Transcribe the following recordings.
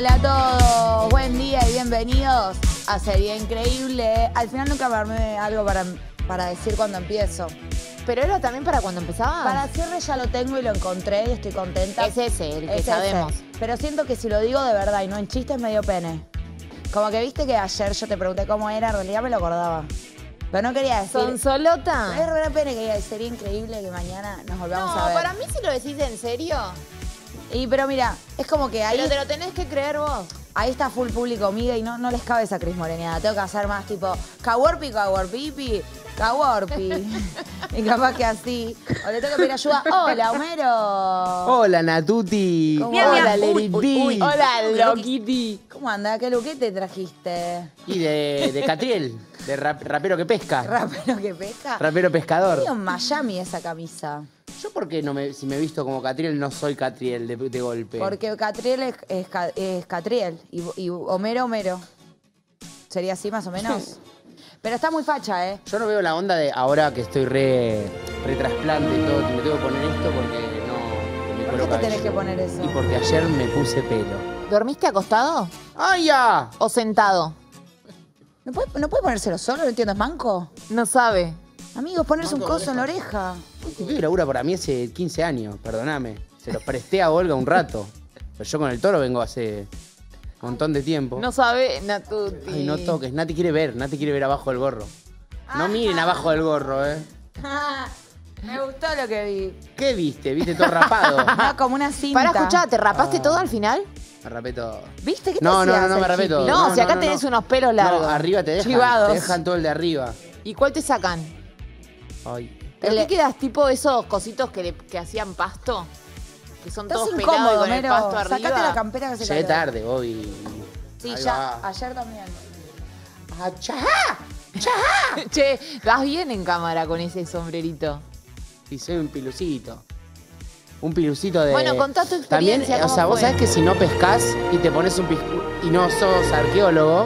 Hola a todos, buen día y bienvenidos a Sería Increíble. Al final nunca me armé algo para decir cuando empiezo. ¿Pero era también para cuando empezaba? Para cierre ya lo tengo y lo encontré y estoy contenta. Es ese, el que Es sabemos. ese. Pero siento que si lo digo de verdad y no en chistes, medio pene. Como que viste que ayer yo te pregunté cómo era, en realidad me lo acordaba. Pero no quería decir. ¿Sonsolota? Es re pene, quería decir, sería increíble que mañana nos volvamos a No, ver. para mí si lo decís en serio, Pero mira, es como que ahí, pero te lo tenés que creer vos. ahí está full público, amiga, y no les cabe esa Cris Moreneada. Tengo que hacer más tipo, kaworpi, kaworpipi, kaworpi. Y capaz que así. O le tengo que pedir ayuda. Hola, Homero. Hola, Natuti. ¿Cómo Hola, andas? Lady B. Hola, Uy, Loquiti. ¿Cómo anda? ¿Qué luquete trajiste? Y de Catriel, de rapero que pesca. ¿Rapero que pesca? Rapero pescador. Medio en Miami esa camisa. Yo, ¿por qué no si me he visto como Catriel, no soy Catriel de golpe? Porque Catriel es Catriel y Homero, Homero. ¿Sería así más o menos? Pero está muy facha, ¿eh? Yo no veo la onda de ahora que estoy re trasplante y todo, que me tengo que poner esto porque no... mi ¿Por cuero qué te tenés cabelludo. que poner eso? Y porque ayer me puse pelo. ¿Dormiste acostado ¡Ay, ya! o sentado? ¿No puede ponérselo solo? ¿No entiendo? ¿Es manco? No sabe. Amigos, ponerse un Manco de coso en la oreja. Este pibe labura para mí hace 15 años, perdóname. Se los presté a Olga un rato. Pero yo con el toro vengo hace un montón de tiempo. No sabe, Natuti. Ay, no toques. Nati quiere ver abajo del gorro. No miren abajo del gorro, ¿eh? Me gustó lo que vi. ¿Qué viste? ¿Viste todo rapado? No, como una cinta. Para, escuchá, ¿te rapaste todo al final? Me rapé todo. ¿Viste? ¿Qué te No, hacías, me el rapé hippie? todo. No, No, si acá no, tenés no. unos pelos largos. No, arriba te dejan. Chivados. Te dejan todo el de arriba. ¿Y cuál te sacan? Ay. ¿Pero qué quedas tipo esos cositos que hacían pasto? Que son Estás todos pelados y incómodo, con el Homero. pasto arriba. Sacate la campera que se Llegué cayó. tarde, hoy. Sí, Ahí ya. va. Ayer también. ¡Achá! Che, vas bien en cámara con ese sombrerito. Y soy un pilucito. Un pilucito de... Bueno, contá tu También, experiencia, o sea, ¿cómo vos fue? sabés que si no pescás y te pones un y no sos arqueólogo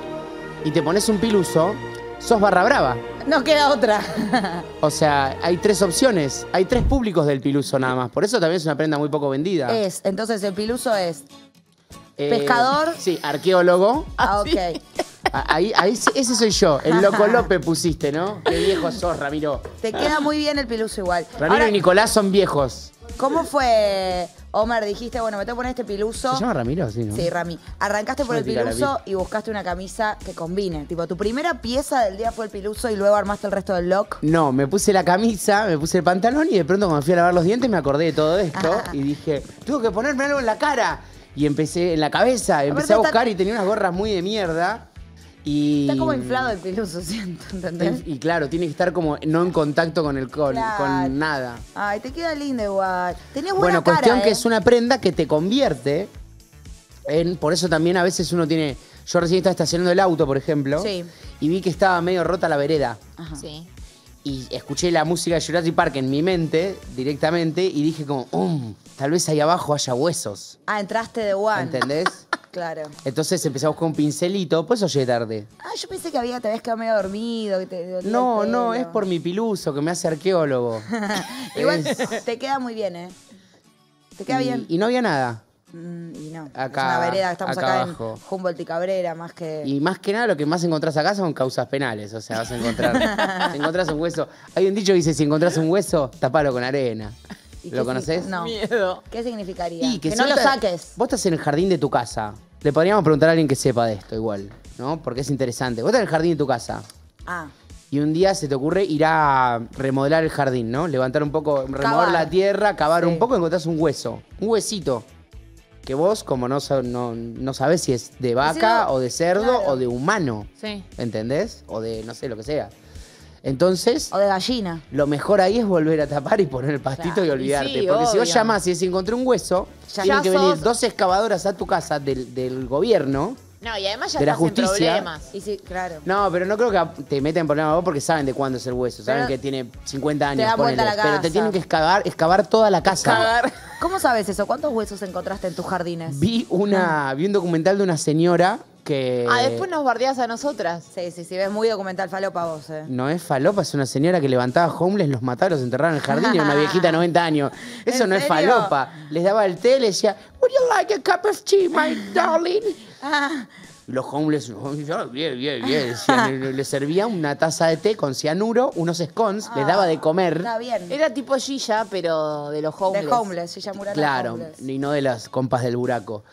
y te pones un piluso, sos barra brava. No queda otra. O sea, hay 3 opciones. Hay 3 públicos del piluso nada más. Por eso también es una prenda muy poco vendida. Entonces el piluso es. pescador. Sí, arqueólogo. Ah, ok. Ahí, ese soy yo. El Loco López pusiste, ¿no? Qué viejo sos, Ramiro. Te queda muy bien el piluso igual. Ramiro Ahora, y Nicolás son viejos. ¿cómo fue, Homer? Dijiste, bueno, me tengo que poner este piluso. ¿Se llama Ramiro? Sí, ¿no? Sí, Rami. Arrancaste por Yo el me tiré a la piluso y buscaste una camisa que combine. Tipo, tu primera pieza del día fue el piluso y luego armaste el resto del look. No, me puse la camisa, me puse el pantalón y de pronto cuando fui a lavar los dientes me acordé de todo esto y dije, tengo que ponerme algo en la cara. Y empecé en la cabeza, empecé a está- buscar y tenía unas gorras muy de mierda. Y... Está como inflado el piluso, siento, ¿entendés? Y claro, tiene que estar como no en contacto con el con Claro. nada. Ay, te queda lindo igual. Tenías buena Bueno, cara, cuestión ¿eh? que es una prenda que te convierte en... Por eso también a veces uno tiene... Yo recién estaba estacionando el auto, por ejemplo. Sí. Y vi que estaba medio rota la vereda. Ajá. Sí. Y escuché la música de Jurassic Park en mi mente directamente y dije como, tal vez ahí abajo haya huesos. Ah, entraste de one. ¿Entendés? Claro. Entonces empecé a buscar un pincelito, por eso llegué tarde. Ah, yo pensé que te habías quedado medio dormido. Que te dolía No, el no, pelo. es por mi piluso que me hace arqueólogo. Igual Es- te queda muy bien, ¿eh? Te queda bien. Y no había nada. Y no. Acá- es una vereda, estamos acá acá abajo. en Humboldt y Cabrera, más que... Y más que nada lo que más encontrás acá son causas penales. O sea, vas a encontrar. Si encontrás un hueso. Hay un dicho que dice: si encontrás un hueso, tapalo con arena. ¿Y ¿Lo qué conocés? No. Miedo. ¿Qué significaría? Y que si no lo vos saques. Vos estás en el jardín de tu casa. Le podríamos preguntar a alguien que sepa de esto igual, ¿no? Porque es interesante. Vos estás en el jardín de tu casa. Ah, Y un día se te ocurre ir a remodelar el jardín, ¿no? Levantar un poco, remover Cavar. la tierra, cavar Sí. un poco y encontrás un hueso. Un huesito. Que vos, como no sabés si es de vaca no, o de cerdo claro. o de humano. Sí. ¿Entendés? O de, no sé, lo que sea. Entonces, o de gallina. lo mejor ahí es volver a tapar y poner el pastito Claro. y olvidarte. Y sí, Porque si vos obvio. llamás y decís encontré un hueso, Ya tienen que venir sos- 2 excavadoras a tu casa del gobierno No, y además ya de la estás en justicia. problemas. Y sí, claro. No, pero no creo que te meten en problemas vos porque saben de cuándo es el hueso. Saben Pero que tiene 50 años, dan vuelta ponele, la pero te casa. tienen que excavar toda la casa. ¿Cómo sabes eso? ¿Cuántos huesos encontraste en tus jardines? Vi un documental de una señora que Después nos bardeás a nosotras. Sí, ves muy documental falopa vos, no es falopa, es una señora que levantaba homeless, los mataba, los enterraba en el jardín y era una viejita de 90 años. Eso ¿En no es serio? falopa. Les daba el té, les decía, would you like a cup of tea, my darling? Ah, Y los homeless, oh, bien, decían, les servía una taza de té con cianuro, unos scones, les daba de comer. está bien. Era tipo Gilla, pero de los homeless. De homeless, ella murió Claro, y no de las compas del buraco.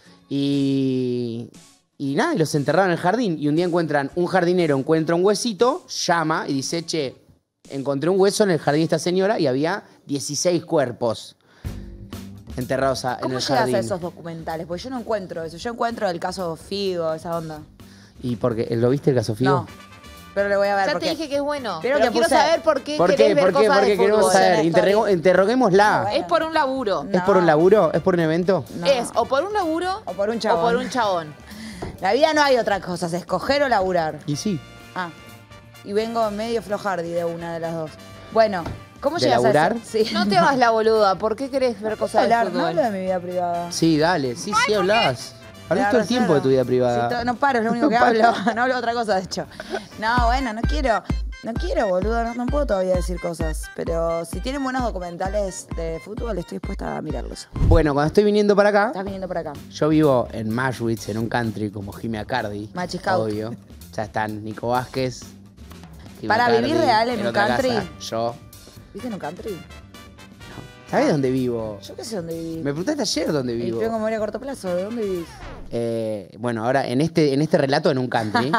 Y nada, y los enterraron en el jardín. Y un día un jardinero encuentra un huesito, llama y dice, che, encontré un hueso en el jardín de esta señora y había 16 cuerpos enterrados en ¿Cómo el llegas jardín. a esos documentales? Porque yo no encuentro eso. Yo encuentro el caso Figo, esa onda. ¿Y porque lo viste el caso Figo? No. Pero le voy a ver. Ya porque... te dije que es bueno. Pero Pero que quiero puse- saber por qué ¿Por querés qué? ver ¿Por qué? cosas Porque de queremos fútbol. saber. en story. Interroguémosla. Bueno. Es por un laburo. No. ¿Es por un laburo? ¿Es por un evento? No. Es o por un laburo O por un chabón. o por un chabón. La vida no hay otra cosa, es escoger o laburar. Y sí. Ah. Y vengo medio flojardi de una de las dos. Bueno, ¿cómo ¿De llegas laburar? a eso? Sí. No te hagas la boluda. ¿Por qué querés ver cosas de hablar, no fútbol? hablo de mi vida privada. Sí, dale. Sí, hablás. Hablas todo el tiempo de tu vida privada. Sí, no paro, es lo único que No hablo. paro. No hablo de otra cosa, de hecho. No, bueno, no quiero, boludo. No puedo todavía decir cosas. Pero si tienen buenos documentales de fútbol, estoy dispuesta a mirarlos. Bueno, cuando estoy viniendo para acá, Estás viniendo para acá. yo vivo en Mashwitz, en un country como Jimmy Acardi. Machi Scout. Obvio. Ya están Nico Vázquez. Jimmy Para Acardi, vivir real en un otra country. casa, yo. ¿Viste en un country? ¿Sabés dónde vivo? Yo qué sé dónde vivís. Me preguntaste ayer dónde Y vivo. tengo memoria a corto plazo. ¿De dónde vivís? Bueno, ahora en este relato en un country.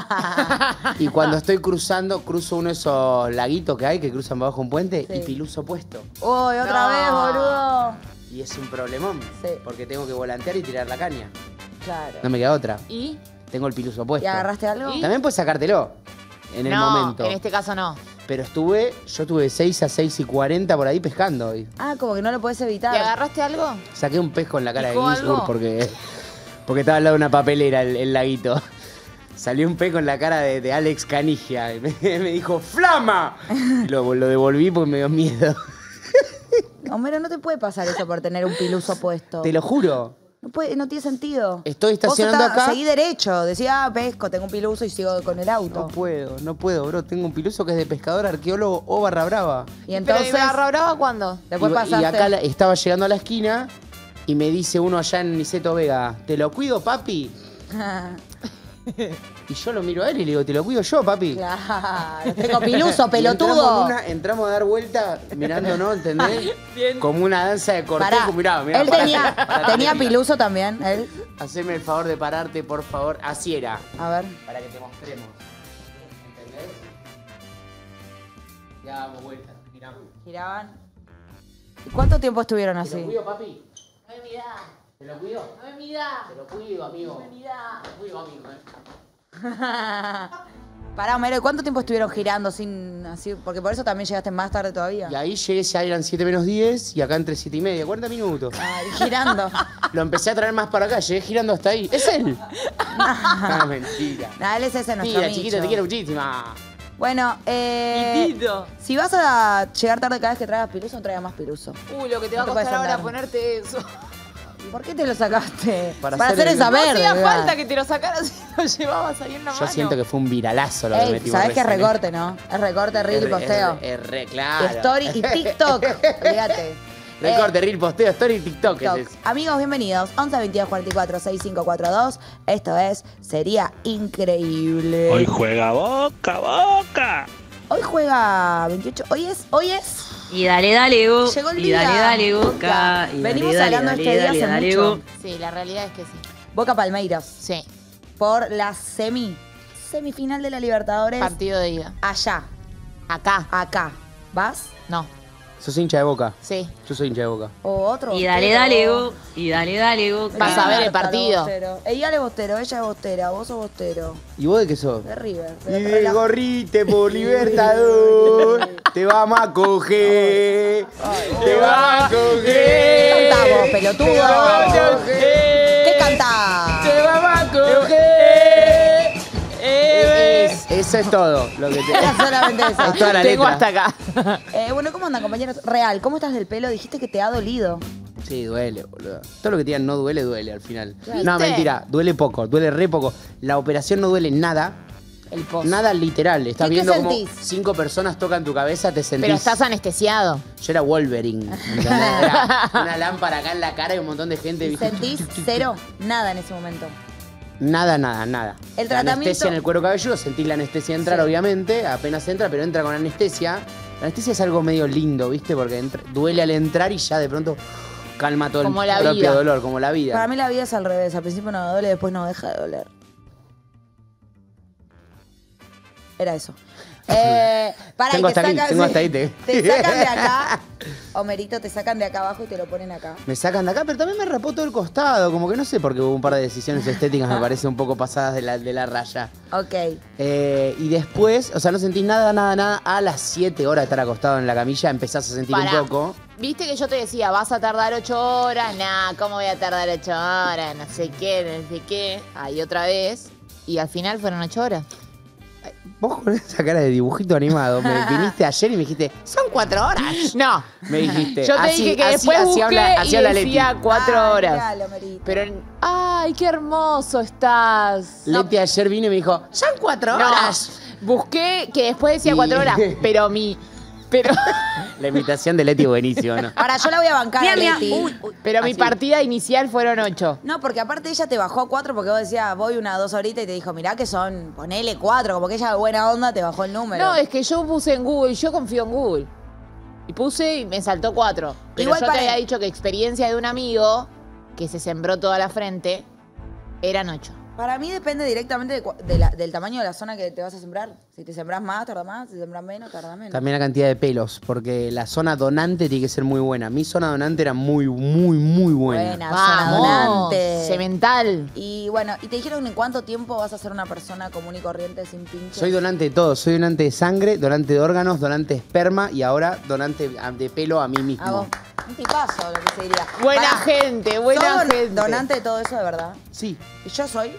Y cuando estoy cruzando, cruzo uno de esos laguitos que hay que cruzan bajo un puente Sí. y piluso puesto. ¡Uy, otra No. vez, boludo! Y es un problemón. Sí. Porque tengo que volantear y tirar la caña. Claro. No me queda otra. ¿Y? Tengo el piluso puesto. ¿Y agarraste algo? ¿Y? También puedes sacártelo en el No, momento. en este caso no. Pero yo estuve 6 a 6:40 por ahí pescando hoy. Ah, como que no lo podés evitar. ¿Y agarraste algo? Saqué un pez con la cara de ¿Picó Ginsburg algo? porque estaba al lado de una papelera el laguito. Salió un pez con la cara de Alex Canigia. Y me dijo, ¡flama! Y lo devolví porque me dio miedo. Homero, no te puede pasar eso por tener un piluso puesto. Te lo juro. No tiene sentido. Estoy estacionando acá. Seguí derecho. Decía, pesco, tengo un piluso y sigo con el auto. No puedo, bro. Tengo un piluso que es de pescador, arqueólogo o barra brava. Y entonces, ¿Pero Barra Brava cuándo? después y pasaste. acá estaba llegando a la esquina y me dice uno allá en Niceto Vega, ¿te lo cuido, papi? Y yo lo miro a él y le digo, ¿te lo cuido yo, papi? Claro, tengo piluso, Y pelotudo. entramos a dar vuelta mirándonos, ¿entendés? Como una danza de cortejo. Pará, Mirá, él tenía, parate, tenía mirá. piluso también, él. Haceme el favor de pararte, por favor. Así era. A ver. Para que te mostremos. ¿Entendés? Ya damos vuelta, miramos. Giraban. ¿Y cuánto tiempo estuvieron ¿Te así? lo cuido, papi? No me mirá, ¿Te lo cuido? no me mirá, Te lo cuido, amigo. no me mirá. Te lo cuido, amigo, Pará, Homero, ¿y cuánto tiempo estuvieron girando sin así? Porque por eso también llegaste más tarde todavía. Y ahí llegué, ya eran 7 menos 10 y acá entre 7 y media, 40 minutos. Ay, girando. Lo empecé a traer más para acá, llegué girando hasta ahí. ¿Es él? Ah, mentira. Nada, él es ese nuestro Mira, Micho. chiquito, te quiero muchísima. Bueno, Pitito. si vas a llegar tarde cada vez que traigas piluso, no traigas más piluso. Lo que te va a No te costar puedes ahora andar. ponerte eso. ¿Por qué te lo sacaste? Para Para hacer hacer el- esa No verde. hacía ¿verdad? falta que te lo sacaras si lo llevabas ahí en la Yo mano. siento que fue un viralazo lo que Ey, metimos ¿sabés que es recién, ¿eh? recorte, no? Es recorte, reel y posteo. Es re, claro. Story y TikTok. Fíjate. Recorte, reel, posteo, story y TikTok. TikTok. ese es. Amigos, bienvenidos. 11 22 44 6542. Esto es Sería Increíble. Hoy juega Boca, Boca. Hoy juega 28. Hoy es. Y dale, dale, Go. Llegó el Y día. dale, dale, Boca. Y Venimos dale, hablando dale, este día dale, hace dale, mucho. Go. Sí, la realidad es que sí. Boca Palmeiras. Sí, Por la semifinal de la Libertadores. partido de ida. Allá. Acá. ¿Vas? No, ¿Sos hincha de Boca? sí. Yo soy hincha de Boca. ¿O otro? Y dale, dale, Go. Y dale, Go. Vas a ver el partido. Ella es bostero, ella es bostera, vos sos bostero. ¿Y vos de qué sos? De River. Y de gorrite por Libertador, te vamos a coger, te vamos a coger. Cantamos, pelotudo. Te vamos a coger. ¿Qué cantás? Te vamos a coger. Eso es todo lo que te... Era solamente eso. Es toda la Tengo letra. hasta acá. Bueno, ¿cómo andan, compañeros? Real, ¿cómo estás del pelo? Dijiste que te ha dolido. Sí, duele, boludo. Todo lo que te digan no duele, duele al final. ¿Viste? No, mentira, duele poco, duele re poco. La operación no duele nada. El pozo. Nada literal. Estás ¿Qué viendo como sentís? 5 personas tocan tu cabeza, te sentís... Pero estás anestesiado. Yo era Wolverine. ¿entendés? Era una lámpara acá en la cara y un montón de gente. ¿Y ¿viste? sentís cero? Nada en ese momento. Nada, nada, nada. El La tratamiento- anestesia en el cuero cabelludo, sentís la anestesia entrar, Sí. obviamente. Apenas entra, pero entra con anestesia. La anestesia es algo medio lindo, ¿viste? Porque duele al entrar y ya de pronto calma todo Como el la propio vida. dolor, como la vida. Para mí la vida es al revés. Al principio no me duele, después no deja de doler. Era eso. Para Tengo hasta ahí, te sacan de acá. Homerito, te sacan de acá abajo y te lo ponen acá. Me sacan de acá, pero también me rapó todo el costado. Como que no sé, porque hubo un par de decisiones estéticas, me parece un poco pasadas de la raya. Ok. Y después, o sea, no sentís nada, nada, nada. A las 7 horas de estar acostado en la camilla empezás a sentir Pará. un poco. Viste que yo te decía, vas a tardar 8 horas. Nah, ¿cómo voy a tardar 8 horas? No sé qué, no sé qué. Ahí otra vez. Y al final fueron 8 horas. Vos con esa cara de dibujito animado, me viniste ayer y me dijiste, son 4 horas. No. Me dijiste. Yo te así- dije que así- después así busqué habla- así y habla decía Leti. 4 Ay, horas. miralo, Homerito. Pero, ay, qué hermoso estás. Leti ayer vino y me dijo, son 4 No, horas. busqué que después decía Y- 4 horas, pero pero La imitación de Leti buenísimo, ¿no? Ahora, yo la voy a bancar a Leti. mi Así. partida inicial fueron 8. No, porque aparte ella te bajó a 4 porque vos decías, voy 2 horitas y te dijo, mirá que son, ponele 4, como que ella de buena onda te bajó el número. No, es que yo puse en Google, yo confío en Google. Y puse y me saltó 4. Pero Igual yo para- te había dicho que experiencia de un amigo que se sembró toda la frente eran 8. Para mí depende directamente del tamaño de la zona que te vas a sembrar. Si te sembras más, tarda más. Si te sembras menos, tarda menos. También la cantidad de pelos, porque la zona donante tiene que ser muy buena. Mi zona donante era muy, muy, muy buena. Buena, zona donante. Cemental. Y bueno, ¿y te dijeron en cuánto tiempo vas a ser una persona común y corriente sin pinches? Soy donante de todo. Soy donante de sangre, donante de órganos, donante de esperma y ahora donante de pelo a mí mismo. Hago un tipazo, lo que se diría. Buena Pará, gente, buena ¿sos gente. donante de todo eso, de verdad? Sí. ¿Y yo soy?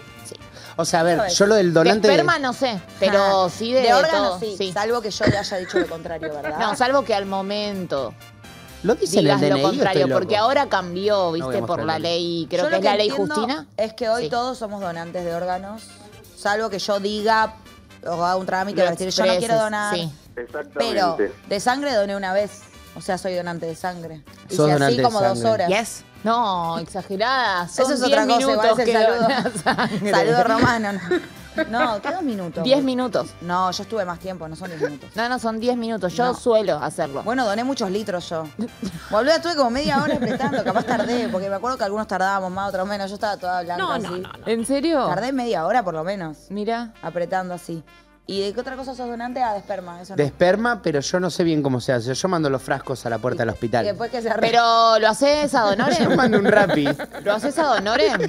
O sea, a ver, Eso es. yo lo del De donante... esperma no sé, pero sí de órganos, todo. sí. Salvo que yo le haya dicho lo contrario, ¿verdad? No, salvo que al momento ¿Lo dice en el digas DNI lo o estoy contrario, loco? porque ahora cambió, voy a viste, por mostrar la el ley, Yo creo lo que es la ley entiendo Justina. Es que hoy Sí. todos somos donantes de órganos, salvo que yo diga o haga un trámite Lo para decir yo no quiero expreses, donar. sí. Pero de sangre doné una vez. O sea, soy donante de sangre. Sos Hice donante así de como sangre. 2 horas. Yes. No, exagerada. Son Eso es 10 otra cosa, igual minutos es el que saludo. donas sangre. Saludo romano. No, ¿qué 2 minutos? 10 minutos. No, yo estuve más tiempo, no son 10 minutos. No, son 10 minutos. Yo No. suelo hacerlo. Bueno, doné muchos litros yo. Boluda, estuve como media hora apretando, capaz tardé, porque me acuerdo que algunos tardábamos más, otros menos. Yo estaba toda blanca así. ¿En serio? Tardé media hora por lo menos, Mira. apretando así. ¿Y de qué otra cosa sos donante? Ah, de esperma, eso no. De esperma, pero yo no sé bien cómo se hace. Yo mando los frascos a la puerta del Y hospital. después que se Pero, ¿lo haces a Yo Donorem? mando un rapi. ¿Lo haces a Donorem?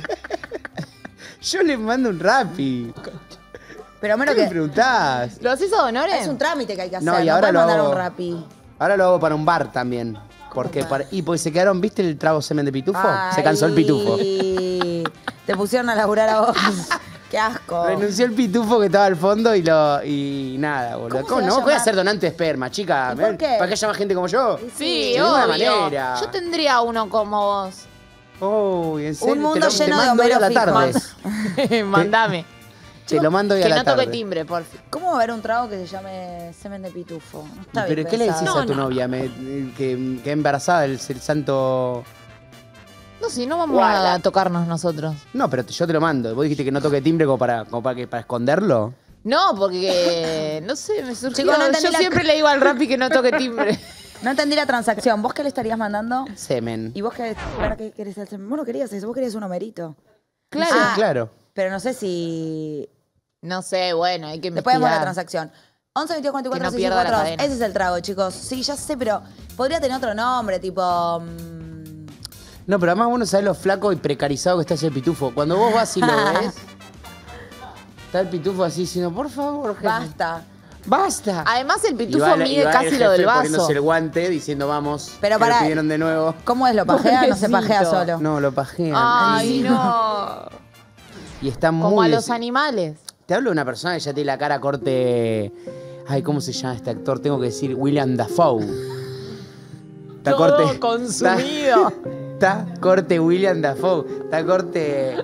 Yo le mando un rapi. Pero menos ¿Qué me que preguntás? ¿Lo haces a Donorem? es un trámite que hay que hacer, No, y no ahora puedes lo mandar hago- un rapi. Ahora lo hago para un bar también. Porque bar? y porque se quedaron, ¿viste el trago semen de pitufo? Se cansó el pitufo. Ay, te pusieron a laburar a vos. Qué asco. Renunció el pitufo que estaba al fondo y nada, boludo. ¿Cómo ¿Cómo se va no? a Voy a llamar? ser donante de esperma, chica. ¿Y por qué? ¿Para qué llama gente como yo? Sí, De ninguna obvio. manera. Yo tendría uno como vos. Uy, en serio. Un mundo te lleno de mando hoy a la Homero tarde. Mandame. Te lo mando hoy a Que la no tarde. toque timbre, por fin. ¿Cómo va a haber un trago que se llame semen de pitufo? No está ¿Pero bien qué le decís pensado. a tu novia? Que embarazada el santo... No, si no vamos a tocarnos nosotros. No, pero yo te lo mando. Vos dijiste que no toque timbre como para esconderlo. No, porque, no sé, me surgió. Chicos, no entendí Yo la- siempre le digo al Rappi que no toque timbre. No entendí la transacción. ¿Vos qué le estarías mandando? Semen. ¿Y vos qué, para qué querés el semen? Vos no querías eso, vos querías un homerito. Claro. Sí, Ah. claro. Pero no sé si... No sé, bueno, hay que Después vemos la investigar. transacción. 11, 22, 44, Que no pierda la 64. cadena. Ese es el trago, chicos. Sí, ya sé, pero podría tener otro nombre, tipo... No, pero además vos no sabés lo flaco y precarizado que está ese pitufo. Cuando vos vas y lo ves, está el pitufo así diciendo, por favor, jefe. Basta. ¡Basta! Además, el Y pitufo va mide el casi jefe lo del vaso. poniéndose el guante diciendo, vamos, Pero que lo pará. pidieron de nuevo. ¿Cómo es? ¿Lo pajea? No se pajea Pobrecito. solo. No, lo pajean. Ay, Y- no. Y está muy... Como a los animales. Te hablo de una persona que ya tiene la cara corte... Ay, ¿cómo se llama este actor? Tengo que decir William Dafoe. Está Todo consumido. Está corte William Dafoe. Está corte...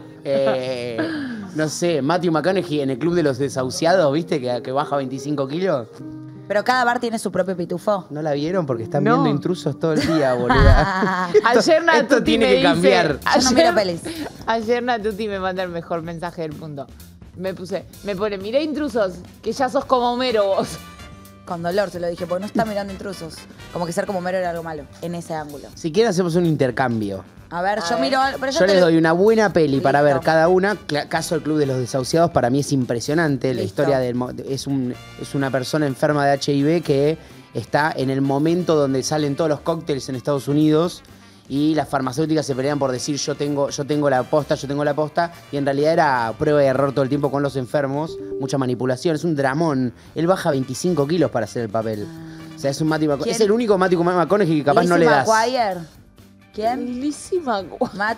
no sé, Matthew McConaughey en el Club de los Desahuciados, ¿viste? Que baja 25 kilos. Pero cada bar tiene su propio pitufo. ¿No la vieron? Porque están No. viendo intrusos todo el día, boluda. Ayer Natuti esto tiene me que dice- cambiar. Yo no miro pelis. Ayer Natuti me manda el mejor mensaje del mundo. Me pone, mirá intrusos, que ya sos como Homero vos. Con dolor se lo dije, porque no está mirando intrusos. Como que ser como Homero era algo malo, en ese ángulo. Si quieren hacemos un intercambio. A ver, yo miro algo. Pero Yo les doy una buena peli para ver Listo. cada una. Caso del Club de los Desahuciados, para mí es impresionante. La Listo. historia es una persona enferma de HIV que está en el momento donde salen todos los cócteles en Estados Unidos y las farmacéuticas se pelean por decir yo tengo la posta, y en realidad era prueba y error todo el tiempo con los enfermos, mucha manipulación, es un dramón. Él baja 25 kilos para hacer el papel. O sea, es un Matthew McConaughey. ¿Quién? Es el único Matthew McConaughey que capaz no le das. McGuire. ¿Quién? Lindísima. Matt.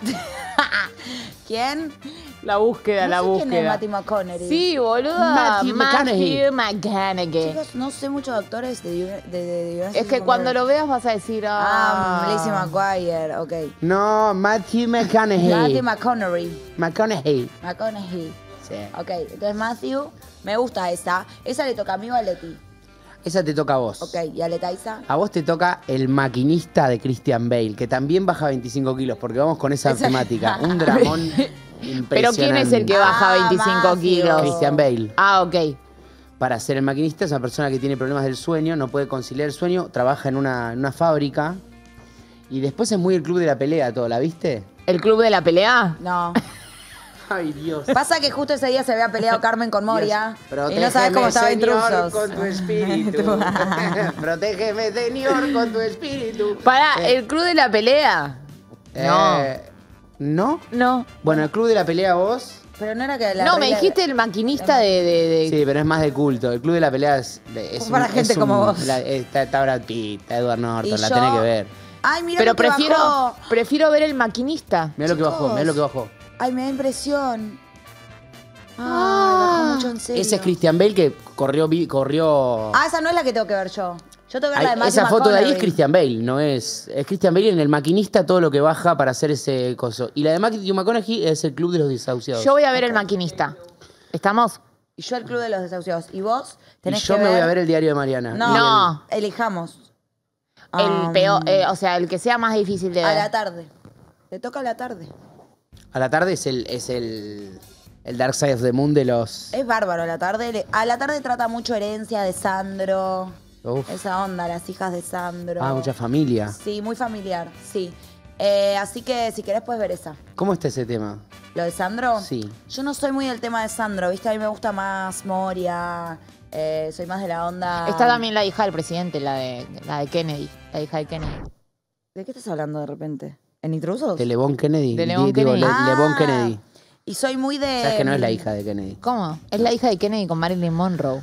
¿Quién? La búsqueda, la no sé quién es búsqueda. Matthew McConaughey. Sí, boluda. Matthew McConaughey. McConaughey. Chicos, no sé muchos actores de Es que cuando lo veas vas a decir, Lizzie McGuire, ok. No, Matthew McConaughey. Matthew McConaughey. McConaughey. McConaughey. Sí. Ok, entonces Matthew, me gusta esa. Esa le toca a mí o a Leti. Esa te toca a vos. Ok, ¿y a Letaisa? A vos te toca El Maquinista de Christian Bale, que también baja 25 kilos, porque vamos con esa temática. Un dramón impresionante. Pero ¿quién es el que baja Ah, 25 Matthew. kilos? Christian Bale. Ah, ok. Para ser el maquinista es una persona que tiene problemas del sueño, no puede conciliar el sueño, trabaja en una fábrica y después es muy el club de la pelea todo, ¿la viste? ¿El club de la pelea? No. Ay, Dios. Pasa que justo ese día se había peleado Carmen con Moria. Dios. Y no sabes cómo estaba Señor, intrusos. con tu espíritu. Protégeme, Señor, con tu espíritu. Para, ¿el club de la pelea? ¿No? No. Bueno, el club de la pelea vos... Pero no era que la No, me regla- dijiste el maquinista de... Sí, pero es más de culto. El club de la pelea es Para gente como vos. Está Brad Pitt, está Edward Norton, Y la yo- tenés que ver. Ay, mira Pero lo que bajó. prefiero ver el maquinista. Mirá lo que bajó, Chicos. mirá lo que bajó. Ay, me da impresión. Bajó mucho en serio. Ese es Christian Bale que corrió. Ah, esa no es la que tengo que ver yo. Yo tengo que ver Ay, la de Matthew esa foto de ahí es McConaughey. Christian Bale, no es. Es Christian Bale en El Maquinista, todo lo que baja para hacer ese coso. Y la de Matthew McConaughey es el Club de los Desahuciados. Yo voy a ver el maquinista. ¿Estamos? Y yo el Club de los Desahuciados. Y vos y tenés yo que me ver... voy a ver el diario de Mariana. No, No. elijamos. El peor, o sea, el que sea más difícil de A ver. la tarde. Te toca a la tarde. A la tarde es el Dark Side of the Moon de los. Es bárbaro a la tarde. A la tarde trata mucho herencia de Sandro. Uf. Esa onda, las hijas de Sandro. Ah, mucha familia. Sí, muy familiar, sí. Así que si querés puedes ver esa. ¿Cómo está ese tema? ¿Lo de Sandro? Sí. Yo no soy muy del tema de Sandro, ¿viste? A mí me gusta más Moria. Soy más de la onda... Está también la hija del presidente, la de Kennedy. La hija de Kennedy. ¿De qué estás hablando de repente? ¿En Intrusos? De LeBron Kennedy. De Lebon Digo, Kennedy. LeBron Kennedy. Y soy muy de... Sabes que no es la hija de Kennedy. ¿Cómo? Es la hija de Kennedy con Marilyn Monroe.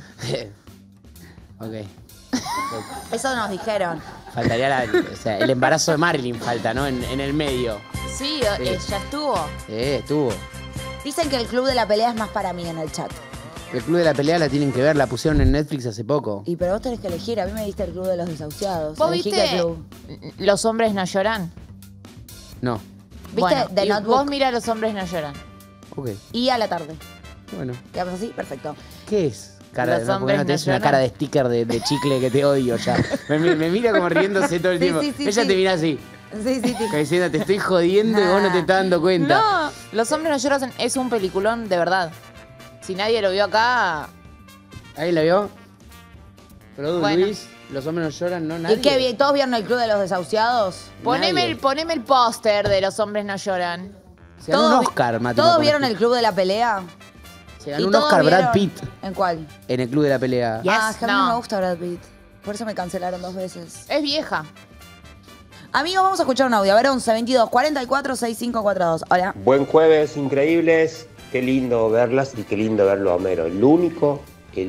Ok. Eso nos dijeron. Faltaría o sea, el embarazo de Marilyn falta, ¿no? En el medio. Sí, Sí. ya estuvo. Estuvo. Dicen que el club de la pelea es más para mí en el chat. El Club de la Pelea la tienen que ver, la pusieron en Netflix hace poco. Y pero vos tenés que elegir. A mí me diste el club de los desahuciados. ¿Vos Elegí viste qué club. Los hombres no lloran? No. ¿Viste Bueno, The y Notebook? vos mira Los hombres no lloran. Ok. Y a la tarde. Bueno. ¿Quedamos así? Perfecto. ¿Qué es? Cara Los de, no, porque hombres no tenés no una lloran. cara de sticker de chicle que te odio ya. Me mira como riéndose todo el Sí, tiempo. sí, sí, Ella sí. te mira así, Sí, sí, sí. como diciendo, te estoy jodiendo y vos no te estás dando cuenta. No, Los hombres no lloran es un peliculón de verdad. Si nadie lo vio acá, ¿Ahí la vio? Produ, Bueno. Luis, los hombres no lloran, no, nadie. ¿Y qué bien? ¿Todos vieron el club de los desahuciados? Nadie. poneme el póster de Los hombres no lloran. Se ganó un ¿Todos vi- Oscar, Mati. ¿Todos vieron el club de la pelea? Se ganó ¿Y un todos Oscar Brad vieron- Pitt ¿En cuál? en el Club de la Pelea. Yes, Ah, es que a mí no. no me gusta Brad Pitt. Por eso me cancelaron 2 veces. Es vieja. Amigos, vamos a escuchar un audio. A ver, 11 22 44 6542. Hola. Buen jueves, increíbles. Qué lindo verlas y qué lindo verlo a Homero. El único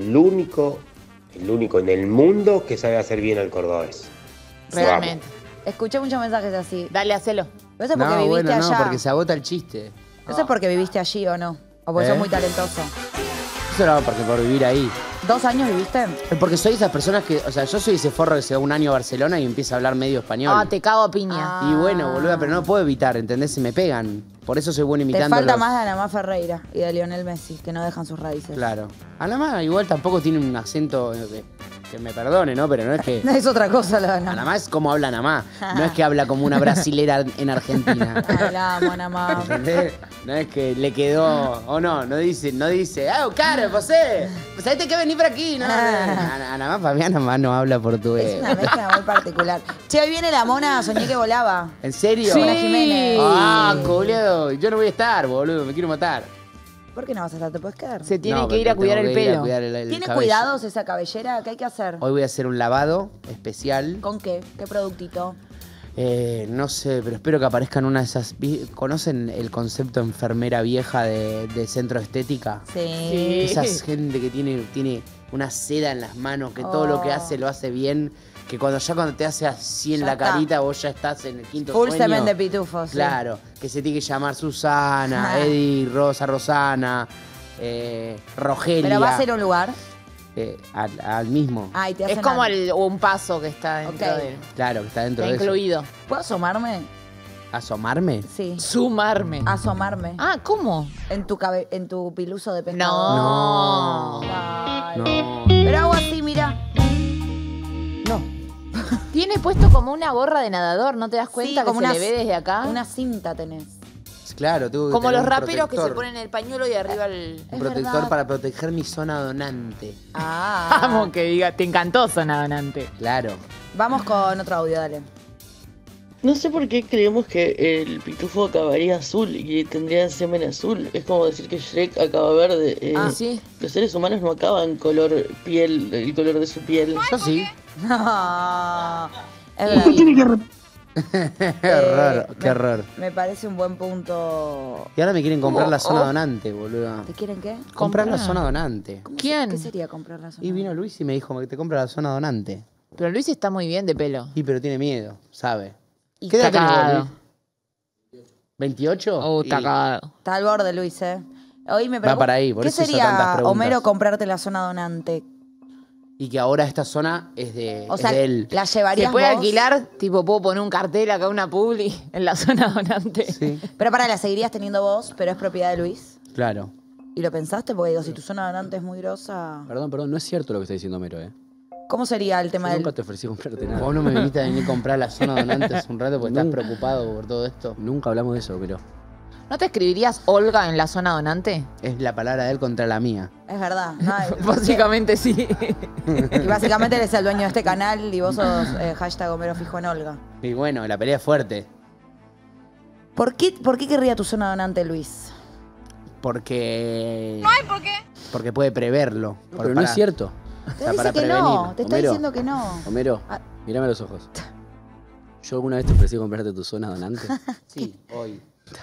en el mundo que sabe hacer bien el cordobés. Realmente. Escuché muchos mensajes así. Dale, hacelo. ¿Pero eso es porque No, viviste bueno, allá? no, porque se agota el chiste. ¿Eso es porque viviste allí o no? ¿O porque ¿Eh? sos muy talentoso? Eso era porque por vivir ahí. 2 años viviste. Porque soy esas personas que, o sea, yo soy ese forro que se va un año a Barcelona y empieza a hablar medio español. Ah, te cago a piña. Y bueno, boluda, pero no puedo evitar, ¿entendés? Se me pegan. Por eso soy bueno Te imitando. falta más de Anamá Ferreira y de Lionel Messi, que no dejan sus raíces. Claro. Anamá igual tampoco tiene un acento que me perdone, ¿no? Pero no es que... No es otra cosa lo de Anamá. Anamá es como habla Anamá. No es que habla como una brasilera en Argentina. Hablamos, Anamá. ¿Entendés? No es que le quedó... O no dice, ¡ah, caro, José! Pues ahí te que venir por aquí, ¿no? Anamá, para mí Anamá no habla portugués. Es una mezcla muy particular. Che, hoy viene la mona, soñé que volaba. ¿En serio? Sí. Con la Jiménez. Ah, boludo. Yo no voy a estar, boludo. Me quiero matar. ¿Por qué no vas a estar? ¿Te puedes quedar? Se tiene No, que ir a pero cuidar tengo el que ir a pelo. cuidar el ¿Tiene cabello. cuidados esa cabellera? ¿Qué hay que hacer? Hoy voy a hacer un lavado especial. ¿Con qué? ¿Qué productito? No sé, pero espero que aparezcan una de esas... ¿Conocen el concepto enfermera vieja de centro estética? Sí. Esa gente que tiene una seda en las manos, que todo lo que hace lo hace bien, que cuando te hace así en Ya la está. carita vos ya estás en el quinto Full sueño. semen de pitufos. sí. Claro, que se tiene que llamar Susana, Ah. Eddie, Rosana, Rogelia. ¿Pero va a ser un lugar? Al mismo. Ay, te Es hacen como algo. un paso que está dentro Ok. de... Claro, que está dentro Está de eso. incluido. ¿Puedo asomarme? ¿Asomarme? Sí. Sumarme. Asomarme. Ah, ¿cómo? En tu piluso de pescado. No. Dale. No. Pero hago así, mira. No. Tiene puesto como una gorra de nadador, ¿no te das cuenta Sí, como que se una- le ve desde acá? Una cinta tenés. Claro, tengo que Como tener los un raperos que se protector. ponen el pañuelo y arriba el... Un Es protector verdad. para proteger mi zona donante. Ah. Vamos, que diga, te encantó Zona Donante. Claro. Vamos con otro audio, dale. No sé por qué creemos que el pitufo acabaría azul y tendría semen azul. Es como decir que Shrek acaba verde. Sí. Los seres humanos no acaban color piel, el color de su piel. Yo sí. No. Es verdad. Qué horror, qué horror. Me parece un buen punto. Y ahora me quieren comprar la zona donante, boludo. ¿Te quieren qué? Comprar la Comprar. zona donante. ¿Cómo ¿Quién? ¿Qué sería comprar la zona? Y vino Luis y me dijo que te compra la zona donante. Pero Luis está muy bien de pelo. Y pero tiene miedo, ¿sabe? Y ¿Qué edad está tenés vos, cagado. Luis? ¿28? Oh, está Y- cagado. Está al borde, Luis, ¿eh? Hoy me Va para ahí, por ¿qué eso hizo sería, tantas preguntas. Homero, comprarte la zona donante? Y que ahora esta zona es de, O es sea, de él. ¿la ¿Se llevarías puede vos? alquilar? Tipo, ¿puedo poner un cartel acá, una publi en la Zona Donante? Sí, Pero para, la seguirías teniendo vos, pero es propiedad de Luis. claro. ¿Y lo pensaste? Porque digo, si tu zona donante es muy grosa, Perdón, no es cierto lo que está diciendo Homero, ¿eh? ¿cómo sería el Yo tema nunca del...? te ofrecí comprarte nada. Vos no me viniste a venir a comprar la zona donante hace un rato porque estás Nunca. preocupado por todo esto. Nunca hablamos de eso, Homero. ¿No te escribirías Olga en la Zona Donante? Es la palabra de él contra la mía. Es verdad. No, Básicamente sí. y básicamente él es el dueño de este canal y vos sos hashtag Homero fijo en Olga. Y bueno, la pelea es fuerte. ¿Por qué querría tu zona donante, Luis? Porque... No hay por qué. Porque puede preverlo. No, pero no es cierto. Te sea, para dice que prevenir. no, te está Homero. diciendo que no. Homero, Ah. mírame a los ojos. ¿Yo alguna vez te ofrecí comprarte tu zona donante? Sí, hoy.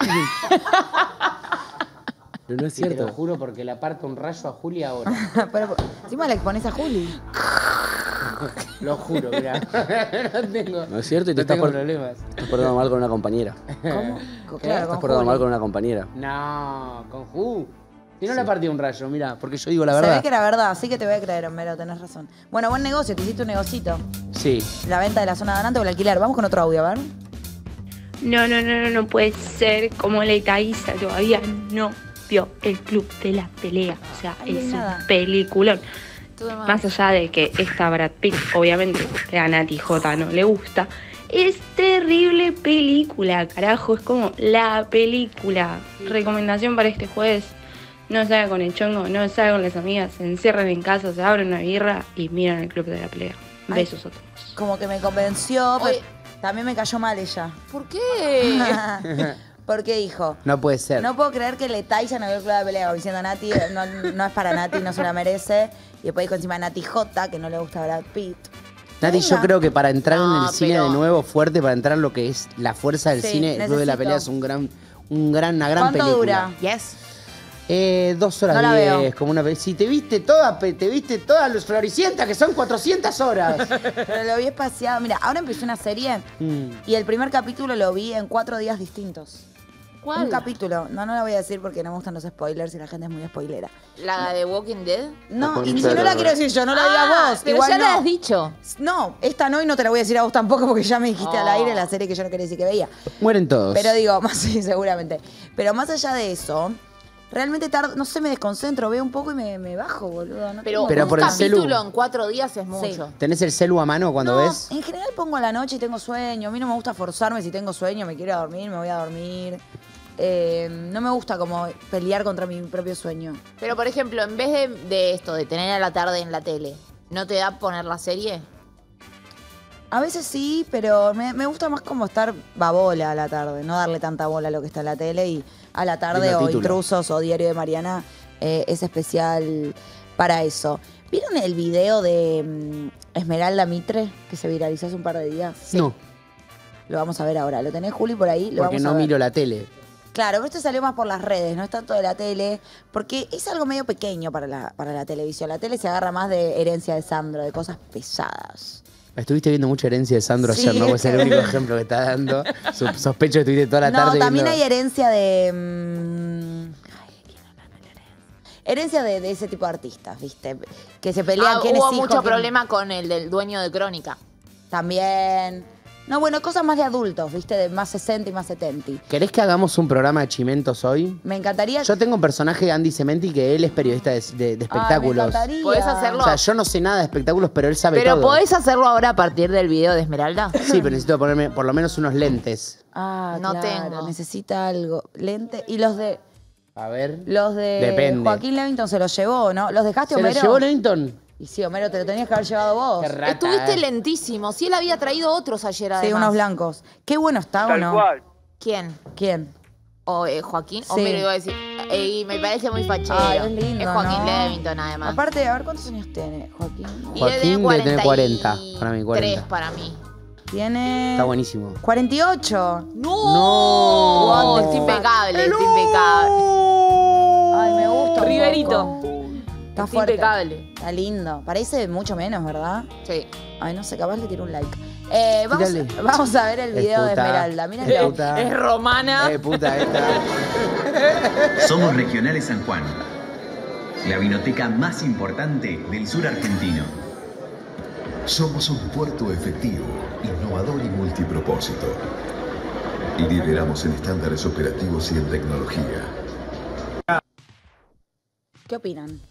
Pero no es Sí, te lo cierto. juro porque le aparto un rayo a Juli ahora. Pero encima le expones a Juli. Lo juro, mira. No tengo, No es cierto y te no estás tengo por- problemas. Estás portando mal con una compañera. ¿Cómo? ¿Qué? Claro, Estás con portando mal Juli. con una compañera. No, con Ju. Si no le partí un rayo, mira, porque yo digo la Se verdad. ve que era verdad, así que te voy a creer, Homero, tenés razón. Bueno, buen negocio, te hiciste un negocito. Sí. La venta de la zona donante o el alquiler. Vamos con otro audio, a ver. No puede ser como la Itaiza todavía no vio el club de la pelea. O sea, Ay, es nada. un peliculón. Todo mal. Más allá de que esta Brad Pitt, obviamente, que a Nati J no le gusta, es terrible película, carajo. Es como la película. Recomendación para este jueves. No salga con el chongo, no salga con las amigas, se encierran en casa, se abren una birra y miran el club de la pelea. Ay. Besos a todos. Como que me convenció, pero Oye. también me cayó mal ella. ¿Por qué? Porque dijo, No puede ser. no puedo creer que Letaiza no vio el club de pelea, como diciendo Nati, no es para Nati, no se la merece. Y después dijo encima Nati J, que no le gusta Brad Pitt. Nati, yo Venga. creo que para entrar en No, el cine pero- de nuevo fuerte, para entrar en lo que es la fuerza del Sí, cine, el Club de la necesito. Pelea es una gran ¿Cuánto película. dura? Yes. 2 horas No la 10, veo. como una vez. Si te viste todas los Floricientas, que son 400 horas. Pero lo vi espaciado. Mira, ahora empezó una serie Mm. y el primer capítulo lo vi en 4 días distintos. ¿Cuál? Un capítulo. No la voy a decir porque no me gustan los spoilers y la gente es muy spoilera. ¿La de Walking Dead? No, y si no la quiero decir yo, no la digas vos. Pero Igual ya no. la has dicho. No, esta no y no te la voy a decir a vos tampoco porque ya me dijiste al aire la serie que yo no quería decir que veía. Mueren todos. Pero digo, más sí, seguramente. Pero más allá de eso, realmente tardo, no sé, me desconcentro, veo un poco y me bajo, boludo. No Pero, tengo- un por el celu. capítulo en 4 días es mucho. ¿Tenés el celu a mano cuando No, ves? en general pongo a la noche y tengo sueño. A mí no me gusta forzarme si tengo sueño, me quiero dormir, me voy a dormir. No me gusta como pelear contra mi propio sueño. Pero, por ejemplo, en vez de esto, de tener a la tarde en la tele, ¿no te da poner la serie? A veces sí, pero me gusta más como estar babola a la tarde, no darle tanta bola a lo que está en la tele y a la tarde Lindo o título. Intrusos o Diario de Mariana es especial para eso. ¿Vieron el video de Esmeralda Mitre que se viralizó hace un par de días? No, Lo vamos a ver ahora. ¿Lo tenés, Juli, por ahí? Lo porque vamos a no ver. miro la tele. Claro, pero esto salió más por las redes, no es tanto de la tele, porque es algo medio pequeño para la televisión. La tele se agarra más de herencia de Sandro, de cosas pesadas. Estuviste viendo mucha herencia de Sandro Sí, ayer, ¿no? es Es el que- único ejemplo que está dando. Sospecho que estuviste toda la No, tarde también viendo... hay herencia de... ay, ¿quién habla de herencia de ese tipo de artistas, ¿viste? Que se pelean quién es Hubo hijo, mucho quién- problema con el del dueño de Crónica. También. No, bueno, cosas más de adultos, ¿viste? De más 60 y más 70. ¿Querés que hagamos un programa de chimentos hoy? Me encantaría... Yo tengo un personaje, Andy Cementi, que él es periodista de espectáculos. Ay, me encantaría. ¿Podés hacerlo? O sea, yo no sé nada de espectáculos, pero él sabe Pero todo. ¿podés hacerlo ahora a partir del video de Esmeralda? Sí, pero necesito ponerme por lo menos unos lentes. Ah, No claro, tengo. necesita algo. Lente. Y los de... A ver. Los de Depende. Joaquín Levington se los llevó, ¿no? ¿Los dejaste, ¿Se lo Homero? llevó Levington? Y sí, Homero, te lo tenías que haber llevado vos. Qué rata, Estuviste lentísimo. Si él había traído otros ayer, además. Sí, unos blancos. Qué bueno está, ¿o no? ¿Quién? ¿Quién? O Joaquín. Sí. Homero iba a decir. Y me parece muy fachero. Ay, es lindo, Es Joaquín ¿no? Levington, además. Aparte, a ver, ¿cuántos años tiene Joaquín? Y Joaquín debe tener 40, para mí, 40. para mí. Tiene... Está buenísimo. 48. ¡No! Está impecable, está impecable. Ay, me gusta un Riverito. poco. Está Está fuerte. impecable. Está lindo. Parece mucho menos, ¿verdad? Sí. Ay, no sé, capaz le tiro un like. Tírale. Vamos a ver el Es video de puta. Esmeralda. Es Mírenlo. puta. Es romana. Puta esta. Somos Regionales San Juan, la vinoteca más importante del sur argentino. Somos un puerto efectivo, innovador y multipropósito. Y lideramos en estándares operativos y en tecnología. ¿Qué opinan?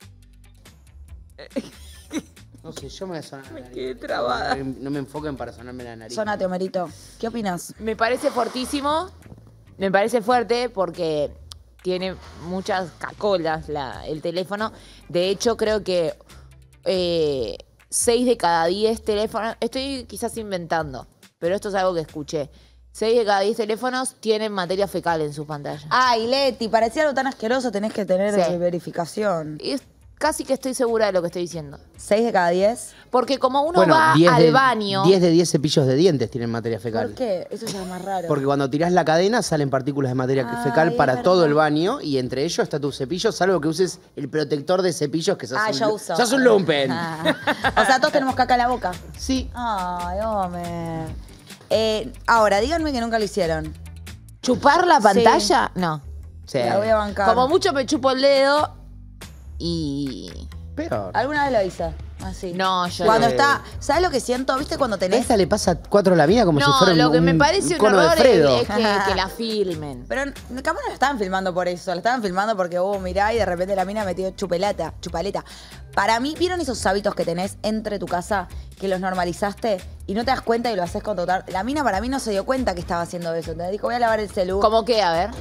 No sé, yo me voy a sonar la nariz. quedé trabada. No me enfoquen para sonarme la nariz. Sonate, Homerito. ¿Qué opinas? Me parece fortísimo. Me parece fuerte porque tiene muchas cacolas el teléfono. De hecho, creo que 6 de cada 10 teléfonos... Estoy quizás inventando, pero esto es algo que escuché. 6 de cada 10 teléfonos tienen materia fecal en su pantalla. Ay, Leti, parecía algo tan asqueroso, tenés que tener Sí. verificación. Y casi que estoy segura de lo que estoy diciendo. 6 de cada 10. Porque como uno Bueno, va 10 al baño... 10 de 10 cepillos de dientes tienen materia fecal. ¿Por qué? Eso ya es más raro. Porque cuando tirás la cadena salen partículas de materia Ay, fecal es para verdad. todo el baño y entre ellos está tu cepillo, salvo que uses el protector de cepillos que sos Ah, yo uso. sos un lumpen. Ah. O sea, todos tenemos caca en la boca. Sí. Ay, Homer. Ahora, díganme que nunca lo hicieron. ¿Chupar la pantalla? No. Sí. La voy a bancar. Como mucho me chupo el dedo y... Peor. ¿Alguna vez lo hice? Así. No, yo Cuando no. está... ¿Sabes lo que siento? ¿Viste cuando A tenés...? esta le pasa 4 a la vida como si No, fuera lo que me un parece un cono de error Fredo. es que la filmen. Pero capaz no lo estaban filmando por eso. Lo estaban filmando porque, mirá, y de repente la mina metió chupaleta. Para mí, ¿vieron esos hábitos que tenés entre tu casa que los normalizaste y no te das cuenta y lo haces con total... La mina para mí no se dio cuenta que estaba haciendo eso. Entonces dijo, voy a lavar el celu. ¿Cómo qué? A ver.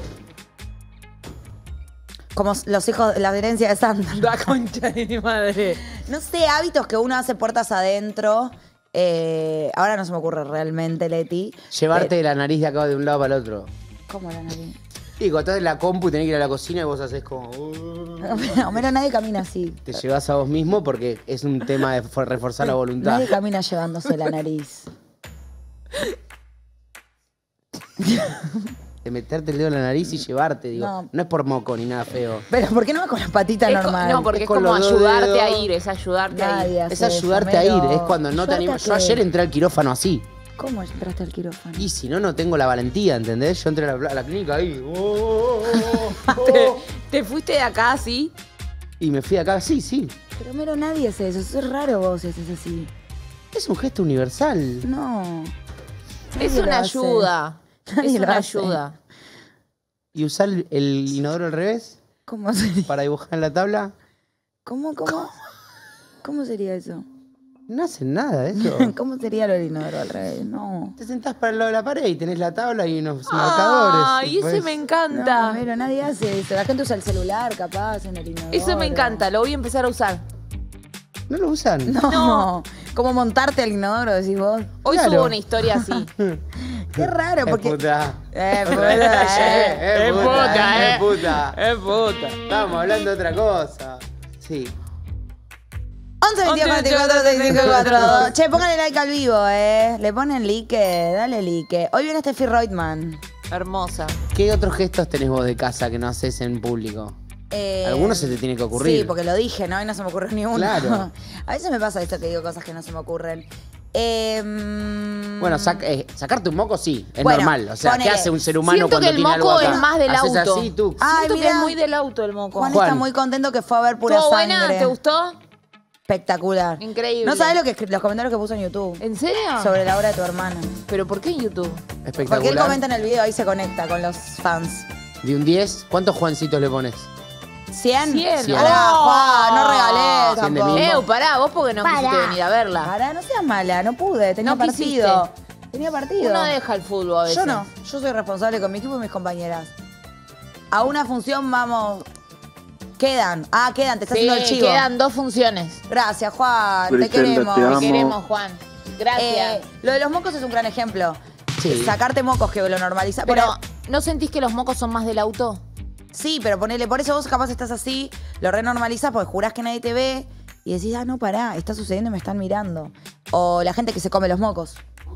Como los hijos, la herencia de Sandra. La concha de mi madre. No sé, hábitos que uno hace puertas adentro. Ahora no se me ocurre realmente, Leti. Llevarte la nariz de acá de un lado para el otro. ¿Cómo la nariz? Y cuando estás en la compu y tenés que ir a la cocina y vos haces como... Homero, nadie camina así. Te llevas a vos mismo porque es un tema de reforzar la voluntad. Nadie camina llevándose la nariz. De meterte el dedo en la nariz y llevarte, digo. No. No es por moco ni nada feo. Pero ¿por qué no va con las patitas normales? No, porque Es es con como los dos ayudarte dedos. a ir, es ayudarte a ir. Nadie hace Es ayudarte eso, a ir, Homero. es cuando no te ¿Ayudarte animas. a Yo qué? ayer entré al quirófano así. ¿Cómo entraste al quirófano? Y si no, no tengo la valentía, ¿entendés? Yo entré a la clínica ahí. ¿Te fuiste de acá así? Y me fui acá, sí. Pero Homero, nadie hace eso. Eso es raro vos si haces así. Es un gesto universal. No. Es Nadie lo una hace. ayuda. Nadie Es lo una hace. ayuda. ¿Y usar el inodoro al revés ¿Cómo sería? para dibujar en la tabla? ¿Cómo sería eso? No hacen nada de eso. ¿Cómo sería lo del inodoro al revés? No. Te sentás para el lado de la pared y tenés la tabla y unos marcadores. Ay, ese Pues, me encanta. No, pero nadie hace eso. La gente usa el celular, capaz, en el inodoro. Eso me encanta, lo voy a empezar a usar. ¿No lo usan? No. ¿Cómo montarte al inodoro, decís vos? Hoy Claro. subo una historia así. Qué raro, porque... puta. Puta. Es puta. Es puta. Estábamos hablando de otra cosa. Sí. 11 22 44 35 42. Che, pónganle like al vivo, Le ponen like, dale like. Hoy viene Steffi Reutemann. Hermosa. ¿Qué otros gestos tenés vos de casa que no haces en público? Algunos se te tiene que ocurrir. Sí, porque lo dije, ¿no? Y no se me ocurrió ni uno. Claro. A veces me pasa esto que digo cosas que no se me ocurren. Bueno, sacarte un moco sí, es Bueno, normal. O sea, ponele. ¿qué hace un ser humano Siento cuando que el tiene algo moco acá? es más del Haces auto. así, tú. Ay, Siento que mirá. es muy del auto el moco. Juan, Juan. está muy contento que fue a ver Pura ¿Estuvo Sangre. buena? ¿Te gustó? Espectacular. Increíble. No sabes los comentarios que puso en YouTube ¿En serio? sobre la obra de tu hermana. ¿Pero por qué en YouTube? Espectacular. Porque él comenta en el video, ahí se conecta con los fans. De un 10, ¿cuántos Juancitos le pones? 100. 100. Pará, Oh. Juan, no regalé 100 de tampoco. mí. Pará, vos porque no quisiste venir a verla. Pará, no seas mala, no pude, tenía No partido. quisiste. Tenía partido. Uno deja el fútbol a veces. Yo no, yo soy responsable con mi equipo y mis compañeras. A una función vamos. Quedan, te está haciendo el chivo. quedan 2 funciones. Gracias, Juan, te Griselda, queremos. te Te amo. queremos, Juan. Gracias. Lo de los mocos es un gran ejemplo. Sí. Sacarte mocos que lo normaliza. Pero, ¿no sentís que los mocos son más del auto? Sí, pero ponele, por eso vos capaz estás así, lo renormalizás porque jurás que nadie te ve y decís, ah, no, pará, está sucediendo y me están mirando. O la gente que se come los mocos.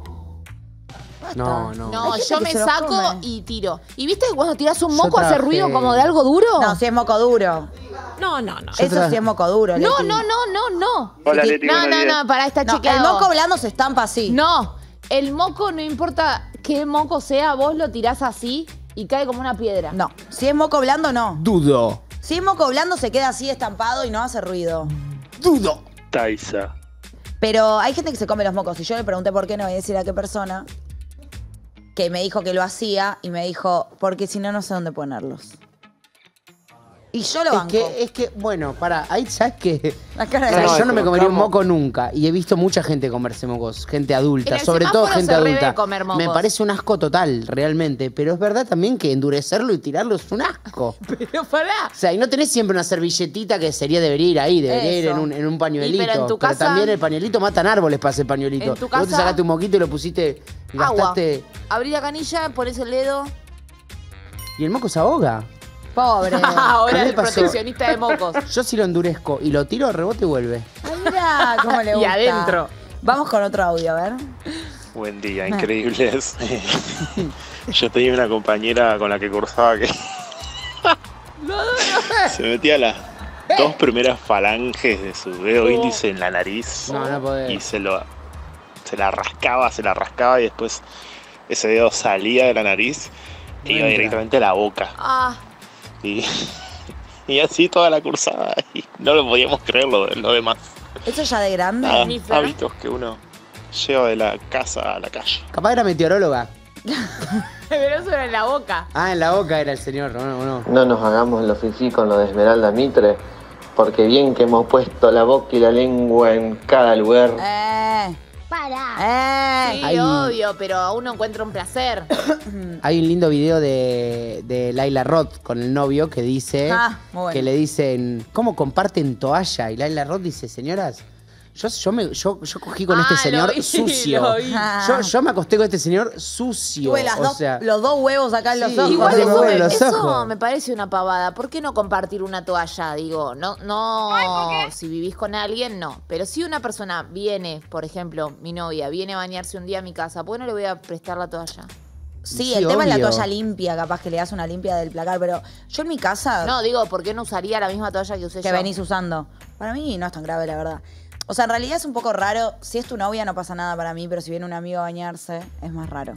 No. No, Hay gente yo que me se los saco come. y tiro. ¿Y viste que cuando tirás un Yo moco hace trabajé- ruido como de algo duro? No, si es moco duro. no. Eso sí es moco duro, No, Leti. no. Hola, Leti, buenos días. No, pará, está No, chequeado. el moco blando se estampa así. No, el moco, no importa qué moco sea, vos lo tirás así y cae como una piedra. No, si es moco blando, no. Dudo. Si es moco blando, se queda así estampado y no hace ruido. Dudo. Taisa. Pero hay gente que se come los mocos. Y yo le pregunté por qué, no voy a decir a qué persona, que me dijo que lo hacía y me dijo, porque si no, no sé dónde ponerlos. Y yo lo banco. Es que, bueno, pará, ahí sabes que. La cara de O sea, la- yo no me comería un colocamos- moco nunca. Y he visto mucha gente comerse mocos, gente En adulta, el sobre todo semáforo gente se re ve adulta. comer mocos. Me parece un asco total, realmente. Pero es verdad también que endurecerlo y tirarlo es un asco. Pero pará. O sea, y no tenés siempre una servilletita que debería ir ahí, debería ir Eso. en un pañuelito. Y pero en tu casa- también el pañuelito matan árboles para ese pañuelito. En tu Vos te casa- sacaste un moquito y lo pusiste, Agua. gastaste. Abrí la canilla, pones el dedo. Y el moco se ahoga. Pobre. Ahora ¿Qué el le pasó? proteccionista de mocos. Yo si lo endurezco y lo tiro, rebote y vuelve. Ay, mirá cómo le Y gusta. adentro. Vamos con otro audio, a ver. Buen día, increíbles. Yo tenía una compañera con la que cursaba que se metía las 2 primeras falanges de su dedo índice en la nariz No podés. y se la rascaba y después ese dedo salía de la nariz e iba Entra. directamente a la boca. Ah, Y así toda la cursada y no lo podíamos creer lo demás. ¿Eso ya de grande? Nada, Jennifer. hábitos que uno lleva de la casa a la calle. Capaz era meteoróloga. pero eso era en la boca. Ah, en la boca era el señor, no. No nos hagamos lo fifí con lo de Esmeralda Mitre, porque bien que hemos puesto la boca y la lengua en cada lugar. Sí, Ay. obvio, pero uno encuentra un placer. Hay un lindo video de Laila Roth con el novio que dice Ah, muy bueno. que le dicen, ¿cómo comparten toalla? Y Laila Roth dice, señoras, yo cogí con este Ah, señor lo vi, sucio. lo vi. Yo me acosté con este señor sucio. Tuve o sea, los dos huevos acá en los Sí, ojos. Igual se me eso, mueven los eso ojos. me parece una pavada. ¿Por qué no compartir una toalla? Digo, no, si vivís con alguien, no. Pero si una persona viene, por ejemplo, mi novia, viene a bañarse un día a mi casa, ¿por qué no le voy a prestar la toalla? Sí, Sí, el tema es la obvio. toalla limpia, capaz que le das una limpia del placar, pero yo en mi casa, No, digo, ¿por qué no usaría la misma toalla que usé que yo? venís usando, para mí no es tan grave, la verdad. O sea, en realidad es un poco raro. Si es tu novia no pasa nada para mí, pero si viene un amigo a bañarse, es más raro.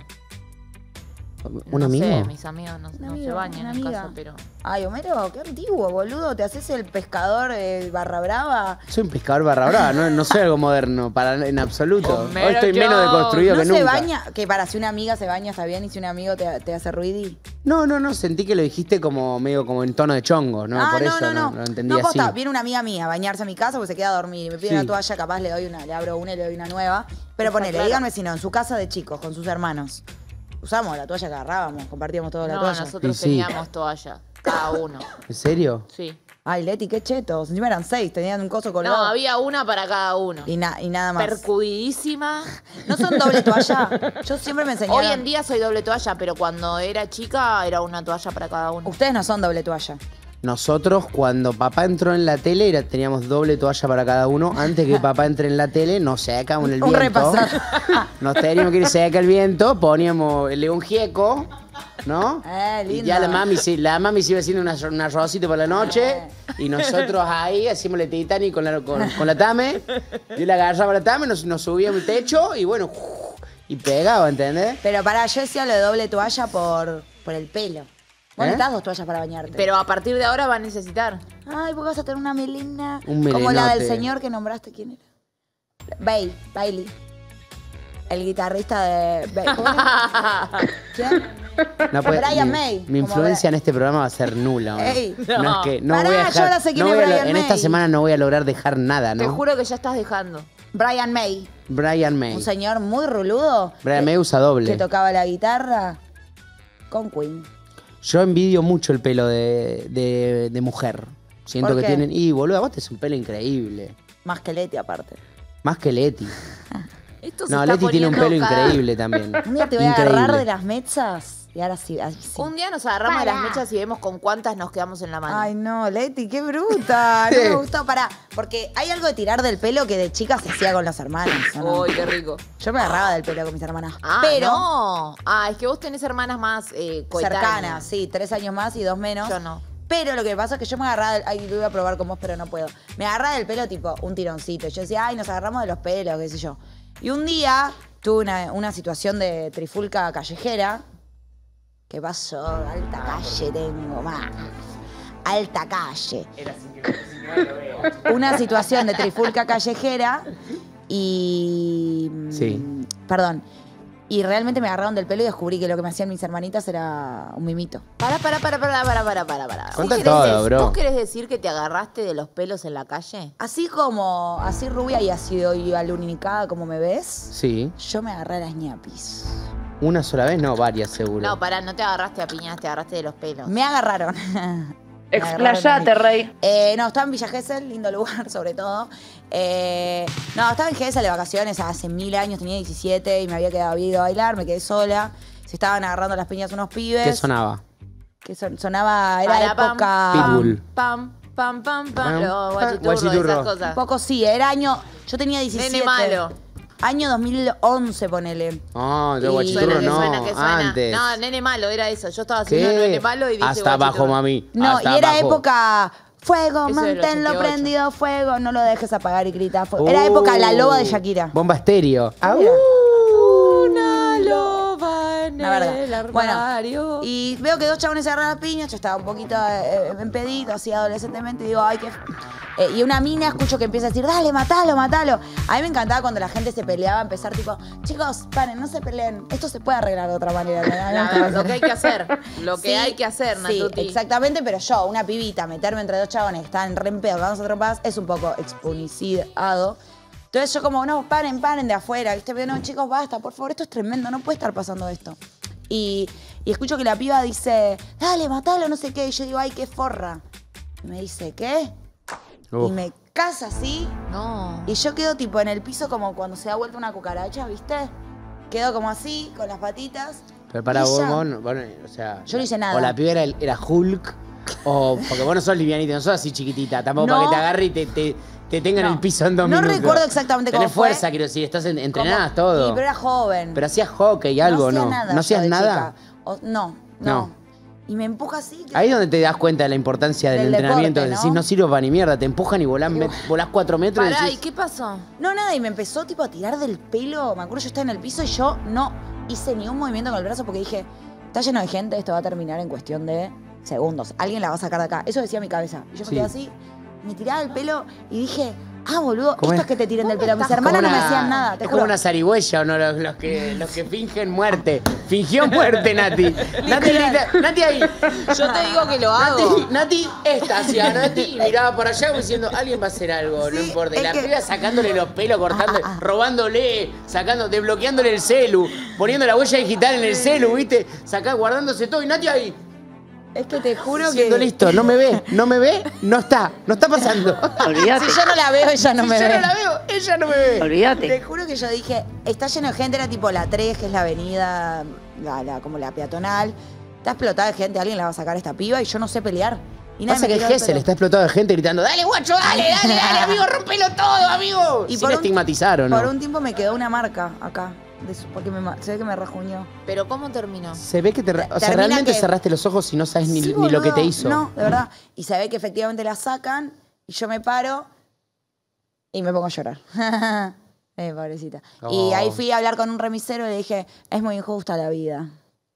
¿Un amigo? No sé, mis amigos no se bañan en casa, pero... Ay, Homero, qué antiguo, boludo. ¿Te haces el pescador barra brava? Soy un pescador barra brava, no soy algo moderno, en absoluto. Homero, Hoy estoy menos deconstruido que ¿No se nunca. baña? Que para si una amiga se baña está bien y si un amigo te hace ruidi. No, sentí que lo dijiste como medio como en tono de chongo, ¿no? Por eso no lo entendí No, así. posta, viene una amiga mía a bañarse a mi casa porque se queda a dormir y me pide Sí. una toalla, capaz le abro una y le doy una nueva. Pero Está ponele, claro. díganme si no, en su casa de chicos, con sus hermanos. Usamos la toalla que agarrábamos, compartíamos toda la No, toalla. nosotros Sí, sí. teníamos toalla, cada uno. ¿En serio? Sí. Ay, Leti, qué chetos. Encima eran 6, tenían un coso colgado. No, había una para cada uno. Y nada más. Percudidísima. ¿No son doble toalla? Yo siempre me enseñaron. Hoy en día soy doble toalla, pero cuando era chica era una toalla para cada uno. Ustedes no son doble toalla. Nosotros, cuando papá entró en la tele, teníamos doble toalla para cada uno. Antes que papá entre en la tele, nos secamos en el Un viento. repasado. Nos teníamos que ir seca el viento, poníamos el león gieco, ¿no? Lindo. Y ya la mami se iba haciendo un arrocito por la noche. Y nosotros ahí hacíamos el Titanic con la Tame. Yo la agarraba la Tame, nos subíamos el techo y bueno, y pegaba, ¿entendés? Pero pará, yo decía lo de doble toalla por el pelo. Vos ¿Eh? necesitas 2 toallas para bañarte. Pero a partir de ahora va a necesitar. Ay, porque vas a tener una melena. Un Como la del melenote. señor que nombraste, ¿quién era? Bailey. El guitarrista de... ¿Cómo era? ¿Quién? No puede- Brian mi- May. Mi Como influencia en este programa va a ser nula. ¿no? Ey. No es que no Pará, voy a yo dejar, ahora sé quién no es voy a Brian en esta May. semana no voy a lograr dejar nada, Te ¿no? juro que ya estás dejando. Brian May. Brian May. Un señor muy ruludo. Brian May usa Que doble. tocaba la guitarra con Queen. Yo envidio mucho el pelo de mujer. Siento ¿Por que qué? tienen... Y boludo, vos tenés un pelo increíble. Más que Leti, aparte. Más que Leti. Esto se No, está Leti tiene un poniendo pelo cada- increíble también. Un día te voy a Increíble. agarrar de las mechas y ahora sí. Así sí. Un día nos agarramos de las mechas y vemos con cuántas nos quedamos en la mano. Ay, no, Leti, qué bruta. No me gustó. Pará, porque hay algo de tirar del pelo que de chica se hacía con los hermanos. ¿o no? Uy, qué rico. Yo me agarraba del pelo con mis hermanas. Ah, pero no. Ah, es que vos tenés hermanas más coetáneas. cercanas, sí, 3 años más y 2 menos. Yo no. Pero lo que pasa es que yo me agarraba ay, lo iba a probar con vos, pero no puedo. Me agarraba del pelo tipo un tironcito. Yo decía, ay, nos agarramos de los pelos, qué sé yo. Y un día tuve una situación de trifulca callejera. ¿Qué pasó? Alta calle tengo más. Alta calle. Una situación de trifulca callejera y... Sí. Perdón. Y realmente me agarraron del pelo y descubrí que lo que me hacían mis hermanitas era un mimito. Para. Cuenta todo, bro. ¿Vos querés decir que te agarraste de los pelos en la calle? Así rubia y así doy alunicada como me ves, Sí. yo me agarré a las ñapis. Una sola vez, no, varias seguro. No, pará, no te agarraste a piñas, te agarraste de los pelos. Me agarraron. Explayate, rey. No, estaba en Villa Gesell, lindo lugar, sobre todo. No, estaba en Gesell de vacaciones hace 1000 años, tenía 17 y me había quedado ido a bailar, me quedé sola. Se estaban agarrando las piñas unos pibes. ¿Qué sonaba? Que sonaba, era Para, pam, época... Pitbull. Pam, pam, pam, pam. Los Guachiturro. guachiturros, esas cosas. Un poco sí, era año... Yo tenía 17. Nene malo. Año 2011, ponele. Ah, de Y- guachiturro Suena, que no, suena, que suena. antes. No, nene malo, era eso. Yo estaba haciendo ¿Qué? nene malo y dije Hasta abajo, guachiturro. mami. No, hasta y era abajo. época... Fuego, Eso del manténlo 88. prendido, fuego, no lo dejes apagar y grita fuego. Era época La Loba de Shakira. Bomba estéreo. Ah, mira. Una loba en La verdad. el armario. Bueno, y veo que 2 chabones se agarran las piñas, yo estaba un poquito empedito, así adolescentemente, y digo, ay, qué... y una mina escucho que empieza a decir, dale, matalo, matalo. A mí me encantaba cuando la gente se peleaba, empezar tipo, chicos, paren, no se peleen, esto se puede arreglar de otra manera. Lo que hay que hacer, lo que Sí, hay que hacer, Sí, Natuti. exactamente, pero yo, una pibita, meterme entre 2 chabones que están re en pedo, vamos a trompadas, es un poco expuniciado. Entonces yo como, no, paren de afuera, ¿viste? Pero no, chicos, basta, por favor, esto es tremendo, no puede estar pasando esto. Y escucho que la piba dice, dale, matalo, no sé qué. Y yo digo, ay, qué forra. Y me dice, ¿qué? Uf. Y me casa así. No. Y yo quedo tipo en el piso como cuando se da vuelta una cucaracha, ¿viste? Quedo como así, con las patitas. Pero para Y vos, ya. o sea... Yo no hice nada. O la piba era Hulk, o... Porque vos no sos livianita, no sos así chiquitita. Tampoco No. para que te agarre y te tenga en No. el piso en 2 No minutos. recuerdo exactamente cómo Tenés fue. fuerza, quiero decir, estás entrenada, Como- todo. Sí, pero era joven. Pero hacías hockey, algo, hacía ¿no? nada ¿No yo hacías de nada? chica. No. No. y me empuja así. Ahí es donde te das cuenta de la importancia del entrenamiento. deporte, ¿no? Decís, no sirvo para ni mierda. Te empujan y volás 4 metros. Pará, y ¿y decís, qué pasó? No, nada, y me empezó tipo a tirar del pelo. Me acuerdo, yo estaba en el piso y yo no hice ni un movimiento con el brazo porque dije, está lleno de gente, esto va a terminar en cuestión de segundos. Alguien la va a sacar de acá. Eso decía mi cabeza. Y yo me Sí. quedé así, me tiraba el pelo y dije, boludo, ¿Cómo esto es? es que te tiren del pelo. Mis es como hermanas no me una- hacían nada, te Es juro. como una zarigüeya, ¿o no? Los que fingen muerte. Fingió muerte, Nati. Nati ahí. Yo te digo que lo hago. Nati esta hacia Nati y miraba por allá como diciendo, alguien va a hacer algo, no importa. Y la piba sacándole los pelos, cortando, robándole, desbloqueándole el celu, poniendo la huella digital en el celu, ¿viste? Guardándose todo y Nati ahí. Es que te juro Diciendo, que... listo, no me ve, no está pasando. Olvídate. Si yo no la veo, ella no me Si ve. yo no la veo, ella no me ve. Olvídate. Te juro que yo dije, está lleno de gente, era tipo la 3, que es la avenida, como la peatonal. Está explotada de gente, alguien la va a sacar a esta piba y yo no sé pelear. Y nadie Pasa me que tiró el Gessel pelo. está explotado de gente gritando, dale guacho, dale, amigo, rompelo todo, amigo. Y Sin por un- estigmatizar, ¿o no? Por un tiempo me quedó una marca acá, porque se ve que me rajuñó. ¿Pero cómo terminó? Se ve que o sea, Termina realmente que- cerraste los ojos y no sabes ni, Sí, ni lo que te boludo. hizo. No, de verdad. Y se ve que efectivamente la sacan y yo me paro y me pongo a llorar. Pobrecita. Y Oh. ahí fui a hablar con un remisero y le dije, es muy injusta la vida.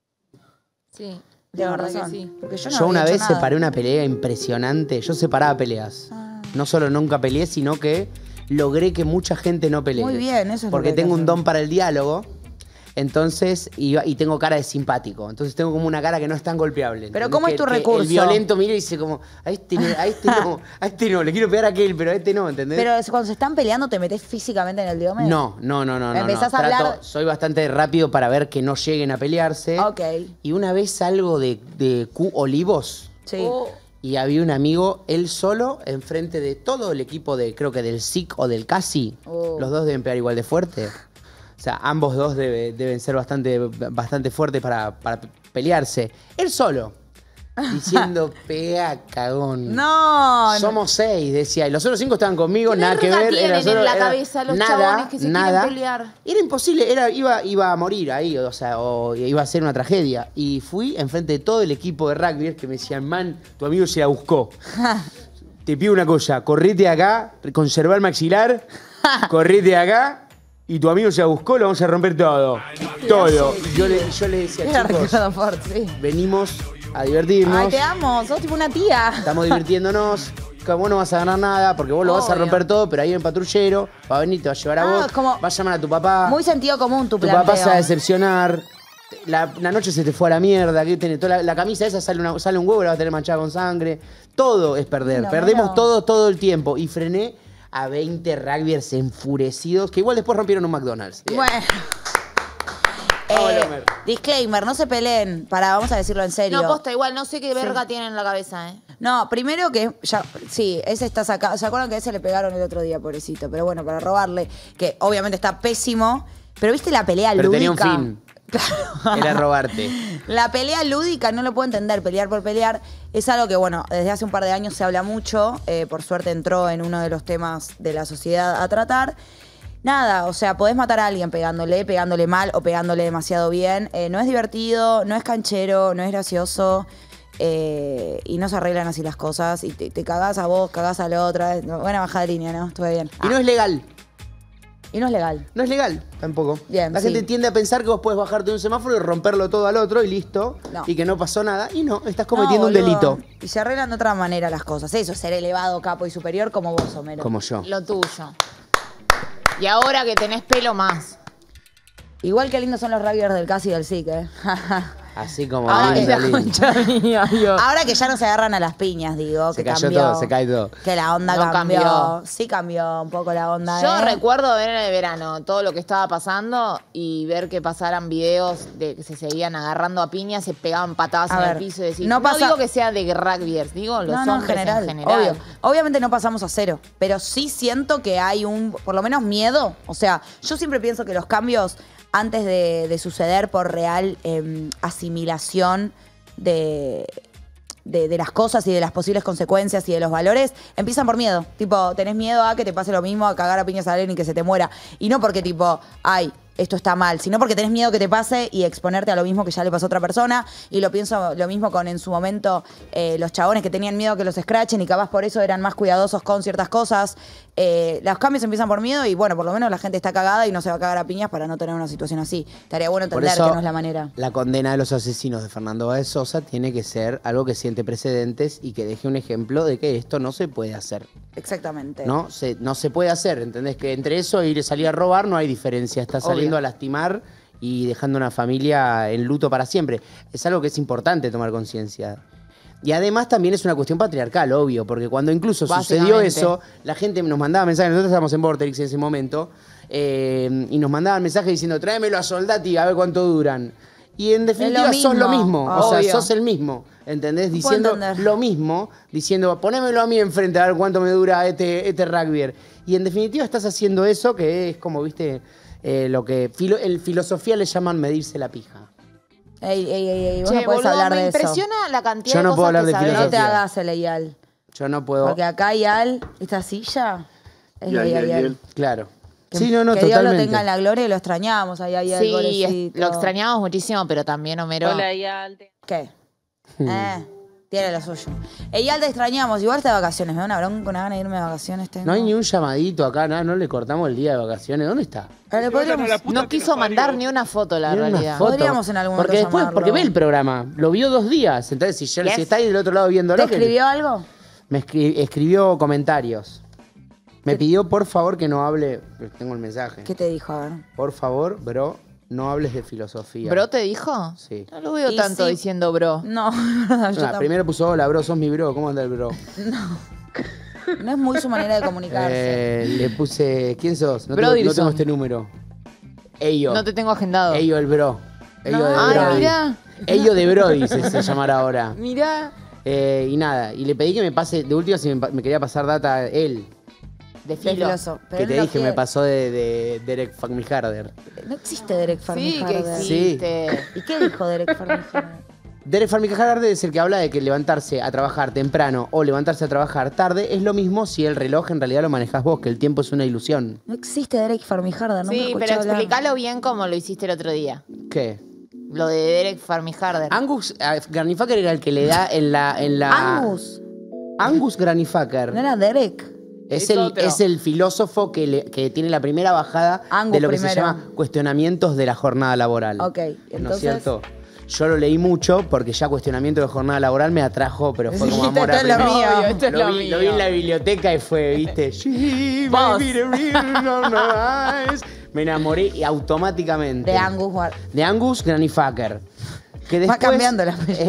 Sí. Tengo la verdad que razón. sí. Porque yo no Yo una había vez hecho nada. separé una pelea impresionante. Yo separaba peleas. No solo nunca peleé, sino que logré que mucha gente no pelee. Muy bien, eso es lo Porque que hay que tengo un hacer. don para el diálogo. Entonces, y tengo cara de simpático. Entonces tengo como una cara que no es tan golpeable. Pero ¿entendés? ¿cómo es Que- tu que recurso? El violento mira y dice como, a este no, le quiero pegar a aquel, pero a este no, ¿entendés? Pero cuando se están peleando, ¿te metés físicamente en el diome? No. Empezás a hablar- Soy bastante rápido para ver que no lleguen a pelearse. Ok. Y una vez salgo de Q Olivos. Sí. Y había un amigo, él solo, enfrente de todo el equipo creo que del SIC o del CASI. Los dos deben pegar igual de fuerte. O sea, ambos dos deben ser bastante fuertes para pelearse. Él solo, diciendo, pega cagón. No. Somos 6, decía. Y los otros 5 estaban conmigo, ¿Qué nada que verga ver. tienen solo- en la cabeza los chabones que se quieren pelear? Era imposible, iba a morir ahí, o sea, o iba a ser una tragedia. Y fui enfrente de todo el equipo de rugby que me decían, man, tu amigo se la buscó. Te pido una cosa, correte acá, conserva el maxilar, correte acá. Y tu amigo se la buscó, lo vamos a romper todo. Todo. Y yo le decía, chicos, venimos a divertirnos. Ay, te amo, sos tipo una tía. Estamos divirtiéndonos. Que vos no vas a ganar nada porque vos lo vas a Obvio. romper todo, pero ahí el patrullero va a venir, te va a llevar a vos. es como- Va a llamar a tu papá. Muy sentido común tu Tu planteo. papá se va a decepcionar. La noche se te fue a la mierda. Que tenés toda la camisa esa sale un huevo, la vas a tener manchada con sangre. Todo es perder. No, Perdemos bueno. todo el tiempo. Y frené a 20 rugbyers enfurecidos que igual después rompieron un McDonald's. Bien. Bueno. Vamos, Lomer. Disclaimer, no se peleen. Vamos a decirlo en serio. No, posta, igual, no sé qué verga tienen en la cabeza, ¿eh? No, primero que sí, ese está sacado. ¿Se acuerdan que a ese le pegaron el otro día, pobrecito? Pero bueno, para robarle, que obviamente está pésimo. Pero viste la pelea Pero lúdica. tenía un fin. Era robarte. La pelea lúdica, no lo puedo entender, pelear por pelear, es algo que, bueno, desde hace un par de años se habla mucho, por suerte entró en uno de los temas de la sociedad a tratar. Nada, o sea, podés matar a alguien pegándole mal o pegándole demasiado bien. No es divertido, no es canchero, no es gracioso. Y no se arreglan así las cosas. Y te cagás a vos, cagás a la otra. Buena bajada de línea, ¿no? Estuve bien. Y no es legal. Y no es legal. No es legal tampoco. Bien, La sí. gente tiende a pensar que vos podés bajarte de un semáforo y romperlo todo al otro y listo. No. Y que no pasó nada. Y no, estás cometiendo No, un boludo. delito. Y se arreglan de otra manera las cosas. Eso, ser elevado, capo y superior como vos, Homero. Como yo. Lo tuyo. Y ahora que tenés pelo más. Igual que lindos son los rugbyers del CASI y del SIC, ¿eh? Así como Ay, lindo, la lindo. concha mía, Dios. Ahora que ya no se agarran a las piñas, digo, Se que cayó cambió. todo, se cae todo. Que la onda No cambió. cambió. Sí cambió un poco la onda, Yo ¿eh? recuerdo ver en el verano todo lo que estaba pasando y ver que pasaran videos de que se seguían agarrando a piñas, se pegaban patadas A en ver, el piso y decir, no no, pasa- digo que sea de rugbyers, digo los No, no, en hombres general, obvio. Obviamente no pasamos a cero, pero sí siento que hay por lo menos miedo. O sea, yo siempre pienso que los cambios, antes de suceder por real asimilación de las cosas y de las posibles consecuencias y de los valores, empiezan por miedo. Tipo, tenés miedo a que te pase lo mismo, a cagar a piñas a alguien y que se te muera. Y no porque tipo, ay, esto está mal, sino porque tenés miedo que te pase y exponerte a lo mismo que ya le pasó a otra persona. Y lo pienso lo mismo con en su momento los chabones que tenían miedo que los escrachen y capaz por eso eran más cuidadosos con ciertas cosas. Los cambios empiezan por miedo y bueno, por lo menos la gente está cagada y no se va a cagar a piñas para no tener una situación así. Estaría bueno Por entender eso, que no es la manera. la condena de los asesinos de Fernando Báez Sosa tiene que ser algo que siente precedentes y que deje un ejemplo de que esto no se puede hacer. Exactamente. No se puede hacer, ¿entendés? Que entre eso y salir a robar no hay diferencia. Está saliendo a lastimar y dejando una familia en luto para siempre. Es algo que es importante tomar conciencia. Y además también es una cuestión patriarcal, obvio, porque cuando incluso sucedió eso, la gente nos mandaba mensajes, nosotros estábamos en Vorterix en ese momento, y nos mandaban mensajes diciendo, tráemelo a Soldati a ver cuánto duran. Y en definitiva sos lo mismo, o sea, sos el mismo, ¿entendés? Diciendo lo mismo, diciendo, ponémelo a mí enfrente a ver cuánto me dura este rugby. Y en definitiva estás haciendo eso que es como, viste, lo que en filosofía le llaman medirse la pija. Ey, vos no podés hablar de eso. Me impresiona la cantidad Yo no de puedo cosas hablar de que sabés. filosofía. No te hagas el Eyal. Yo no puedo. Porque acá Eyal, esta silla, es la Eyal. Claro. Que, sí, no, que totalmente. Dios lo tenga en la gloria y lo extrañamos. Ahí Eyal, Sí, pobrecito. lo extrañamos muchísimo, pero también Homero. Hola, Eyal. ¿Qué? Tiene lo suyo. Eyal, te extrañamos. Igual está de vacaciones. Me da una bronca, una gana de irme de vacaciones. Tengo. No hay ni un llamadito acá, nada, no le cortamos el día de vacaciones. ¿Dónde está? Pero le podríamos... No quiso mandar ni una foto, la Ni una realidad. foto. Podríamos en algún momento Porque después, llamarlo. porque ve el programa, lo vio 2 días. Entonces, si está ahí del otro lado viéndolo... ¿Te escribió algo? Me escribió comentarios. Me pidió, por favor, que no hable... Tengo el mensaje. ¿Qué te dijo? A ver. Por favor, bro, no hables de filosofía. ¿Bro te dijo? Sí. No lo veo Y tanto sí. diciendo bro. No, Primero puso, hola, bro, sos mi bro. ¿Cómo anda el bro? No es muy su manera de comunicarse. Le puse, ¿quién sos? No Bro tengo Dilson. no tengo este número. Ello. No te tengo agendado. Ello el bro. Ello de Ay, Brody. mirá. Ello de Brody se llamará ahora. Mirá. Y nada, y le pedí que me pase, de última si me quería pasar data él. De De filo. filoso. Pero Que él te no dije, quiere. me pasó de Derek Farmiharder. No existe Derek Sí, Farmiharder. que existe. ¿Y qué dijo Derek Farmiharder? Derek Farmiharder es el que habla de que levantarse a trabajar temprano o levantarse a trabajar tarde es lo mismo si el reloj en realidad lo manejas vos, que el tiempo es una ilusión. No existe Derek Farmiharder, no Sí, pero explícalo bien como lo hiciste el otro día. ¿Qué? Lo de Derek Farmiharder. Angus Granifacker era el que le da en la... Angus Granifacker. ¿No era Derek? Es el filósofo que tiene la primera bajada Angus de lo que primero. se llama cuestionamientos de la jornada laboral. Ok, ¿No es entonces... cierto? Yo lo leí mucho porque ya cuestionamiento de jornada laboral me atrajo, pero fue como amor a Esto es lo primera- mío. Obvio, esto es Lo lo vi mío. en la biblioteca y fue, ¿viste? She Vos. may be the reason of my eyes. Me enamoré y automáticamente. De Angus De Angus Granifacker. Que Va después cambiando el apellido.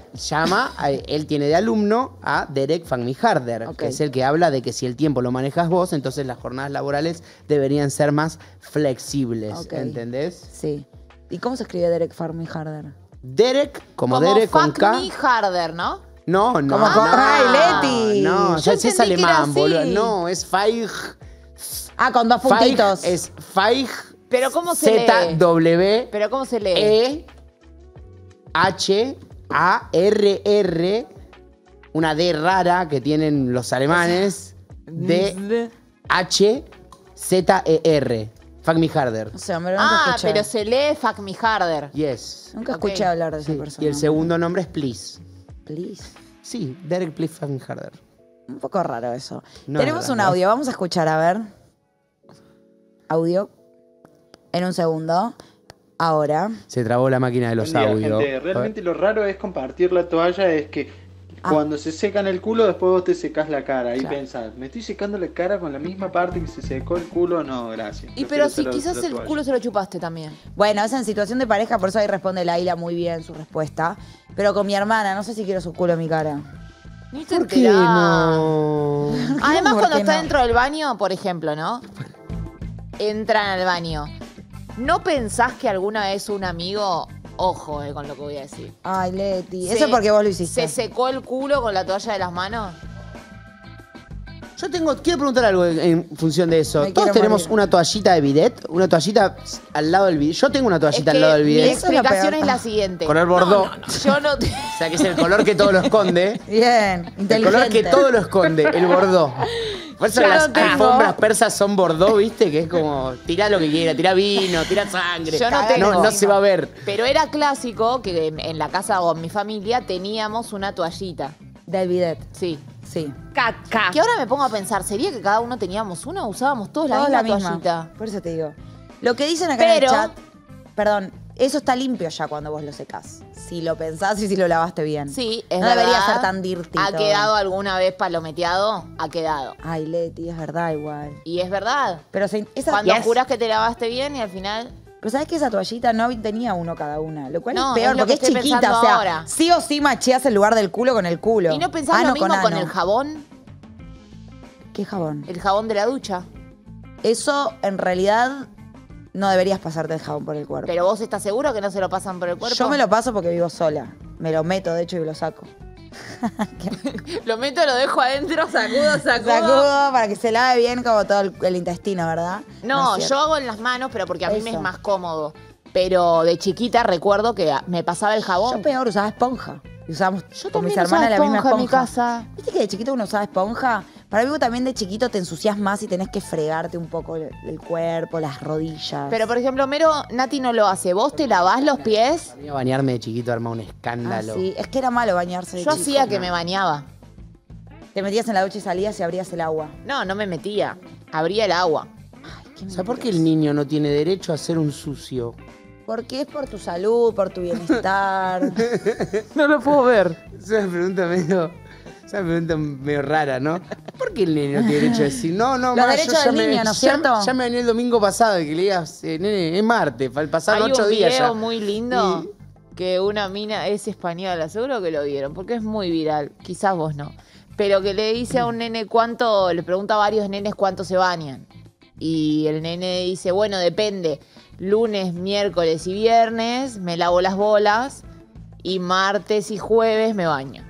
él tiene de alumno a Derek Farmiharder, Ok. que es el que habla de que si el tiempo lo manejas vos, entonces las jornadas laborales deberían ser más flexibles, Ok. ¿entendés? Sí. ¿Y cómo se escribe Derek Farmiharder? Derek, como Como Derek con fuck K. me harder, ¿no? No, no, Como no. con- ¡Ay, Leti! No, Yo ya es entendí que era alemán, así. boludo. No, es Feig. Ah, con 2 Feig puntitos. es Feig. Pero ¿cómo se lee? Z-W-E. Pero ¿cómo se lee? H-A-R-R, una D rara que tienen los alemanes, D-H-Z-E-R. Fuck me harder. O sea, me lo nunca escuché. Pero se lee fuck me harder. Yes. Nunca Ok. escuché hablar de esa persona. Y el segundo nombre es Please. Please. Sí, Derek Please Fuck me harder. Un poco raro eso. No, Tenemos no, un no. audio, vamos a escuchar, a ver. Audio. En un segundo. Ahora. Se trabó la máquina de los Buen día, audios. gente. Realmente lo raro es compartir la toalla, es que cuando se secan el culo, después vos te secás la cara. Y Claro. pensás, ¿me estoy secando la cara con la misma parte que se secó el culo? No, gracias. Y Prefiero pero si usar la quizás el toalla. culo se lo chupaste también. Bueno, es en situación de pareja, por eso ahí responde Laila muy bien su respuesta. Pero con mi hermana, no sé si quiero su culo en mi cara. Ni te ¿Por qué enterás. no? Además, ¿Por cuando qué está no? dentro del baño, por ejemplo, ¿no? Entran al baño. ¿No pensás que alguna vez un amigo, ojo con lo que voy a decir, Ay, Leti. Se- Eso es porque vos lo hiciste. se secó el culo con la toalla de las manos? Yo quiero preguntar algo en función de eso. Me Todos quiero tenemos morir. una toallita de bidet, una toallita al lado del bidet. Yo tengo una toallita Es al lado que del mi bidet. Eso es lo explicación peor. es la siguiente. Color bordó. Yo no te... O sea, que es el color que todo lo esconde. Bien, El inteligente. color que todo lo esconde, el bordó. Por eso las alfombras persas son bordó, ¿viste? Que es como, tirá lo que quiera, tirá vino, tirá sangre. Yo no tengo. No se va a ver. Pero era clásico que en la casa o en mi familia teníamos una toallita. Del bidet. Sí. Sí. Caca. Que ahora me pongo a pensar, ¿sería que cada uno teníamos una o usábamos todos Todos la la misma toallita? Por eso te digo. Lo que dicen acá en el chat, perdón, eso está limpio ya cuando vos lo secás. Si lo pensás y si lo lavaste bien. Sí, es no verdad. debería ser tan dirty. ¿Ha todo. quedado alguna vez palometeado? Ha quedado. Ay, Leti, es verdad igual. Y es verdad. Pero cuando jurás que te lavaste bien y al final... Pero ¿sabes que esa toallita no tenía uno cada una? Lo cual No, es peor es lo porque que es estoy chiquita. pensando O sea, ahora. sí o sí macheas el lugar del culo con el culo. ¿Y no pensás lo mismo con el jabón? ¿Qué jabón? El jabón de la ducha. Eso, en realidad, no deberías pasarte el jabón por el cuerpo. ¿Pero vos estás seguro que no se lo pasan por el cuerpo? Yo me lo paso porque vivo sola. Me lo meto, de hecho, y lo saco. Lo meto, lo dejo adentro, sacudo. Sacudo para que se lave bien como todo el intestino, ¿verdad? No, es yo hago en las manos, pero porque a mí me Eso. es más cómodo. Pero de chiquita recuerdo que me pasaba el jabón. Yo peor usaba esponja. Y usábamos Yo con mis también usaba hermanas la misma esponja en mi esponja. casa. ¿Viste que de chiquito uno usaba esponja? Para mí también de chiquito te ensucias más y tenés que fregarte un poco el cuerpo, las rodillas. Pero, por ejemplo, Mero, Nati no lo hace. ¿Vos te lavás los pies? A mí a bañarme de chiquito arma un escándalo. Sí, es que era malo bañarse de Yo chico. hacía que me bañaba. Te metías en la ducha y salías y abrías el agua. No, no me metía. Abría el agua. ¿Sabes por qué el niño no tiene derecho a ser un sucio? Porque es por tu salud, por tu bienestar. No lo puedo ver. Es una pregunta medio rara, ¿no? ¿Por qué el nene no tiene derecho a decir, no, Los ma, derechos yo ya del niño, ¿no es cierto? Ya me bañé el domingo pasado y que le digas, nene, es martes, pasaron Hay 8 un días video ya. muy lindo que una mina es española, seguro que lo vieron, porque es muy viral, quizás vos no. Pero que le dice a un nene le pregunta a varios nenes cuánto se bañan. Y el nene dice, bueno, depende. Lunes, miércoles y viernes me lavo las bolas y martes y jueves me baño.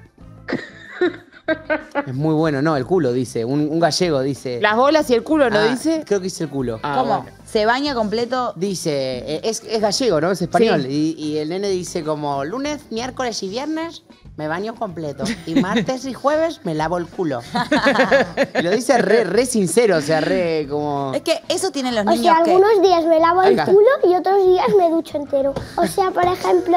Es muy bueno, no, el culo dice, un gallego dice. Las bolas y el culo, ¿no dice? Creo que dice el culo. ¿Cómo? Bueno. ¿Se baña completo? Dice, es gallego, ¿no? Es español. Sí. Y el nene dice como, lunes, miércoles y viernes me baño completo. Y martes y jueves me lavo el culo. Y lo dice re sincero, o sea, re como... Es que eso tienen los O niños sea, que... algunos días me lavo el Venga. culo y otros días me ducho entero. O sea, por ejemplo,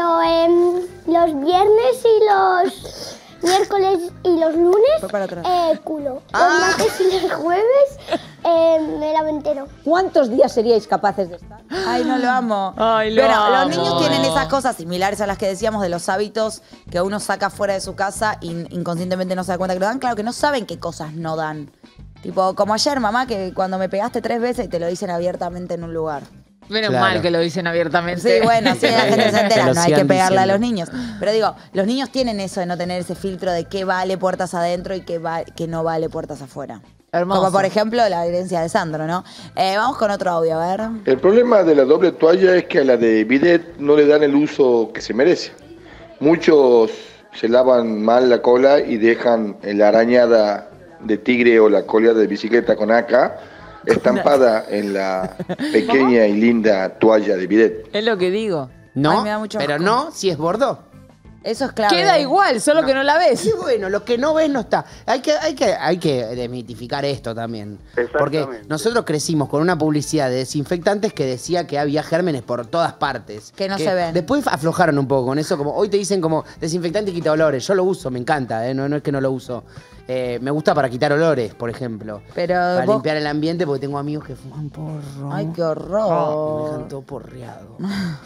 los viernes y los miércoles y los lunes, culo. Los martes y los jueves, me lavo entero. ¿Cuántos días seríais capaces de estar? Ay, no lo amo. Ay, lo Pero amo. los niños tienen esas cosas similares a las que decíamos de los hábitos que uno saca fuera de su casa y inconscientemente no se da cuenta que lo dan. Claro que no saben qué cosas no dan. Tipo, como ayer, mamá, que cuando me pegaste 3 veces y te lo dicen abiertamente en un lugar. Menos Claro. mal que lo dicen abiertamente. Sí, bueno, sí, la gente se entera, Que lo no hay que sigan pegarle a diciendo. los niños. Pero digo, los niños tienen eso de no tener ese filtro de qué vale puertas adentro y qué no vale puertas afuera. Hermoso. Como por ejemplo la herencia de Sandro, ¿no? Vamos con otro audio, a ver. El problema de la doble toalla es que a la de bidet no le dan el uso que se merece. Muchos se lavan mal la cola y dejan la arañada de tigre o la cola de bicicleta con AK estampada en la pequeña y linda toalla de bidet. Es lo que digo. No, Ay, me da mucho pero asco. no si es bordó. Eso es clave. Queda igual, solo que no la ves. Sí, bueno, lo que no ves no está. Hay que desmitificar esto también. Porque nosotros crecimos con una publicidad de desinfectantes que decía que había gérmenes por todas partes. Que no se ven. Después aflojaron un poco con eso. Como hoy te dicen como desinfectante y quita olores. Yo lo uso, me encanta, no es que no lo uso. Me gusta para quitar olores, por ejemplo. Pero para vos- limpiar el ambiente porque tengo amigos que fuman porro. Ay, qué Me horror. dejan todo porreado.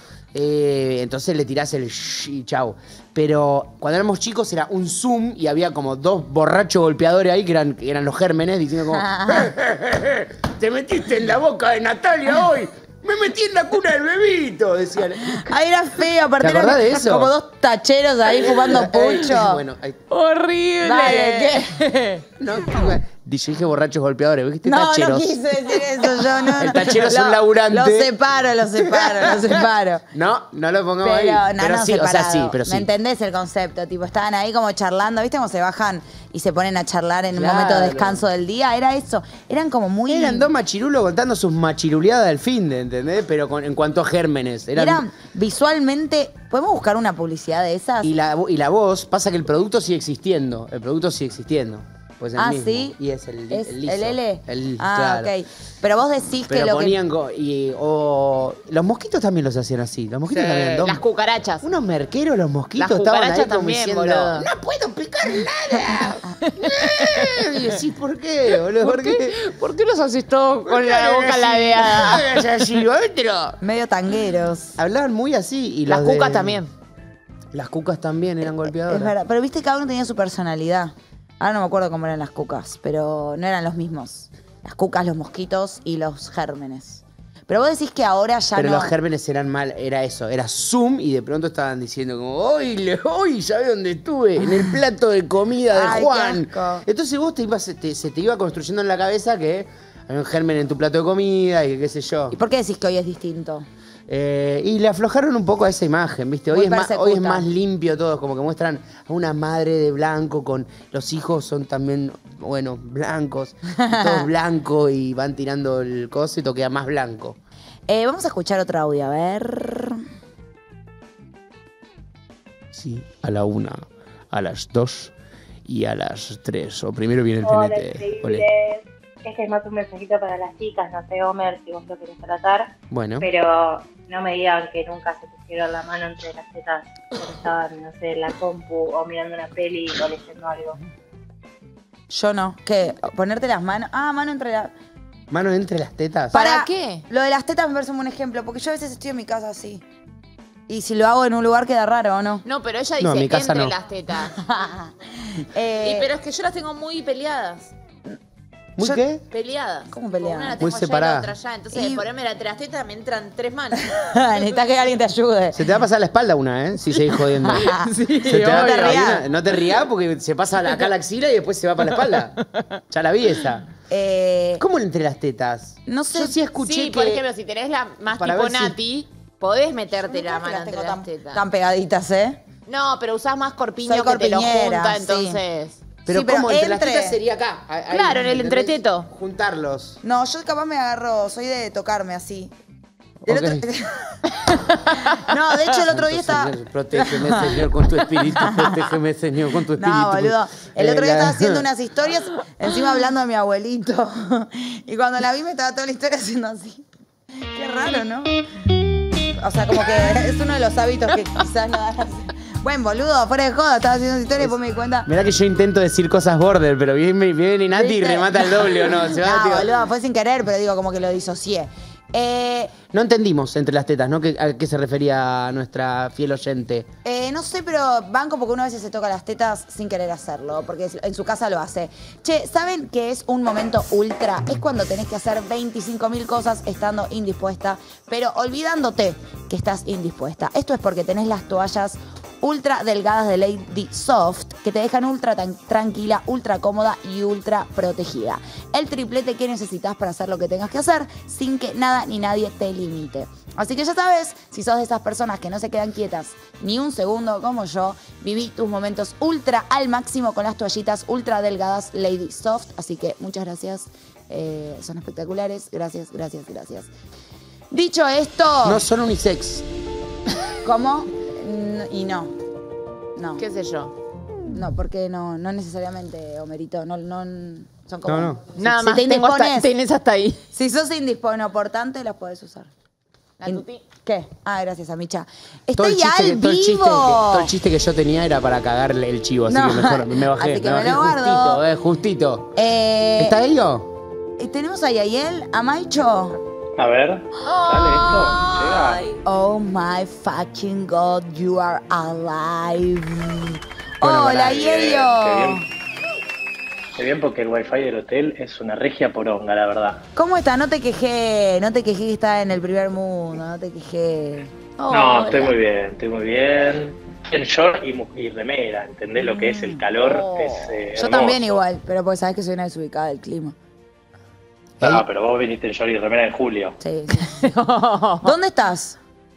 Entonces le tirás el shh y chau. Pero cuando éramos chicos era un zoom y había como 2 borrachos golpeadores ahí que eran los gérmenes diciendo como te metiste en la boca de Natalia hoy. Me metí en la cuna del bebito, decían. Ay, era feo, aparte ¿Te acordás eran de eso? como 2 tacheros ahí fumando pucho. Bueno, ahí- ¡Horrible! Dale, ¿qué? no, dije borrachos golpeadores, ¿viste? No, tacheros. no quise decir eso, yo no. El tachero es un Lo- laburante. Lo separo. No lo pongamos ahí. Pero no, no, sí, o sea, separado. sí, pero sí. ¿Me entendés el concepto? Tipo, estaban ahí como charlando, ¿viste cómo se bajan y se ponen a charlar en un Claro. momento de descanso del día? Era eso. Eran como muy... Eran 2 machirulos contando sus machiruleadas del fin de, ¿entendés? Pero en cuanto a gérmenes. Eran visualmente... ¿Podemos buscar una publicidad de esas? Y la voz, pasa que el producto sigue existiendo. Pues Ah, mismo. ¿sí? Y es el ¿Es liso. el L? Claro. Ok. Pero vos decís Pero que lo ponían que... los mosquitos también los hacían así. Los mosquitos también. Las cucarachas. Unos merqueros, los mosquitos Las estaban ahí cucarachas como también, diciendo, boludo. no puedo picar nada. Y decís, ¿por qué, boludo? ¿Por qué los haces todos con la boca ladeada? Hagas así, otro. Medio tangueros. Hablaban muy así. Y Las los cucas de- también. Las cucas también eran golpeadoras. Es verdad. Pero viste, cada uno tenía su personalidad. Ahora no me acuerdo cómo eran las cucas, pero no eran los mismos. Las cucas, los mosquitos y los gérmenes. Pero vos decís que ahora ya Pero no... los gérmenes eran mal, era eso, era Zoom y de pronto estaban diciendo como, hoy, ¿sabés dónde estuve? En el plato de comida de Ay, Juan. qué asco. Entonces vos se te iba construyendo en la cabeza que había un germen en tu plato de comida y que qué sé yo. ¿Y por qué decís que hoy es distinto? Y le aflojaron un poco a esa imagen, ¿viste? Muy Hoy es persecuta. más limpio todo, como que muestran a una madre de blanco con los hijos son también, bueno, blancos, todos blancos y van tirando el coso y todo queda más blanco. Vamos a escuchar otro audio, a ver... Sí, a la 1, a las 2 y a las 3. O primero viene el Hola, PNT. increíbles. Ole. Este es más un mensajito para las chicas, no sé, Homer, si vos lo querés tratar. Bueno. Pero no me digan que nunca se pusieron la mano entre las tetas cuando estaban, no sé, en la compu o mirando una peli o leyendo algo. Yo no. ¿Qué? ¿Ponerte las manos? Ah, mano entre las... Mano entre las tetas. ¿Para qué? Lo de las tetas me parece un buen ejemplo, porque yo a veces estoy en mi casa así. Y si lo hago en un lugar queda raro, ¿o no? No, pero ella dice No, en mi casa entre no. las tetas. Pero es que yo las tengo muy peleadas. ¿Muy qué? Peleadas. ¿Cómo peleadas? Una la Muy tengo allá y separadas. la otra allá. Entonces, ponerme entre las tetas me entran 3 manos. Necesitas que alguien te ayude. Se te va a pasar la espalda una, ¿eh? Si seguís jodiendo. Sí, Se te va a no te pegar rías. una- no te rías porque se pasa acá la axila y después se va para la espalda. Ya la vi esa. ¿Cómo entre las tetas? No sé. Yo sí escuché Sí, que... por ejemplo, si tenés la más Para tipo ver si- Nati, podés meterte la mano entre las tetas. Tan pegaditas, ¿eh? No, pero usás más corpiño Soy que te lo corpiñera, junta, sí. entonces... Pero Sí, pero ¿cómo? Entre las entre- tetas sería acá. Ahí, Claro, en el ¿entendés? entreteto. Juntarlos. No, yo capaz me agarro, soy de tocarme así. El Ok. otro- No, de hecho el otro día estaba... Señor, protégeme, Señor, con tu espíritu. Protégeme, Señor, con tu espíritu. No, boludo. El otro día La- estaba haciendo unas historias, encima hablando de mi abuelito. Y cuando la vi me estaba toda la historia haciendo así. Qué raro, ¿no? O sea, como que es uno de los hábitos que quizás no hagas. Bueno, boludo, fuera de joda, estaba haciendo esa historia y después me di cuenta. Mirá que yo intento decir cosas border, pero viene Nati y ¿Viste? remata el doble, ¿o no? Se va, No, tío. boludo, fue sin querer, pero digo, como que lo disocié. No entendimos entre las tetas, ¿no? ¿A qué se refería nuestra fiel oyente? No sé, pero banco porque uno a veces se toca las tetas sin querer hacerlo, porque en su casa lo hace. Che, ¿saben qué es un momento ultra? Es cuando tenés que hacer 25.000 cosas estando indispuesta, pero olvidándote que estás indispuesta. Esto es porque tenés las toallas ultra delgadas de Lady Soft que te dejan ultra tranquila, ultra cómoda y ultra protegida. El triplete que necesitas para hacer lo que tengas que hacer sin que nada ni nadie te limite. Así que ya sabes, si sos de esas personas que no se quedan quietas ni un segundo como yo, viví tus momentos ultra al máximo con las toallitas ultra delgadas Lady Soft. Así que muchas gracias, son espectaculares. Gracias, gracias, gracias. Dicho esto... No son unisex. ¿Cómo? Y no. No. ¿Qué sé yo? No, porque no necesariamente, Homerito. No, son como... No. Nada Si más, te indispones, tenés hasta ahí. si sos indisponoportante, los podés usar. La tuti. ¿Qué? Ah, gracias, Amicha. Todo ¡Estoy al vivo! todo el chiste que yo tenía era para cagarle el chivo, así No. que mejor me bajé. Así que me me bajé lo guardo. justito, justito. Eh, ¿Está ahí o? ¿Tenemos a Yayel? ¿A Maicho? A ver, dale esto. Llega. Oh my fucking God, you are alive. Bueno, Hola, pará, Yayo. Qué bien porque el wifi del hotel es una regia poronga, la verdad. ¿Cómo está? No te quejé que está en el primer mundo, no te quejé. No, estoy muy bien, estoy muy bien. En short y remera, ¿entendés lo que es el calor? Es, Yo hermoso. también igual, pero porque sabes que soy una desubicada del clima. Ah, pero vos viniste en short y remera en julio. Sí. ¿Dónde estás?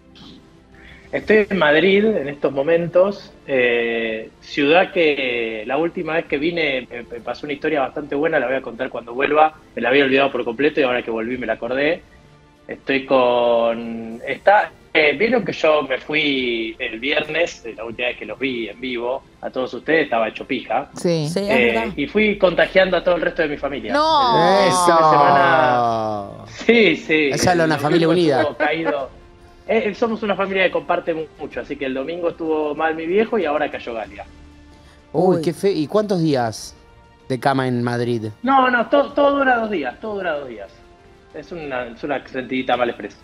Estoy en Madrid en estos momentos, ciudad que la última vez que vine me pasó una historia bastante buena, la voy a contar cuando vuelva, me la había olvidado por completo y ahora que volví me la acordé. Estoy con... Está vieron que yo me fui el viernes, la última vez que los vi en vivo, a todos ustedes, estaba hecho pija. Sí. Y fui contagiando a todo el resto de mi familia. ¡No! ¡Eso! Fin de semana... Sí. Esa es una familia unida. Caído. Somos una familia que comparte mucho, así que el domingo estuvo mal mi viejo y ahora cayó Galia. Uy, qué fe. ¿Y cuántos días de cama en Madrid? No, todo dura 2 días, Es una sentidita mal expresa.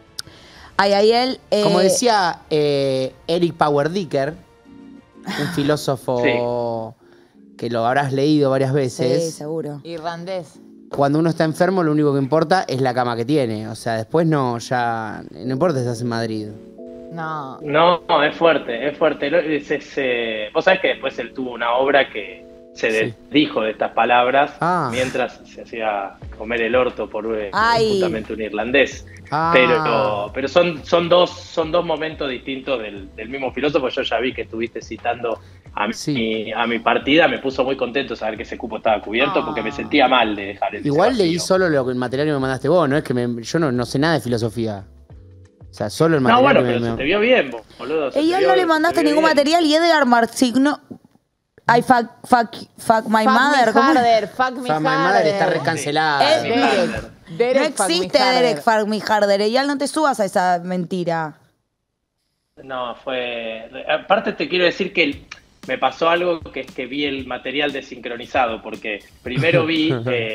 Como decía Eric Powerdicker, un filósofo que lo habrás leído varias veces. Sí, seguro. Irlandés. Cuando uno está enfermo, lo único que importa es la cama que tiene. O sea, después no importa si estás en Madrid. No. No, es fuerte. Vos sabés que después él tuvo una obra que se dijo de estas palabras mientras se hacía comer el orto por justamente un irlandés. Pero son dos momentos distintos del mismo filósofo. Yo ya vi que estuviste citando a mi partida. Me puso muy contento saber que ese cupo estaba cubierto porque me sentía mal de dejar el Igual leí solo el material que me mandaste vos, no es que yo no sé nada de filosofía. O sea, solo el material. No, bueno, pero se te vio bien, boludo. Y él no le mandaste ningún material y Edgar Marsigno... I fuck my mother. Fuck me harder. Está recancelada. No existe Derek Fuck me harder. Y él no te subas a esa mentira. No, aparte te quiero decir que me pasó algo que es que vi el material desincronizado, porque primero vi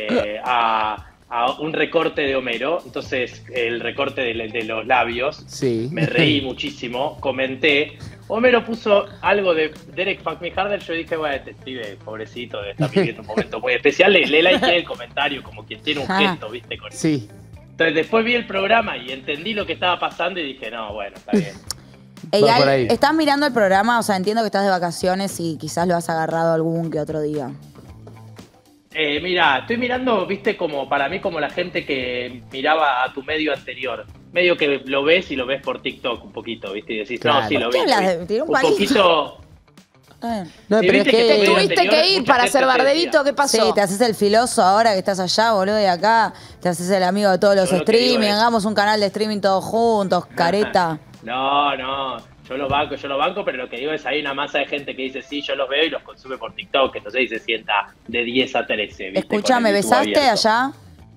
a un recorte de Homero, entonces el recorte de los labios, me reí muchísimo, comenté, Homero puso algo de Derek Fuck Me Harder, yo dije, bueno, este pibe, pobrecito, debe estar viviendo un momento muy especial, le likeé el comentario como quien tiene un gesto, ¿viste? Entonces después vi el programa y entendí lo que estaba pasando y dije, no, bueno, está bien. ¿Estás mirando el programa? O sea, entiendo que estás de vacaciones y quizás lo has agarrado algún que otro día. Mira, estoy mirando, viste, como para mí como la gente que miraba a tu medio anterior. Medio que lo ves y lo ves por TikTok un poquito, viste, y decís, no, sí, lo vi. ¿Qué un poquito... No, pero es que te tuviste que ir para hacer barderito, ¿qué pasó? Sí, te haces el filoso ahora que estás allá, boludo, y acá te haces el amigo de todos los streaming, hagamos un canal de streaming todos juntos, careta. No, yo lo banco, pero lo que digo es hay una masa de gente que dice sí, yo los veo y los consume por TikTok, entonces y se sienta de 10 a 13, ¿viste? Escuchame, ¿besaste allá?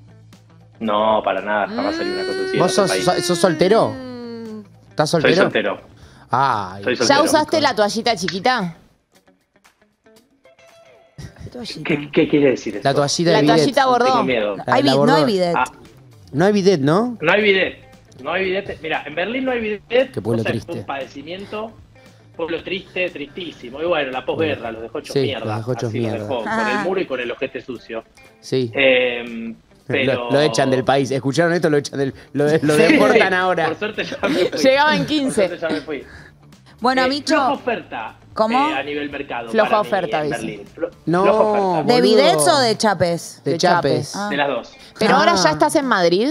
No, para nada, jamás salí una cosa así. ¿Vos sos soltero? ¿Estás soltero? Soy soltero. Ay. Soy soltero. ¿Ya usaste la toallita chiquita? ¿Qué quiere decir eso? La toallita de La bidet. toallita bordó. Tengo miedo. No hay bidet. No hay bidet, ¿no? No hay bidet. Mira, en Berlín no hay bidet. Qué pueblo o sea, triste. Es un padecimiento. Pueblo triste, tristísimo. Y bueno, la posguerra los dejó hechos mierda. Los dejó hechos mierda. Con el muro y con el ojete sucio. Sí. Pero... Lo echan del país. ¿Escucharon esto? Lo echan lo deportan ahora. Por suerte ya me fui. Llegaba en 15. Por suerte ya me fui. Bueno, Micho. Floja oferta. ¿Cómo? A nivel mercado. Floja para mí oferta, en dice. Berlín. No, floja oferta. ¿De bidets o de chapes? De chapes. De las dos. Pero ahora ya estás en Madrid.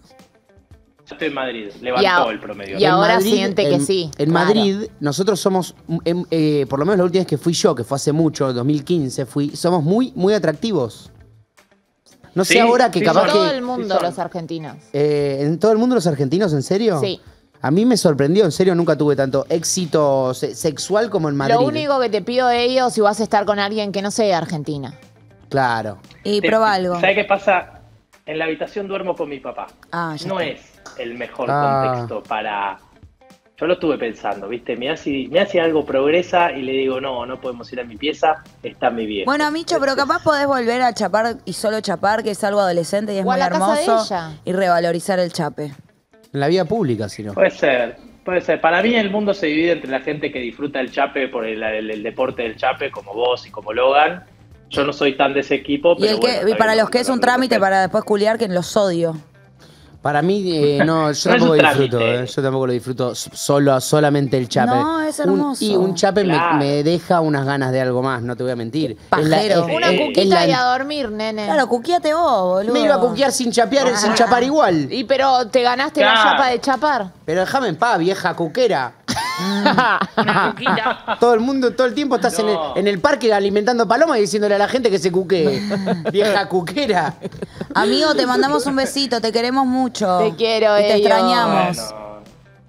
Yo estoy en Madrid. Levantó el promedio. Y ahora Madrid, siente que sí. En Madrid, nosotros somos, por lo menos la última vez que fui yo, que fue hace mucho, 2015, somos muy, muy atractivos. No sé ahora que capaz que... En todo el mundo los argentinos. ¿En todo el mundo los argentinos? ¿En serio? Sí. A mí me sorprendió, en serio, nunca tuve tanto éxito sexual como en Madrid. Lo único que te pido de ellos si vas a estar con alguien que no sea Argentina. Claro. Y prueba algo. ¿Sabes qué pasa? En la habitación duermo con mi papá. No es el mejor contexto para... Yo lo estuve pensando, ¿viste? Me hace algo progresa y le digo, no podemos ir a mi pieza, está mi viejo. Bueno, Micho, pero capaz podés volver a chapar y solo chapar, que es algo adolescente y es O a muy la casa de hermoso. ella. Y revalorizar el chape. En la vida pública, si no. Puede ser. Para mí el mundo se divide entre la gente que disfruta el chape por el deporte del chape, como vos y como Logan. Yo no soy tan de ese equipo, pero Y para los que es un trámite para después culiar, que los odio. Para mí, no, yo tampoco lo disfruto. Yo tampoco lo disfruto solamente el chape. No, es hermoso. Y un chape me deja unas ganas de algo más, no te voy a mentir. Pajero. Una cuquita y a dormir, nene. Claro, cuquíate vos, boludo. Me iba a cuquear sin chapear, sin chapar igual. Y pero te ganaste la chapa de chapar. Pero déjame en paz, vieja cuquera. Una cuquita. Todo el mundo, todo el tiempo estás en el parque alimentando palomas y diciéndole a la gente que se cuquee. Vieja cuquera. Amigo, te mandamos un besito, te queremos mucho. Te quiero, y te Elio. extrañamos. Bueno,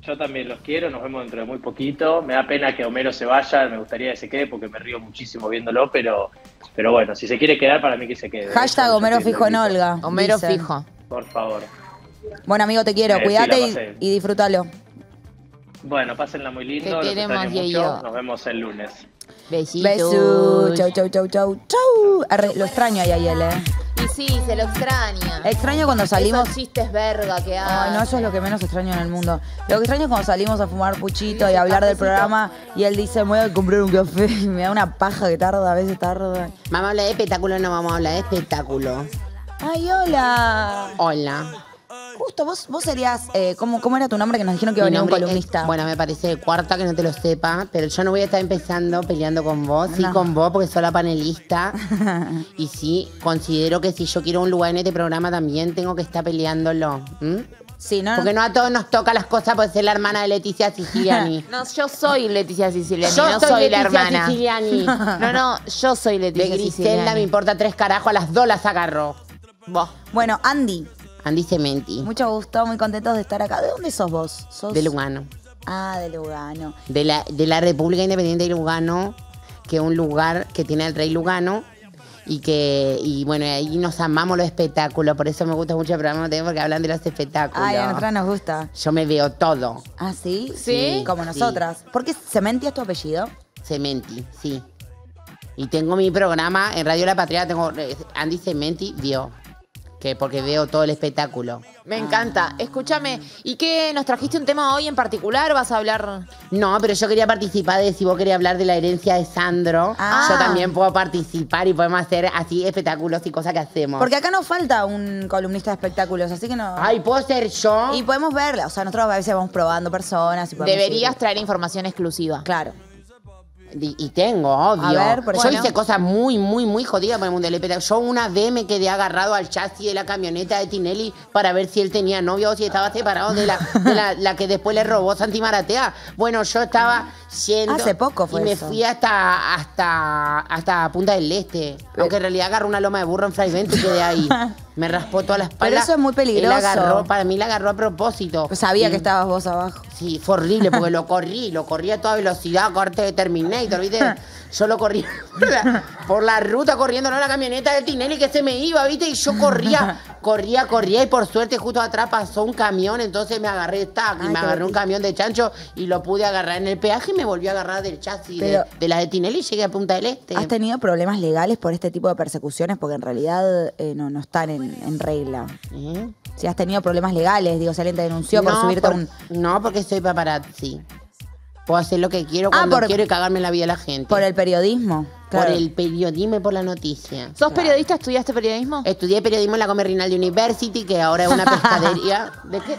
Yo también los quiero, nos vemos dentro de muy poquito. Me da pena que Homero se vaya, me gustaría que se quede porque me río muchísimo viéndolo, pero bueno, si se quiere quedar, para mí que se quede. Hashtag Homero fijo en Olga. Homero dicen. fijo. Por favor. Bueno, amigo, te quiero. Sí, Cuídate la pasé. y disfrútalo. Bueno, pásenla muy lindo, Te los queremos, extraño Diego. mucho. Nos vemos el lunes. Besitos. Besos. Chau, chau, chau, chau, chau. Lo extraño a Yayel, Y sí, se lo extraña. Extraño cuando salimos. Esos chistes verga que hay. Ay, no, eso es lo que menos extraño en el mundo. Lo que extraño es cuando salimos a fumar puchito y a hablar del programa y él dice, me voy a comprar un café y me da una paja que tarda, a veces tarda. Vamos a hablar de espectáculo, no vamos a hablar de espectáculo. Ay, hola. Hola. Justo, vos serías, ¿cómo era tu nombre que nos dijeron que iba a Mi venir un nombre columnista? es- bueno, me parece de cuarta que no te lo sepa, pero yo no voy a estar empezando peleando con vos, sí No. con vos porque soy la panelista. Y sí, considero que si yo quiero un lugar en este programa también tengo que estar peleándolo. ¿M? Sí, ¿no? Porque no a todos nos toca las cosas por ser la hermana de Leticia Siciliani. No, yo soy Leticia Siciliani, Yo no soy soy la Leticia hermana. Siciliani. No, yo soy De Leticia Griselda Siciliani. me importa 3 carajos, a las 2 las agarro. Vos. Bueno, Andy, Andy Cementi, mucho gusto, muy contentos de estar acá. ¿De dónde sos vos? ¿Sos... de Lugano. Ah, de Lugano. De la República Independiente de Lugano, que es un lugar que tiene el rey Lugano. Y bueno, ahí nos amamos los espectáculos, por eso me gusta mucho el programa porque hablan de los espectáculos. Ay, a nosotras nos gusta. Yo me veo todo. ¿Ah, sí? Sí. Como Sí. nosotras. ¿Por qué Cementi es tu apellido? Cementi, sí. Y tengo mi programa en Radio La Patria, tengo Andy Cementi, vio. Que porque veo todo el espectáculo. Me encanta. Escúchame, ¿y qué? ¿Nos trajiste un tema hoy en particular? ¿Vas a hablar...? No, pero yo quería participar de si vos querías hablar de la herencia de Sandro. Ah. Yo también puedo participar y podemos hacer así espectáculos y cosas que hacemos. Porque acá nos falta un columnista de espectáculos, así que no... Ay, ¿puedo ser yo? Y podemos verla, o sea, nosotros a veces vamos probando personas y podemos Deberías ir. traer información exclusiva. Claro. Y tengo, obvio. A ver, por yo ejemplo. hice cosas muy, muy, muy jodidas por el mundo del espectáculo. Yo una vez me quedé agarrado al chasis de la camioneta de Tinelli para ver si él tenía novia o si estaba separado de la que después le robó Santi Maratea. Bueno, yo estaba yendo... Hace poco fue Y me eso. fui hasta Punta del Este. Aunque en realidad agarré una loma de burro en Fraivento y quedé ahí. Me raspó toda la espalda. Pero eso es muy peligroso. Él agarró, para mí la agarró a propósito. Pues sabía Y- que estabas vos abajo. Sí, fue horrible porque lo corrí a toda velocidad, corte de Terminator, ¿viste? Yo lo corrí por la ruta corriendo, no la camioneta de Tinelli que se me iba, ¿viste? Y yo corría y por suerte justo atrás pasó un camión, entonces me agarré y Ay, me qué agarré un bonito. camión de chancho y lo pude agarrar en el peaje y me volvió a agarrar del chasis Pero- de la de Tinelli y llegué a Punta del Este. ¿Has tenido problemas legales por este tipo de persecuciones? Porque en realidad no están en regla. ¿Eh? Si has tenido problemas legales, digo, si alguien te denunció por subirte a un... No, porque soy paparazzi. Puedo hacer lo que quiero cuando quiero y cagarme en la vida de la gente. Por el periodismo. Claro. Por el periodismo y por la noticia. ¿Sos periodista? ¿Estudiaste periodismo? Estudié periodismo en la Comer Rinaldi University, que ahora es una pescadería. ¿De qué?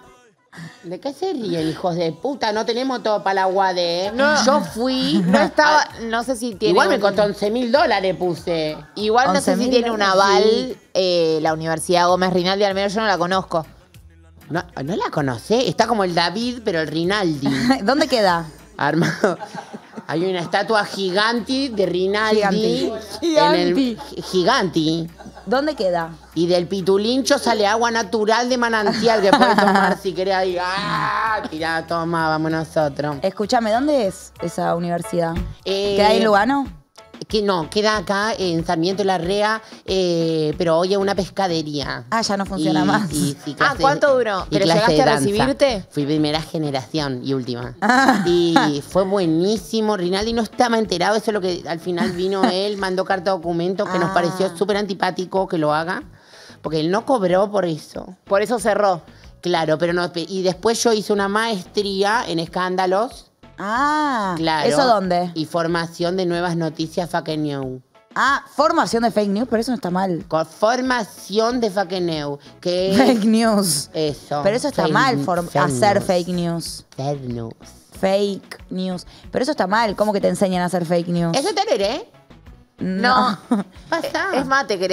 ¿De qué se ríen, hijos de puta? No tenemos todo para la UADE. No. Yo fui. No estaba, no sé si tiene... Igual me un- costó $11.000 puse. Igual no sé si 11.000 tiene un dólares. aval la Universidad Gómez Rinaldi, al menos yo no la conozco. No la conocé. Está como el David, pero el Rinaldi. ¿Dónde queda? Armado. Hay una estatua gigante de Rinaldi. Giganti. En el Giganti. ¿Dónde queda? Y del Pitulincho sale agua natural de manantial que puedes tomar si querés ahí. ¡Ah! Tirá, toma, vamos nosotros. Escúchame, ¿dónde es esa universidad? Eh, ¿Queda ahí en Lugano? Que no, queda acá en Sarmiento Larrea, pero hoy es una pescadería. Ah, ya no funciona más. Ah, ¿cuánto duró? y ¿Pero clase llegaste de a danza. recibirte? Fui primera generación y última. Ah. Y fue buenísimo. Rinaldi no estaba enterado, eso es lo que al final vino él, mandó carta de documento, que nos Ah. pareció súper antipático que lo haga, porque él no cobró por eso. Por eso cerró. Claro, pero no. Y después yo hice una maestría en escándalos. Ah, Claro. ¿eso dónde? Y formación de nuevas noticias fake news. Ah, formación de fake news, pero eso no está mal. Con formación de fake news. Que Fake news. Eso. Pero eso está Fake- mal, hacer news. fake news. Fake news. Fake news. Pero eso está mal, ¿cómo que te enseñan a hacer fake news? ¿Eso te leeré? No. Pasa. Es mate, ¿querés?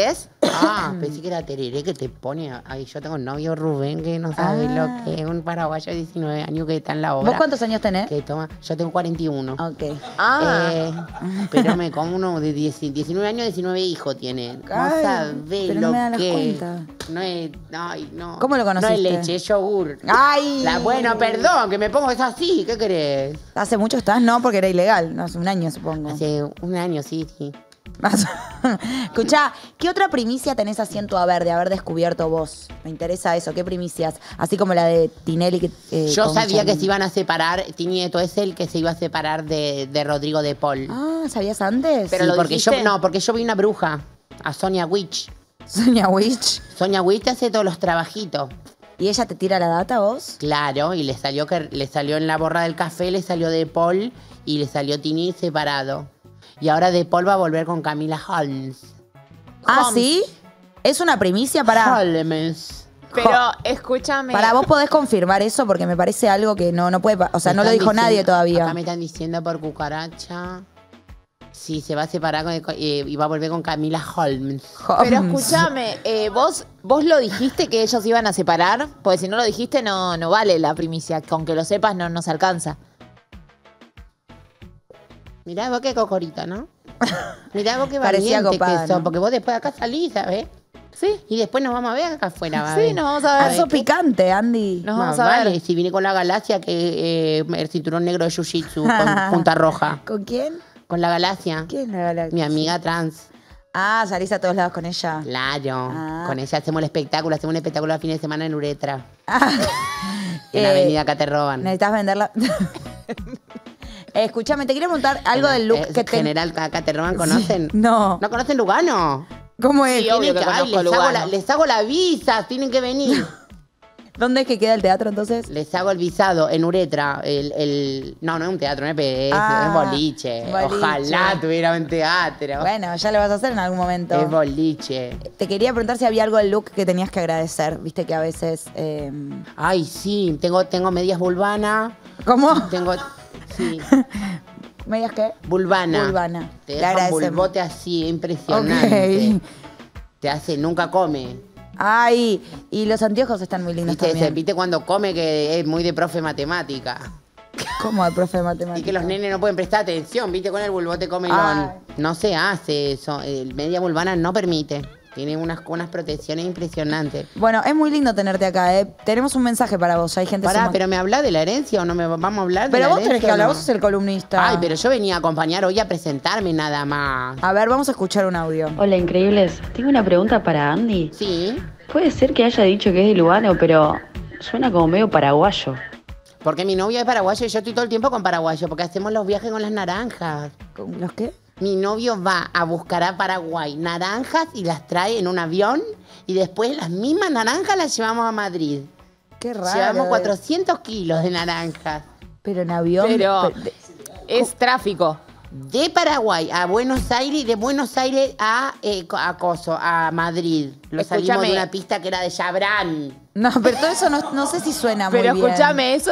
Ah, pensé que era tereré que te pone. Ay, yo tengo un novio Rubén que no sabe lo que es un paraguayo de 19 años que está en la obra. ¿Vos cuántos años tenés? Que toma, yo tengo 41. Ok. Pero me como uno de 19 años, 19 hijos tiene. No Ay, sabe pero lo no me da las que cuentas. no es. Ay, no. ¿Cómo lo conociste? No es leche, es yogur. ¡Ay! Bueno, perdón, que me pongo eso así. ¿Qué querés? ¿Hace mucho estás? No, porque era ilegal. No, hace un año, supongo. Hace un año, sí. Escuchá, ¿qué otra primicia tenés así en tu haber, de haber descubierto vos? Me interesa eso, ¿qué primicias? Así como la de Tinelli. Yo sabía que se iban a separar. Tinieto es el que se iba a separar de Rodrigo de Paul. Ah, ¿sabías antes? Pero porque yo vi una bruja, a Sonia Witch. ¿Sonia Witch? Sonia Witch hace todos los trabajitos. ¿Y ella te tira la data vos? Claro, y le salió en la borra del café, le salió de Paul y le salió Tini separado. Y ahora de Paul va a volver con Camila Holmes. ¿Ah, sí? ¿Es una primicia para...? Holmes. Pero escúchame. Para vos podés confirmar eso porque me parece algo que no puede... O sea, no lo dijo nadie todavía. Acá me están diciendo por cucaracha. Sí, se va a separar y va a volver con Camila Holmes. Pero escúchame, ¿vos lo dijiste que ellos iban a separar? Porque si no lo dijiste no vale la primicia. Con que lo sepas no se alcanza. Mirá vos qué cocorita, ¿no? Mirá vos qué Parecía valiente copada, que sos, ¿no? porque vos después de acá salís, ¿sabés? Sí. Y después nos vamos a ver acá afuera, ¿va? Sí, nos vamos a ver. Sos picante, Andy. Nos vamos a ver. Vale, si vine con la Galaxia, que el cinturón negro de Jiu-Jitsu con punta roja. ¿Con quién? Con la Galaxia. ¿Quién es la Galaxia? Mi amiga trans. Ah, salís a todos lados con ella. Claro. Ah. Con ella hacemos un espectáculo el fin de semana en Uretra. En la avenida acá te roban. Necesitas venderla. Escúchame, te quería preguntar algo del look que General acá te roban, ¿conocen? Sí, no. ¿No conocen Lugano? ¿Cómo es? Sí, obvio que conozco Lugano. Les hago la visa, tienen que venir. ¿Dónde es que queda el teatro entonces? Les hago el visado en Uretra. No es un teatro, no es boliche. Ojalá tuviera un teatro. Bueno, ya lo vas a hacer en algún momento. Es boliche. Te quería preguntar si había algo del look que tenías que agradecer. Viste que a veces... Ay, sí, tengo medias vulvana. ¿Cómo? Sí. ¿Medias qué? Vulvana. Vulvana. Te Le dejan agradecemos. bulbote así, impresionante. Ok. Te hace, nunca come. Ay, y los anteojos están muy lindos también. ¿Viste cuando come que es muy de profe matemática? ¿Cómo de profe de matemática? Y que los nenes no pueden prestar atención, ¿viste? Con el bulbote comelón. No se hace eso. Media vulvana no permite. Tiene unas protecciones impresionantes. Bueno, es muy lindo tenerte acá, ¿eh? Tenemos un mensaje para vos. Hay gente... ¿Pero me habla de la herencia o no me vamos a hablar de pero la vos herencia? tenés que hablar, no? vos sos el columnista. Ay, pero yo venía a acompañar hoy a presentarme nada más. A ver, vamos a escuchar un audio. Hola, increíbles. Tengo una pregunta para Andy. Sí. Puede ser que haya dicho que es de Lugano, pero suena como medio paraguayo. Porque mi novio es paraguayo y yo estoy todo el tiempo con paraguayo, porque hacemos los viajes con las naranjas. ¿Con los qué? Mi novio va a buscar a Paraguay naranjas y las trae en un avión y después las mismas naranjas las llevamos a Madrid. Qué raro. Llevamos 400 kilos de naranjas. Pero en avión... Pero es tráfico. De Paraguay a Buenos Aires y de Buenos Aires a Madrid. Lo salimos de una pista que era de Chabrán. No, pero todo eso no sé si suena muy bien. Pero escúchame, eso...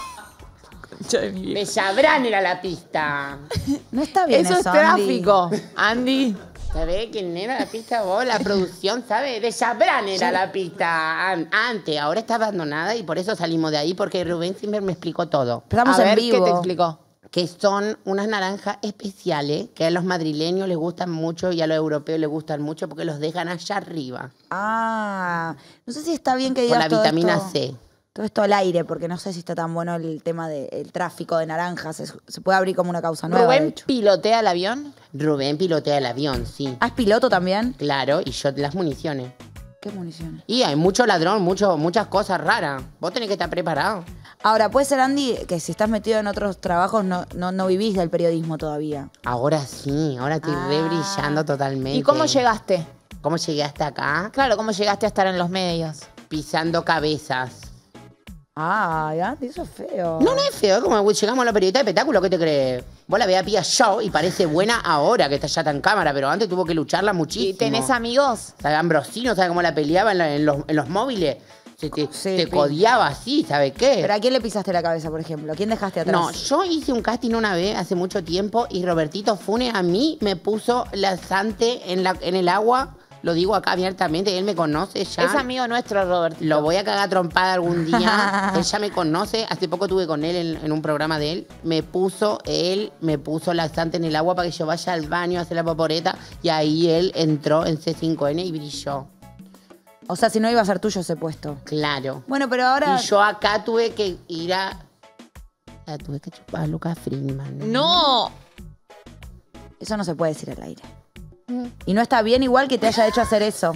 De Chabrán era la pista. No está bien eso. Eso es tráfico, Andy. ¿Sabés quién era la pista vos? La producción, ¿sabes? De Chabrán era la pista antes. Ahora está abandonada y por eso salimos de ahí, porque Rubén siempre me explicó todo. Estamos en vivo. ¿Qué te explicó? Que son unas naranjas especiales que a los madrileños les gustan mucho y a los europeos les gustan mucho porque los dejan allá arriba. Ah, no sé si está bien que digas con la todo vitamina esto, C. Todo esto al aire, porque no sé si está tan bueno el tema del tráfico de naranjas. Se puede abrir como una causa nueva, de ¿Rubén hecho. pilotea el avión? Rubén pilotea el avión, sí. ¿Ah, es piloto también? Claro, y yo las municiones. ¿Qué municiones? Y hay mucho ladrón, muchas cosas raras. Vos tenés que estar preparado. Ahora, puede ser, Andy, que si estás metido en otros trabajos no vivís del periodismo todavía. Ahora sí, ahora estoy re brillando totalmente. ¿Y cómo llegaste? ¿Cómo llegué hasta acá? Claro, ¿cómo llegaste a estar en los medios? Pisando cabezas. Ah, Andy, eso es feo. No es feo, es como llegamos a la periodista de espectáculo, ¿qué te crees? Vos la veías Pía Show y parece buena ahora que está ya tan en cámara, pero antes tuvo que lucharla muchísimo. ¿Y tenés amigos? ¿Sabes? Ambrosino, ¿sabes cómo la peleaba en los móviles? Te codiaba así, ¿sabes qué? ¿Pero a quién le pisaste la cabeza, por ejemplo? ¿A quién dejaste atrás? No, yo hice un casting una vez hace mucho tiempo y Robertito Funes a mí me puso laxante en el agua Lo digo acá abiertamente, él me conoce ya. Es amigo nuestro, Robert. Lo voy a cagar trompada algún día. Él ya me conoce. Hace poco estuve con él en un programa de él. Él me puso laxante en el agua para que yo vaya al baño a hacer la vaporeta. Y ahí él entró en C5N y brilló. O sea, si no iba a ser tuyo ese puesto. Claro. Bueno, pero ahora... Y yo acá tuve que ir a... tuve que chupar a Lucas Friedman. ¡No! Eso no se puede decir al aire. Y no está bien igual que te haya hecho hacer eso.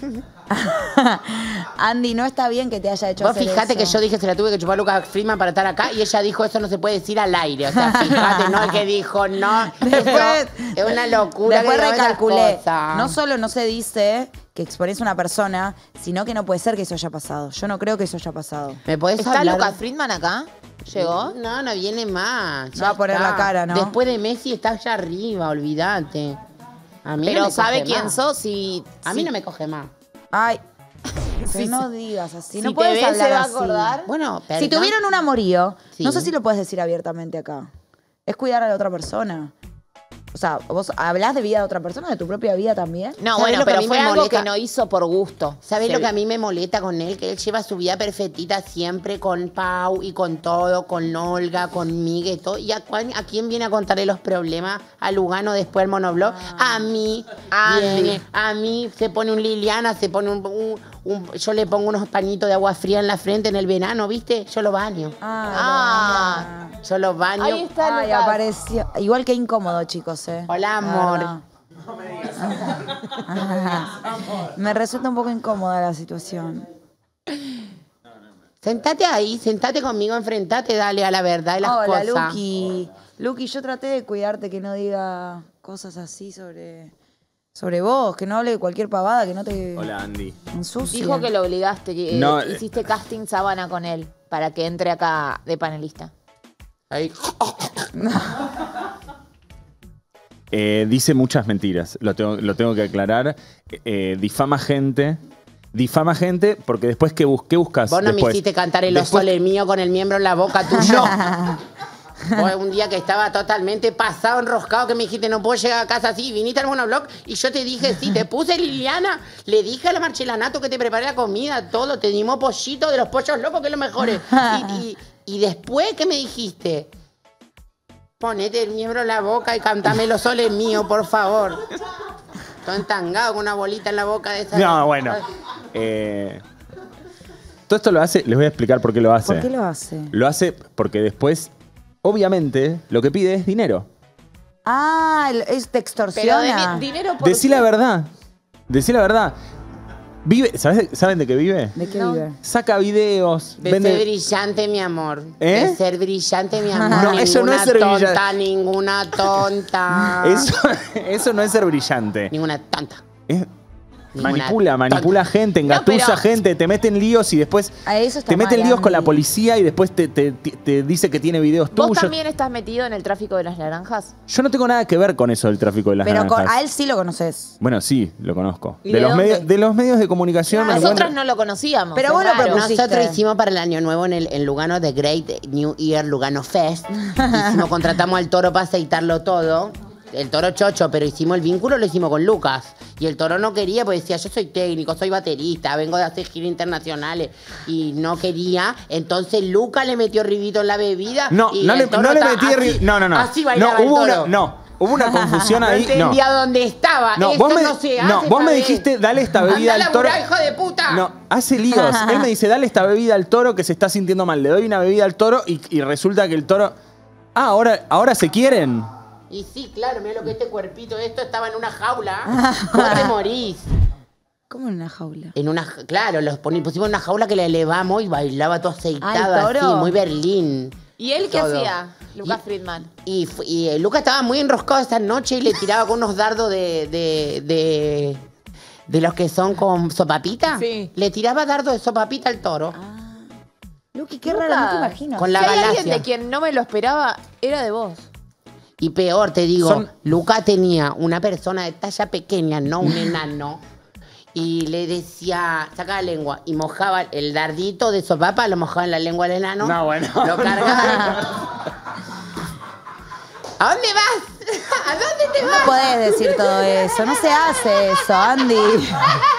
Andy, no está bien que te haya hecho hacer eso. Vos fijate que yo dije se la tuve que chupar a Lucas Friedman para estar acá y ella dijo eso no se puede decir al aire. O sea, fíjate, no es que dijo no. Después, es una locura. Después que recalculé. No solo no se dice que expones a una persona, sino que no puede ser que eso haya pasado. Yo no creo que eso haya pasado. ¿Me podés ¿Está hablar? Lucas Friedman acá? ¿Llegó? No, no viene más. No va a poner la cara, ¿no? Después de Messi está allá arriba, olvídate. A mí Pero no me ¿sabe coge quién más. sos? Si, A mí no me coge más. Ay, Sí, no digas así. Si No te puedes ve, hablar se va a así. acordar. Bueno, perdón. Si tuvieron un amorío, Sí. no sé si lo puedes decir abiertamente acá. Es cuidar a la otra persona. O sea, ¿vos hablás de vida de otra persona, de tu propia vida también? No, ¿Sabés bueno, lo que a pero mí fue me algo molesta? que no hizo por gusto. ¿Sabes Sí. lo que a mí me molesta con él? Que él lleva su vida perfectita siempre con Pau y con todo, con Olga, con Miguel y todo. ¿Y a quién viene a contarle los problemas? A Lugano después del monoblog. A mí. Viene. A mí se pone un Liliana, se pone yo le pongo unos pañitos de agua fría en la frente en el verano, ¿viste? Yo lo baño. Yo lo baño. Ahí está Ay, Lucas. apareció. Igual que incómodo, chicos, Hola, La amor. verdad. Me resulta un poco incómoda la situación. Sentate ahí, sentate conmigo, enfrentate, dale a la verdad y las Hola, cosas. Luqui. Luqui, yo traté de cuidarte que no diga cosas así sobre vos, que no hable de cualquier pavada, que no te Hola, Andy. ensucie. Dijo que lo obligaste, que No, hiciste casting sábana con él para que entre acá de panelista. Ahí. Dice muchas mentiras, lo tengo que aclarar. Difama gente porque después, ¿qué buscas? Vos no me después? hiciste cantar el oso el mío con el miembro en la boca tuyo. Vos un día que estaba totalmente pasado, enroscado, que me dijiste, no puedo llegar a casa así. Viniste al monoblog y yo te dije, sí, te puse Liliana. Le dije a la Marcelanato que te preparé la comida, todo. Te dimos pollito de los pollos locos, que es lo mejor. Y después, ¿qué me dijiste? Ponete el miembro en la boca y cantame los soles míos, por favor. Todo entangado con una bolita en la boca de esa. No, bueno. Todo esto lo hace, les voy a explicar por qué lo hace. ¿Por qué lo hace? Lo hace porque después, obviamente, lo que pide es dinero. Ah, te extorsiona. dinero por Decí la verdad. Decí la verdad. Vive, ¿saben de qué vive? ¿De qué vive? Saca videos. De ser brillante, mi amor. ¿Eh? De ser brillante, mi amor. No, eso no es ser brillante. Ninguna tonta. Eso no es ser brillante. Ninguna tonta. Manipula gente, engatusa gente, te mete en líos y después te mete en líos con la policía y después te dice que tiene videos ¿Vos tuyos. también estás metido en el tráfico de las naranjas? Yo no tengo nada que ver con eso del tráfico de las Pero naranjas. a él sí lo conoces. Bueno, sí, lo conozco. ¿Y De de los, dónde? de los medios de comunicación. me Nosotras encuentro- no lo conocíamos. Pero es vos lo raro. propusiste. Nosotros hicimos para el Año Nuevo en Lugano The Great New Year Lugano Fest. Contratamos al Toro para aceitarlo todo. El Toro chocho, pero hicimos el vínculo, lo hicimos con Lucas. Y el Toro no quería, porque decía, yo soy técnico, soy baterista, vengo de hacer giras internacionales. Y no quería. Entonces Lucas le metió ribito en la bebida. No, y no el le Toro metí estaba ri- así, No, no, no. Así bailaba el hubo Toro. hubo una confusión ahí. No entendía dónde estaba. No, Esto vos me, no se no, hace, vos me ¿sabes? dijiste, dale esta bebida Andá a al Toro. laburar, hijo de puta. No, hace líos. Él me dice, dale esta bebida al Toro que se está sintiendo mal. Le doy una bebida al Toro y resulta que el Toro... Ah, ahora se quieren. Y sí, claro, mira lo que este cuerpito, esto estaba en una jaula. ¿Cómo te morís? ¿Cómo en una jaula? Claro, pusimos en una jaula que la elevamos y bailaba todo aceitado, ¿el Toro? así, muy Berlín. ¿Y él qué Todo. hacía? Lucas Friedman. Y Lucas estaba muy enroscado esta noche y le tiraba con unos dardos de los que son con sopapita. Sí. Le tiraba dardos de sopapita al Toro. Luqui, qué raro, no te imagino. Con la Si hay galaxia. alguien de quien no me lo esperaba, era de vos. Y peor, te digo, Lucas tenía una persona de talla pequeña, no un enano, y le decía, saca la lengua, y mojaba el dardito de sopapa, lo mojaba en la lengua del enano. No, bueno. Lo cargaba. ¿A dónde vas? ¿A dónde No podés decir todo eso. No se hace eso, Andy.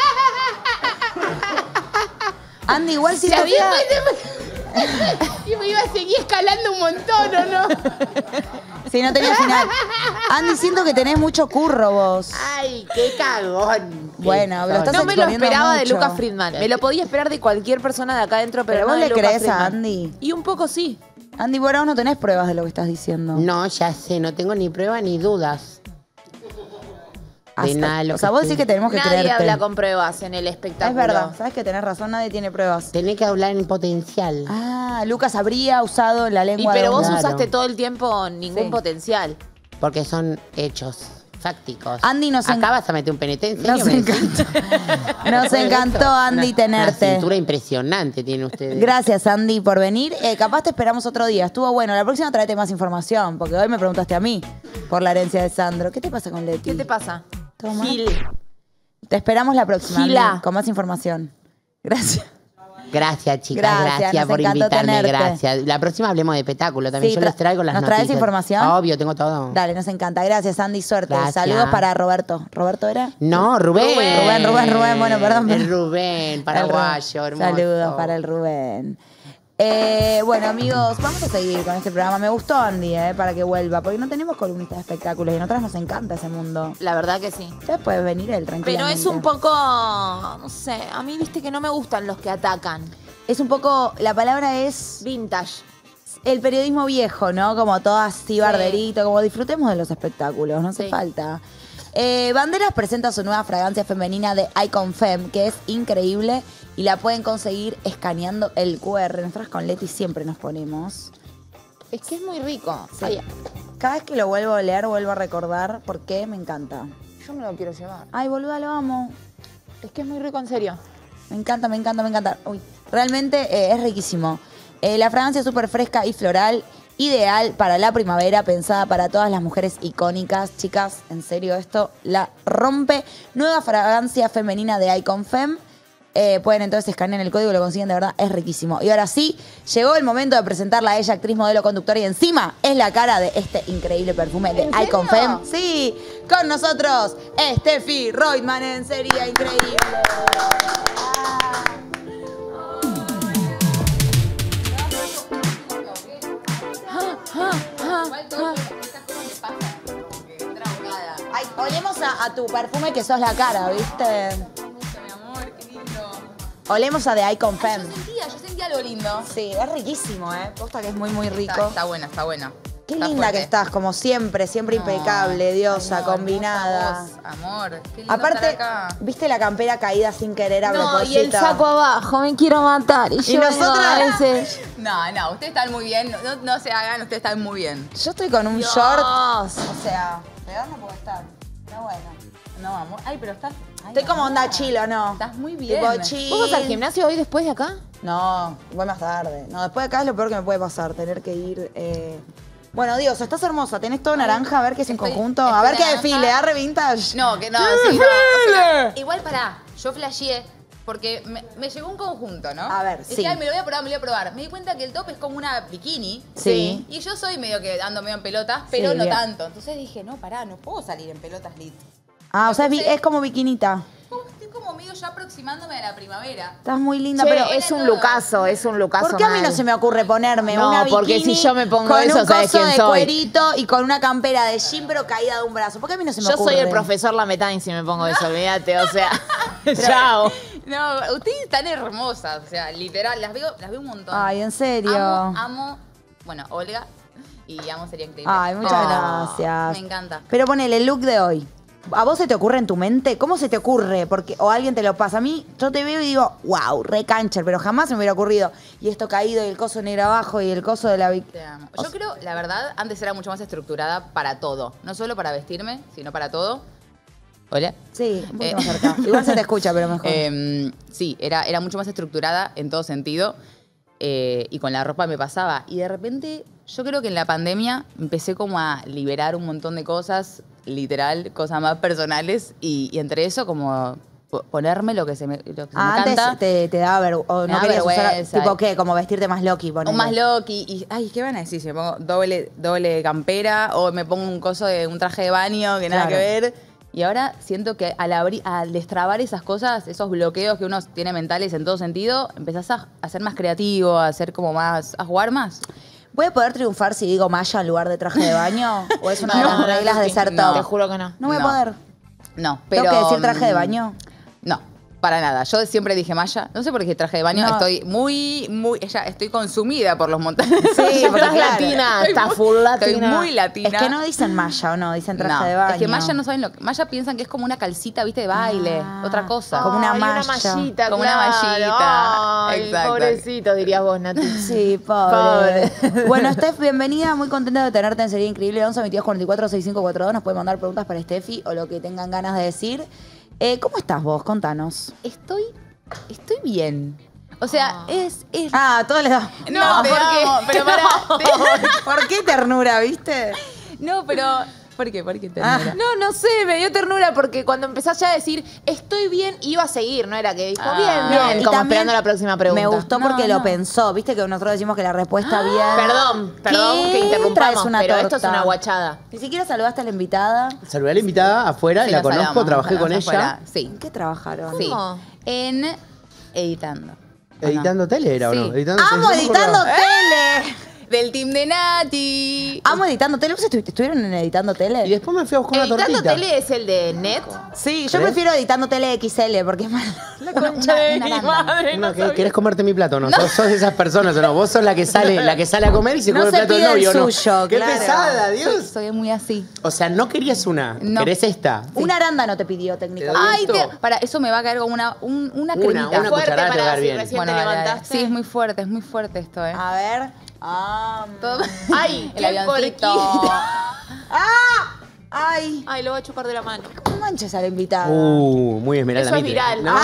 Andy, igual si había... Y me iba a seguir escalando un montón, ¿o no? Sí, no tenía final. Andy, siento que tenés mucho curro vos. Ay, qué cagón. Bueno, pero estás no me lo exponiendo esperaba de mucho. Lucas Friedman. Me lo podía esperar de cualquier persona de acá adentro, pero vos no de le Lucas crees Friedman. a Andy. Y un poco sí. Andy, bueno, vos no tenés pruebas de lo que estás diciendo. No, ya sé, no tengo ni prueba ni dudas. De nada de lo O sea, vos decís que tenemos que Nadie creerte. habla con pruebas en el espectáculo. Es verdad, sabes que tenés razón, nadie tiene pruebas. Tenés que hablar en potencial. Ah, Lucas habría usado la lengua Pero vos Claro. usaste todo el tiempo ningún Sí. potencial. Porque son hechos fácticos. Andy, nos Acá vas a meter un penete, ¿en serio? Nos me decís? encantó. Nos encantó, Andy, Una tenerte. cintura impresionante tiene ustedes. Gracias, Andy, por venir. Capaz te esperamos otro día. Estuvo bueno. La próxima tráete más información, porque hoy me preguntaste a mí por la herencia de Sandro. ¿Qué te pasa con Leti? ¿Qué te pasa? ¿Todo mal? Gil. Te esperamos la próxima, Gila. Andy, con más información. Gracias. Gracias, chicas. Gracias, Gracias nos por encantó invitarme. tenerte. Gracias. La próxima hablemos de espectáculo también. Sí, Yo les traigo las ¿nos noticias. traes información? Obvio, tengo todo. Dale, nos encanta. Gracias, Andy. Suerte. Gracias. Saludos para Roberto. ¿Roberto era? No, Rubén. Rubén. Bueno, perdón. El Rubén, paraguayo, hermoso. Saludos para el Rubén. Bueno, amigos, vamos a seguir con este programa. Me gustó Andy, para que vuelva, porque no tenemos columnistas de espectáculos y a nosotras nos encanta ese mundo. La verdad que sí. Ya puedes venir él, tranquilamente. Pero es un poco, no sé, a mí viste que no me gustan los que atacan. Es un poco, la palabra es... Vintage. El periodismo viejo, ¿no? Como todo así barderito, como disfrutemos de los espectáculos, no hace Sí. falta. Banderas presenta su nueva fragancia femenina de Icon Femme, que es increíble y la pueden conseguir escaneando el QR. Nosotras con Leti siempre nos ponemos. Es que es muy rico. Sí. Ay, Cada vez que lo vuelvo a leer, vuelvo a recordar por qué me encanta. yo me lo quiero llevar. Ay, boluda, lo amo. Es que es muy rico, en serio. Me encanta. Uy, realmente es riquísimo. La fragancia es súper fresca y floral, ideal para la primavera, pensada para todas las mujeres icónicas. Chicas, en serio, esto la rompe. Nueva fragancia femenina de Icon Femme. Pueden entonces escanear el código y lo consiguen, de verdad, es riquísimo. Y ahora sí, llegó el momento de presentarla a ella, actriz, modelo, conductora, y encima es la cara de este increíble perfume de Icon Femme. Sí, con nosotros, Steffi Reutemann, en serio, increíble. Ay, olemos a tu perfume que sos la cara, ¿viste? Mi amor, qué lindo. Olemos a de Icon Femme. Yo sentía algo lindo. Sí, es riquísimo, ¿eh? Posta que es muy, muy rico. Está buena, está buena. Qué Está linda fuerte. que estás, como siempre, siempre impecable, diosa, combinada. Hermosa voz, amor, qué lindo Aparte, estar acá. ¿viste la campera caída sin querer a No, propósito? y el saco abajo, me quiero matar. Y yo nosotras? No, ustedes están muy bien. No se hagan, ustedes están muy bien. Yo estoy con un Dios. short, o sea, peor no puedo estar. Pero bueno. No, amor. Ay, pero estás... Estoy como onda chilo, ¿no? Estás muy bien. Tipo chill. ¿Vos vas al gimnasio hoy después de acá? No, voy más tarde. No, después de acá es lo peor que me puede pasar, tener que ir... Bueno, Dios, estás hermosa, tenés todo naranja, a ver qué es en conjunto. A ver qué desfile, ¿arre vintage? No, que no, sí, no. O sea, igual pará, yo flasheé porque me llegó un conjunto, ¿no? A ver, Dije, sí. ay, me lo voy a probar, me lo voy a probar. Me di cuenta que el top es como una bikini. Sí. Y yo soy medio que ando medio en pelotas, pero Sí, no bien. tanto. Entonces dije, no, pará, no puedo salir en pelotas lit. Ah, o sea, es como bikinita. Estoy como medio ya aproximándome a la primavera. Estás muy linda, Che, pero... es un lucaso, ¿Por qué a mí no se me ocurre ponerme No, una bikini porque si yo me pongo con eso, un ¿sabes coso quién de soy? cuerito y con una campera de jean pero caída de un brazo? ¿Por qué a mí no se me Yo ocurre? soy el profesor Lametain si me pongo eso, olvídate, o sea, chao. No, ustedes están hermosas, o sea, literal, las veo un montón. Ay, ¿en serio? Amo, bueno, Olga y amo sería increíble. Ay, muchas Oh, gracias. Me encanta. Pero ponele el look de hoy. ¿A vos se te ocurre en tu mente? ¿Cómo se te ocurre? Porque, o alguien te lo pasa. A mí, yo te veo y digo, wow, re cancher, pero jamás se me hubiera ocurrido. Y esto caído, y el coso negro abajo, y el coso de la Te amo. Yo creo, la verdad, antes era mucho más estructurada para todo. No solo para vestirme, sino para todo. Hola. Sí, un poquito más cerca. Igual se te escucha, pero mejor. Sí, era mucho más estructurada en todo sentido. Y con la ropa me pasaba. Y de repente, yo creo que en la pandemia empecé como a liberar un montón de cosas, literal, cosas más personales. Y entre eso, como ponerme lo que se me Antes canta. te daba vergüenza. O Me no da querías usar, vergüenza. tipo, ¿qué? Como vestirte más Loki, ponele. O más Loki. Y, ay, ¿qué van a decir? Si me pongo doble campera o me pongo un coso de un traje de baño que nada Claro. que ver. Y ahora siento que al destrabar esas cosas, esos bloqueos que uno tiene mentales en todo sentido, empezás a ser más creativo, a ser como más, a jugar más. ¿Voy a poder triunfar si digo malla en lugar de traje de baño? ¿O es una de las reglas de ser top? Te juro que no. No voy a poder. No, pero... ¿Tengo que decir traje de baño? No, para nada. Yo siempre dije malla. No sé por qué traje de baño. No. Estoy estoy consumida por los montajes. Sí, porque Estás latina, Estoy estás full latina. Estoy muy latina. Es que no dicen malla o no, dicen traje No, de baño. es que malla no saben lo que... Malla piensan que es como una calcita, viste, de baile. Otra cosa. Como una Ay, malla. Una mallita, Como claro. una mallita. Ay, Exacto. pobrecito, dirías vos, Nati. Sí, pobre. Bueno, Steph, bienvenida. Muy contenta de tenerte en Sería Increíble. 11 22 44 6542. Nos pueden mandar preguntas para Steffi o lo que tengan ganas de decir. ¿Cómo estás vos? Contanos. Estoy bien. O sea, es... Todos les da. No, pero para... ¿Por qué ternura, viste? No, pero... ¿Por qué? ¿Por qué ternura? No sé, me dio ternura porque cuando empezás ya a decir estoy bien, iba a seguir, no era que dijo bien, y como también esperando la próxima pregunta. Me gustó porque No. lo pensó. Viste que nosotros decimos que la respuesta bien. Perdón que ¿Qué? interrumpamos, Traes una pero esto es torta. una guachada. Ni siquiera saludaste a la invitada. Saludé a la invitada afuera, Sí, la nos conozco, saludamos, trabajé nos con ella. saludamos afuera. Sí. ¿En qué trabajaron? Sí. ¿Cómo? En editando. ¿Editando tele era o no? Sí. ¿Editando ¡Amo tele? Yo me editando acordaba. tele! Del team de Nati. Amo editando tele. ¿Vos estuvieron en editando tele? Y después me fui a buscar una ¿Editando tortita. tele es el de Net? Sí, yo ¿Crees? prefiero editando tele XL porque es más. La concha de mi madre, no sabía. ¿Querés comerte mi plato? No, sos de esas personas o no. Vos sos la que sale a comer y se No come el se plato del pide el novio, ¿no? suyo, ¡Qué claro. pesada, Dios! Soy muy así. O sea, no querías una, No. querés esta. Un arándano te pidió técnicamente. Ay, esto? para eso me va a caer como una cremita. Una Fuerte cucharada te va a para dar si bien. recién te dale, dale. levantaste. Sí, es muy fuerte esto, A ver. Todo- Ay, el qué avioncito. porquita. Ay, Ay, lo voy a chupar de la mano. no manches a la invitada. Muy esmeralda. Eso es Mitre. viral. No.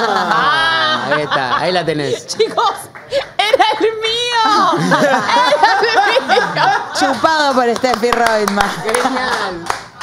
Ahí está, ahí la tenés. Chicos, era el mío. Era el mío. Chupado por Steffi Reutemann. Genial.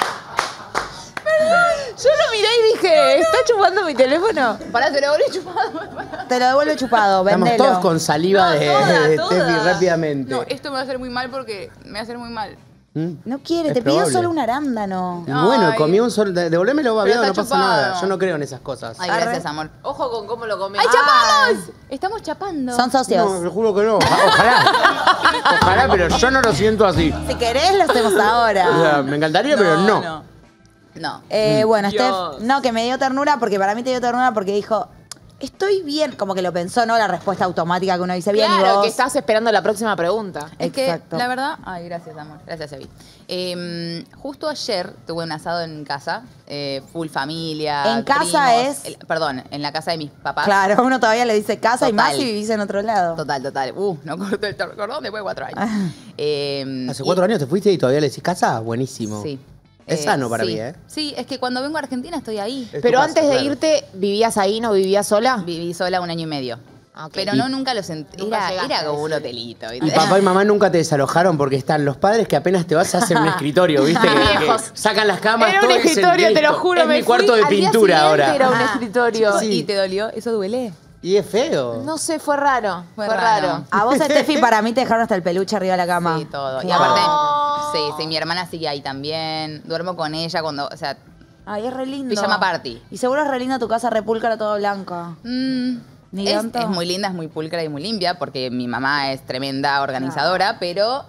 Yo lo miré y dije, ¿está chupando mi teléfono? Pará, se lo volví chupado. Te lo devuelve chupado, Estamos vendelo. todos con saliva de toda. Steffi rápidamente. No, esto me va a hacer muy mal porque me va a hacer muy mal. No quiere, Es te pidió probable. solo un arándano. Y bueno, Ay. comí un solo. Devolvémelo babiado, está no pasa chupado. nada. Yo no creo en esas cosas. Ay, gracias, amor. Ojo con cómo lo comí. ¡Ay, chapamos! Estamos chapando. Son socios. No, te juro que no. Ojalá. Ojalá, pero yo no lo siento así. Si querés, lo hacemos O ahora. sea, me encantaría, pero no. No. Bueno, Dios. Steph, no, que me dio ternura, porque para mí te dio ternura porque dijo, estoy bien, como que lo pensó, ¿no? La respuesta automática que uno dice bien y Claro, vos. que estás esperando la próxima pregunta. Es Exacto. que, la verdad... Ay, gracias, amor. Gracias, Evi. Justo ayer tuve un asado en casa, full familia. En casa primos. es- Perdón, en la casa de mis papás. Claro, uno todavía le dice casa y Total. más si vivís en otro lado. Total. No corté el cordón después de 4 años. Hace 4 años te fuiste y todavía le decís casa. Buenísimo. Sí. Es sano para sí. mí, ¿eh? Sí, es que cuando vengo a Argentina estoy ahí. Es tu Pero casa, antes de claro. irte, ¿vivías ahí? ¿No vivías sola? Viví sola 1 año y medio. Ok. Pero Y- no, nunca lo sentí. Nunca llegaste Era a como un decir. hotelito. Y papá y mamá nunca te desalojaron porque están los padres que apenas te vas a hacer un escritorio, ¿viste? Que Viejos. sacan las camas, Era un todo es escritorio, te lo listo. juro. Es me mi cuarto fui de al día pintura siguiente, ahora. Era un escritorio. Sí. ¿Y te dolió? ¿Eso duele? Y es feo. No sé, fue raro. Fue Fue raro. raro. A vos, Steffi, para mí te dejaron hasta el peluche arriba de la cama. Sí, todo. Y Claro. aparte, sí, mi hermana sigue ahí también. Duermo con ella cuando, o sea, Ay, es re lindo. pijama party. Y seguro es re linda tu casa repúlcara todo blanca. Ni tanto. Es muy linda, es muy pulcra y muy limpia porque mi mamá es tremenda organizadora, pero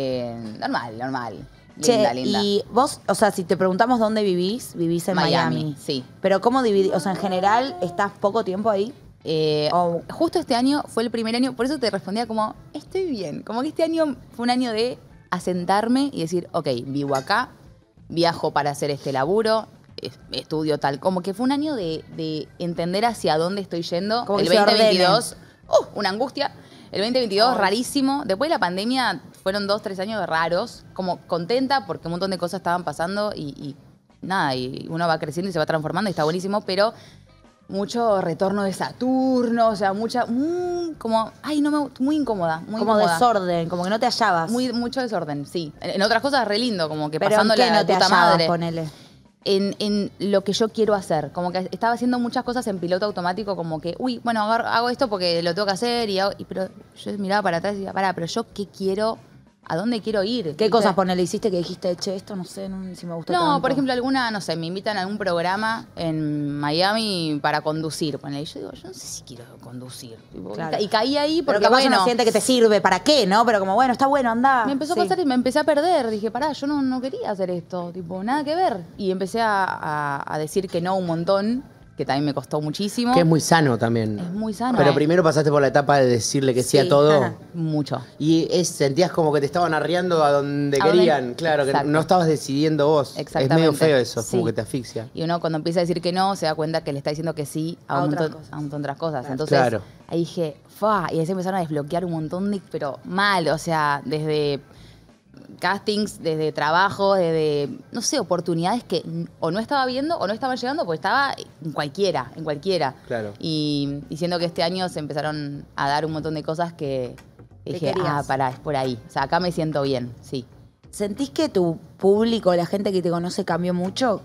normal. Che, Linda. y vos, o sea, si te preguntamos dónde vivís en Miami. Sí. Pero ¿cómo dividís? O sea, en general, ¿estás poco tiempo ahí? Justo este año fue el primer año, por eso te respondía como, estoy bien. Como que este año fue un año de asentarme y decir, ok, vivo acá, viajo para hacer este laburo, estudio tal. Como que fue un año de entender hacia dónde estoy yendo. Como que el se 2022, una angustia. El 2022, rarísimo. Después de la pandemia, fueron 2-3 años raros. Como contenta porque un montón de cosas estaban pasando y nada, y uno va creciendo y se va transformando y está buenísimo, pero mucho retorno de Saturno, o sea, mucha, como, ay, no me, muy incómoda, muy Como incómoda. desorden, como que no te hallabas. Mucho desorden, sí. En otras cosas re lindo, como que Pero pasando ¿en qué la no te puta hallabas, madre. ponele? en lo que yo quiero hacer. Como que estaba haciendo muchas cosas en piloto automático, como que, uy, bueno, hago esto porque lo tengo que hacer. Pero yo miraba para atrás y decía, pero yo qué quiero, a dónde quiero ir. ¿Qué cosas le hiciste que dijiste, che, esto no sé si me gusta tanto? No, por ejemplo, no sé, me invitan a algún programa en Miami para conducir. Ponele, y yo digo, yo no sé si quiero conducir. Claro. Y caí ahí porque, pero capaz uno siente que te sirve, ¿para qué, no? Pero como, bueno, está bueno, anda. Me empezó a pasar y me empecé a perder. Dije, yo no quería hacer esto, tipo, nada que ver. Y empecé a decir que no un montón, que también me costó muchísimo. Que es muy sano también. Es muy sano. Pero primero pasaste por la etapa de decirle que sí a todo. Mucho. Y sentías como que te estaban arreando a donde querían. Claro, que no estabas decidiendo vos. Exactamente. Es medio feo eso, Sí. como que te asfixia. Y uno cuando empieza a decir que no, se da cuenta que le está diciendo que sí a un montón de otras cosas. Claro. Entonces, Claro. ahí dije, y ahí se empezaron a desbloquear un montón de, pero mal, o sea, desde castings, desde trabajo, desde, no sé, oportunidades que o no estaba viendo o no estaban llegando porque estaba en cualquiera. Claro. Y siendo que este año se empezaron a dar un montón de cosas que dije, querías. es por ahí. O sea, acá me siento bien, sí. ¿Sentís que tu público, la gente que te conoce, cambió mucho?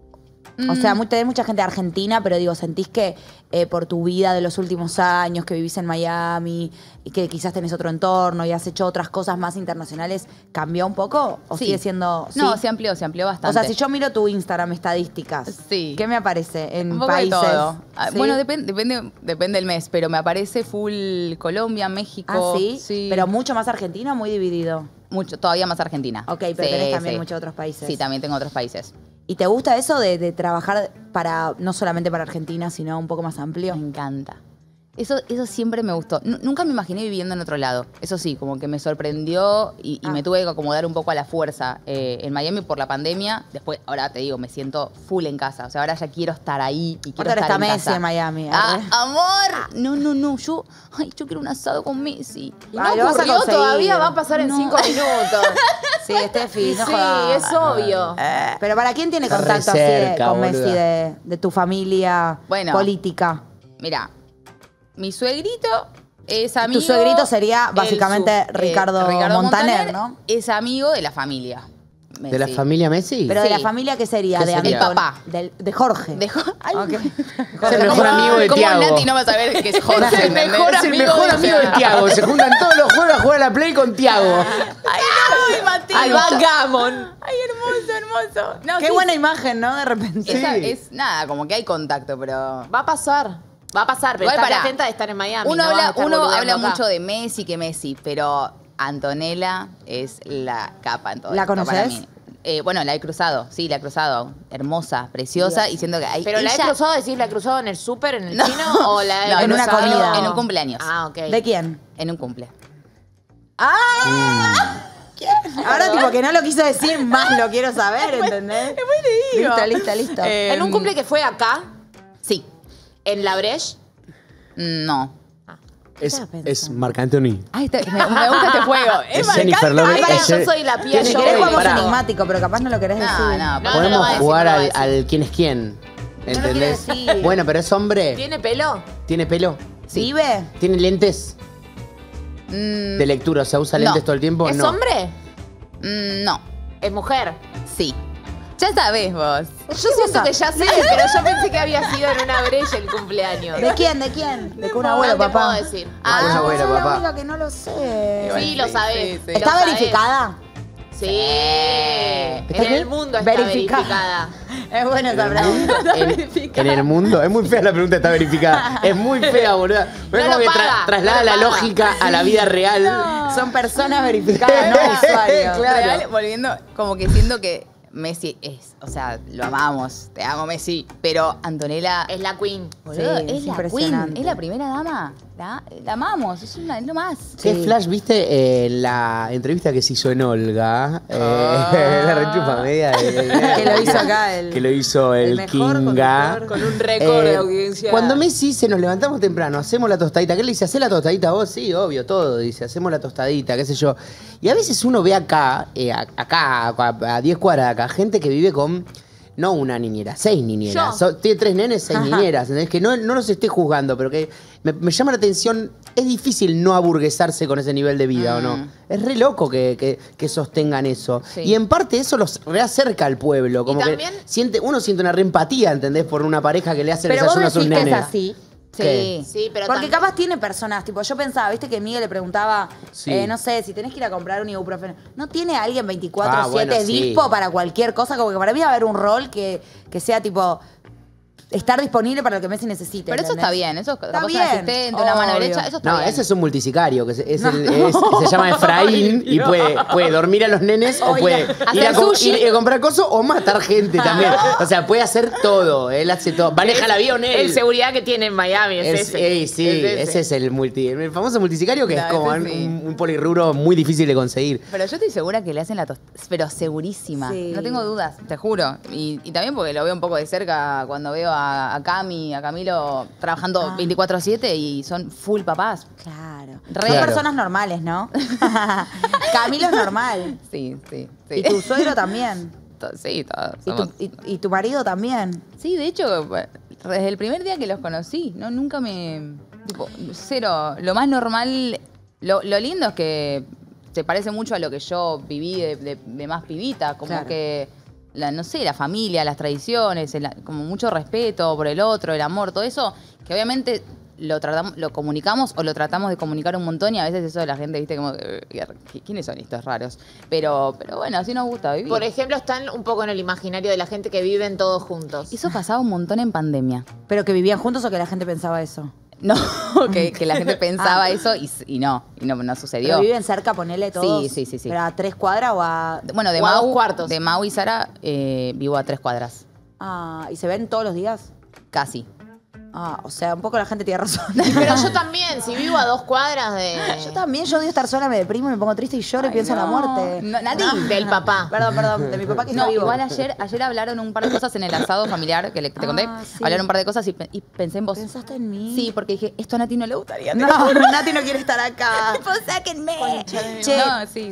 O sea, tenés mucha gente de Argentina, pero digo, ¿sentís que por tu vida de los últimos años, que vivís en Miami, y que quizás tenés otro entorno y has hecho otras cosas más internacionales, cambió un poco? ¿O sigue siendo...? No, ¿sí? se amplió bastante. O sea, si yo miro tu Instagram estadísticas, ¿qué me aparece en un poco países? de todo. ¿Sí? Bueno, depende del mes, pero me aparece full Colombia, México. ¿Ah, sí? Pero mucho más Argentina o muy dividido. Todavía más Argentina. Ok, pero tenés también muchos otros países. Sí, también tengo otros países. ¿Y te gusta eso de trabajar no solamente para Argentina, sino un poco más amplio? Me encanta. Eso siempre me gustó. Nunca me imaginé viviendo en otro lado. Eso sí, como que me sorprendió y me tuve que acomodar un poco a la fuerza. En Miami por la pandemia, después, ahora te digo, me siento full en casa. O sea, ahora ya quiero estar ahí y quiero estar en Messi casa. en Miami. ¡Amor! No. Yo quiero un asado con Messi. Y no ocurrió todavía, va a pasar en 5 minutos. Sí, Steffi, no sí, jodas. es obvio. Pero ¿para quién tiene contacto con Messi de tu familia política? Mira, mi suegrito es amigo... Tu suegrito sería básicamente Ricardo Montaner, ¿no? Es amigo de la familia Messi. ¿De la familia Messi? ¿Pero de la familia qué sería? ¿Qué sería? El papá. De Jorge. Es el mejor amigo de Tiago. ¿Cómo Nati no va a saber que es Jorge? Es el mejor amigo de Tiago. Se juntan todos los jueves a jugar a la Play con Tiago. ¡Ay, no! Mateo. Al backgammon. ¡Ay, hermoso! No, qué buena imagen, ¿no? De repente. Es nada, como que hay contacto, pero... Va a pasar, pero Igual estate atenta de estar en Miami. Uno no vas a estar habla boludeando acá. mucho de Messi, pero Antonella es la capa en todo ¿La esto para conoces? mí. Bueno, la he cruzado, hermosa, preciosa, Dios. diciendo que hay. ¿Pero la he cruzado, decís, la he cruzado en el súper, en el chino? ¿O la he No, en una cruzado comida. En un cumpleaños. Ah, ok. ¿De quién? En un cumple. Ahora, tipo, que no lo quiso decir más, lo quiero saber, ¿entendés? Es muy leído. Listo. ¿En un cumple que fue acá? Sí. ¿En La Breche? No. Es Marc Anthony. Ay, me gusta este juego. Es Jennifer López. Yo soy la pía. Si yo querés, voy. jugamos Pará. enigmático, pero capaz no lo querés decir. No, no Podemos lo va a decir, jugar no lo va a al quién es quién. ¿Entendés? quiere decir. Bueno, pero es hombre. ¿Tiene pelo? ¿Tiene pelo? ¿Vive? ¿Tiene lentes de lectura? O sea, ¿usa lentes todo el tiempo? ¿Es No. hombre? No. ¿Es mujer? Sí. Ya sabés vos. Yo siento que ya sé, pero yo pensé que había sido en una brecha el cumpleaños. ¿De quién? ¿De quién? De un abuelo, No te papá. puedo decir. Un abuelo, soy la papá. única que no lo sé. Sí, lo sabés. sí. ¿Está Lo sabés. verificada? Sí. En el mundo está verificada. Es buena esa pregunta. En el mundo. Es muy fea la pregunta, está verificada. Es muy fea, boludo. No Como lo que paga, traslada no lo la paga. lógica a la vida real. Son personas verificadas, no usuarios. Claro. Real, volviendo, como que siento que Messi o sea, lo amamos, te amo Messi, pero Antonella Es la queen. boludo, Sí, es es la impresionante. queen, es la primera dama, la amamos, es lo más. ¿Qué Sí. flash viste la entrevista que se hizo en Olga? La rechupa media. Que lo hizo acá Que lo hizo el mejor Kinga. conductor. Con un récord de audiencia. Cuando Messi dice, nos levantamos temprano, hacemos la tostadita. ¿Qué le dice? ¿Hacés la tostadita vos? Sí, obvio, todo. Dice, hacemos la tostadita, qué sé yo. Y a veces uno ve acá, a 10 cuadras de acá, gente que vive con no una niñera, 6 niñeras. Yo. Tiene 3 nenes, 6 niñeras. ¿Entendés? Que no los esté juzgando, pero que me llama la atención. Es difícil no aburguesarse con ese nivel de vida, ¿o no? Es re loco que sostengan eso. Sí. Y en parte eso los reacerca al pueblo. Como que uno siente una reempatía, ¿entendés? Por una pareja que le hace el Pero vos desayuno a sus decís que nenes. es así. ¿Qué? Sí, pero Porque también- capaz tiene personas, tipo, yo pensaba, viste que Miguel le preguntaba, Sí. no sé, si tenés que ir a comprar un ibuprofeno. ¿No tiene alguien 24/7 Ah, bueno, sí. dispo para cualquier cosa? Como que para mí va a haber un rol que sea tipo, estar disponible para lo que Messi necesite. Pero eso ¿entendés? está bien, eso Está capaz un bien, asistente, una mano obvio. derecha, eso está No, bien. ese es un multisicario, que se llama Efraín y puede dormir a los nenes o puede ir a comprar cosas o matar gente también. O sea, puede hacer todo. Él hace todo. Maneja el avión él. El seguridad que tiene en Miami es ese. Sí, ese es el famoso multisicario que No, es como ese sí. un polirrubro muy difícil de conseguir. Pero yo estoy segura que le hacen la pero segurísima. Sí. No tengo dudas, te juro. Y también porque lo veo un poco de cerca cuando veo a Cami, a Camilo trabajando 24/7 y son full papás. Claro. Re- Son personas normales, ¿no? Camilo es normal. Sí, sí, sí. Y tu suegro también. Sí, todos. Y tu marido también. Sí, de hecho, desde el primer día que los conocí, no nunca me... Tipo, cero. Lo más normal... Lo lindo es que se parece mucho a lo que yo viví de más pibita. Como Claro. que, no sé, la familia, las tradiciones, como mucho respeto por el otro, el amor, todo eso, que obviamente lo comunicamos o lo tratamos de comunicar un montón y a veces eso de la gente, viste, como, ¿quiénes son estos raros? Pero bueno, así nos gusta vivir. Por ejemplo, están un poco en el imaginario de la gente que viven todos juntos. Eso pasaba un montón en pandemia. ¿Pero que vivían juntos o que la gente pensaba eso? No, que la gente pensaba eso y no sucedió. ¿Pero viven cerca, ponele todos? Sí. ¿Pero a 3 cuadras o a...? Bueno, de o a 2 Mau, cuartos. de Mau y Sara vivo a 3 cuadras. Ah, ¿y se ven todos los días? Casi. Ah, o sea, un poco la gente tiene razón. Pero yo también, si vivo a 2 cuadras de... Yo también, yo odio estar sola, me deprimo, me pongo triste y lloro y pienso en la muerte. No, Nati. Del papá. Perdón, de mi papá que está No, vivo. igual ayer hablaron un par de cosas en el asado familiar que te conté. Sí. Hablaron un par de cosas y pensé en vos. ¿Pensaste en mí? Sí, porque dije, esto a Nati no le gustaría. No, Nati no quiere estar acá. Pues sáquenme. Che, No, sí.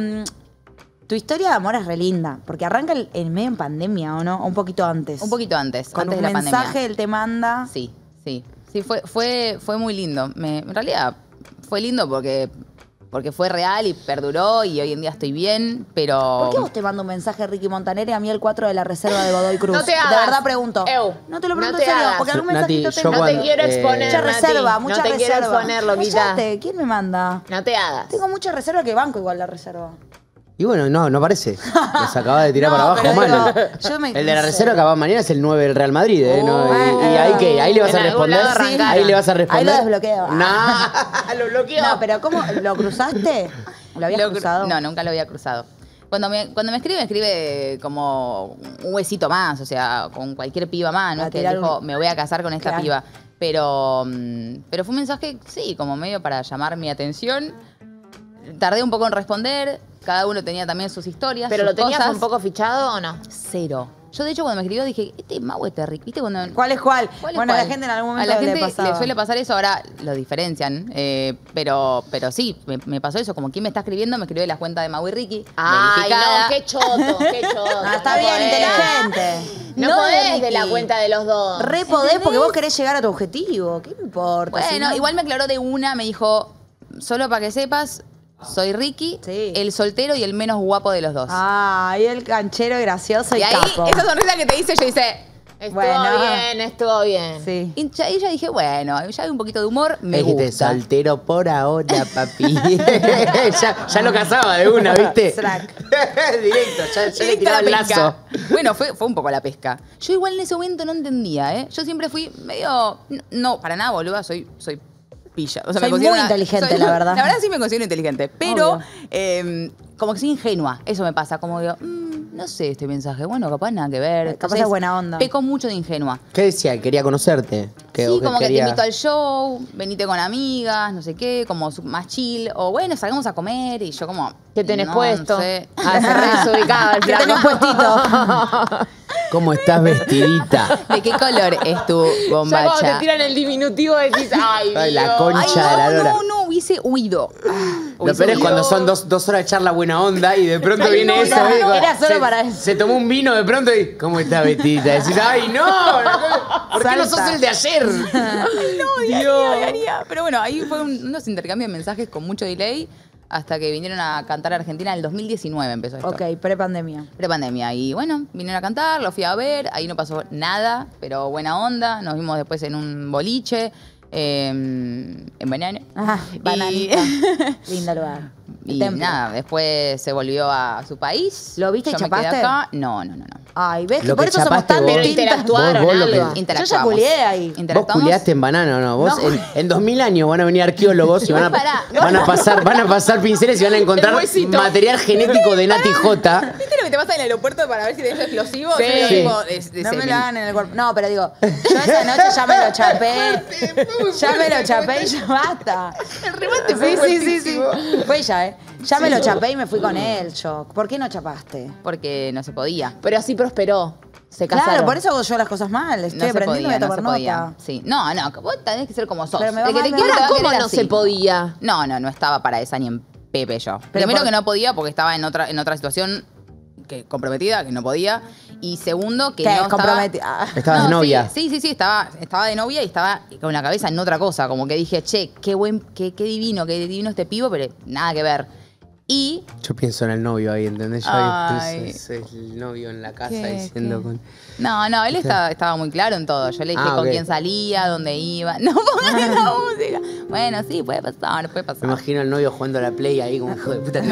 tu historia de amor es re linda, porque arranca en medio en pandemia, ¿o no? O un poquito antes. Un poquito antes, Con antes un de la mensaje, pandemia. él te manda. Sí. Sí, fue muy lindo. En realidad fue lindo porque fue real y perduró y hoy en día estoy bien, pero... ¿Por qué vos te manda un mensaje Ricky Montaner y a mí el 4 de la reserva de Godoy Cruz? No te hagas. De verdad pregunto. No te lo pregunto en serio, hagas. porque algún Nati, mensajito yo tengo. No te cuando- quiero exponer, Mucha Nati. reserva, mucha No te reserva. quiero exponer, loquita. Cállate, ¿quién me manda? No te hagas. Tengo mucha reserva que banco igual la reserva. Y bueno, no parece. Los acaba de tirar No, para abajo, pero mano. digo, yo me- El de la no sé. reserva que va mañana es el 9 del Real Madrid, ¿eh? ¿No? ¿Y ahí qué? ¿Ahí le vas a En algún responder? lado arrancaron. Ahí le vas a Ahí responder. lo desbloqueo. Lo bloqueo. No, pero ¿cómo? ¿Lo cruzaste? ¿Lo habías cruzado? No, nunca lo había cruzado. Cuando me escribe como un huesito más, o sea, con cualquier piba más, no A es que tirar dijo, un- me voy a casar con esta Claro. piba. Pero fue un mensaje, sí, como medio para llamar mi atención. Tardé un poco en responder, cada uno tenía también sus historias. ¿Pero sus lo tenías cosas. un poco fichado o no? Cero. Yo, de hecho, cuando me escribió dije, este Mau es terrible. ¿Viste cuando ¿Cuál es cuál? ¿Cuál es Bueno, a cuál? la gente en algún A momento la gente le pasaba. le suele pasar eso, ahora lo diferencian. Pero sí, me pasó eso. Como quién me está escribiendo, me escribió de las cuentas de Mau y Ricky. Ay, verificada. no, qué choto, qué choto. No, está bien, inteligente. No, No, podés de la Ricky. cuenta de los dos. Re podés porque vos querés llegar a tu objetivo. ¿Qué me importa? Bueno, Si no- igual me aclaró de una, me dijo, solo para que sepas, soy Ricky, el soltero y el menos guapo de los dos. Ay, el canchero gracioso y, y ahí, capo. esa sonrisa que te hice, yo hice... Estuvo bien. Sí. Y ya dije, bueno, ya hay un poquito de humor, me Dijiste, gusta. soltero por ahora, papi. ya lo casaba de una, ¿viste? Directo, ya le Directo tiraba a el la pesca. lazo. Bueno, fue un poco la pesca. Yo igual en ese momento no entendía, ¿eh? Yo siempre fui medio... No, para nada, boluda, soy pilla. O sea, Soy me considero muy inteligente, la verdad. La verdad sí me considero inteligente. Pero Obvio. como que soy ingenua. Eso me pasa. Como digo, no sé este mensaje. Bueno, capaz nada que ver. Capaz Entonces, es buena onda. Peco mucho de ingenua. ¿Qué decía? Quería conocerte. Sí, o como que quería- te invito al show, venite con amigas, no sé qué, como más chill. O bueno, salgamos a comer y yo como... ¿Qué tenés no, puesto? No sé. Ah, se re desubicaba el ¿Qué tenés puestito? ¿Cómo estás vestidita? ¿De qué color es tu Ya cuando te bombacha? tiran el diminutivo decís, ay, Ay, la Dios. concha de la lora. No, hubiese huido. Lo peor es cuando son dos horas de charla buena onda y de pronto viene eso. Era solo para eso. Se tomó un vino de pronto y ¿cómo está Betita? Decís, ¡ay, no! ¿Por qué no sos el de ayer? No, odiaría. Pero bueno, ahí fue unos intercambios de mensajes con mucho delay hasta que vinieron a cantar a Argentina en el 2019 empezó esto. Ok, prepandemia. Prepandemia. Y bueno, vinieron a cantar, lo fui a ver, ahí no pasó nada, pero buena onda. Nos vimos después en un boliche, en Banana. Bananita. Lindo lugar. Y nada, después se volvió a su país. ¿Lo viste y Yo me chapaste? quedé acá. No. Ay, ¿ves? Lo Por que eso somos chapaste tan vos. distintas. Interactuaron Vos lo algo. que- Yo ya culié ahí. Vos culiaste en banana, ¿o no? Vos en 2000 años van a venir arqueólogos y van a pasar pinceles y van a encontrar El huesito. material genético de Nati J. ¿Viste lo que te pasa en el aeropuerto para ver si tenés explosivo? Sí. Yo Sí. tipo de No me semen. lo hagan en el cuerpo. No, pero digo, yo esa noche ya me lo chapé. Ya me lo chapé y ya basta. El remate fue Sí. fuertísimo. Fue ella, ¿eh? Ya me lo chapé y me fui con él, yo. ¿Por qué no chapaste? Porque no se podía. Pero así prosperó. Se casaron. Claro, por eso hago yo las cosas mal. Estoy No se aprendiendo podía, a no tomar se nota. podía. Sí. No, vos tenés que ser como sos. Pero me va El que mal, te me quiere va te va a mal. ¿Cómo querer no así. se podía? No estaba para esa ni en Pepe yo. Pero Primero por- que no podía porque estaba en otra situación que comprometida, que no podía. Y segundo, que ¿Qué? no Comprometida. Estabas de No, novia. Sí, estaba de novia y estaba con la cabeza en otra cosa. Como que dije, che, qué divino este pibo, pero nada que ver. Y Yo pienso en el novio ahí, ¿entendés? Yo Ay. pienso, es el novio en la casa ¿Qué? diciendo ¿Qué? con... no, él estaba muy claro en todo. Yo le dije con ok. quién salía, dónde iba. No pongan esa música. Bueno, sí, puede pasar. Me imagino al novio jugando a la play ahí como hijo de puta.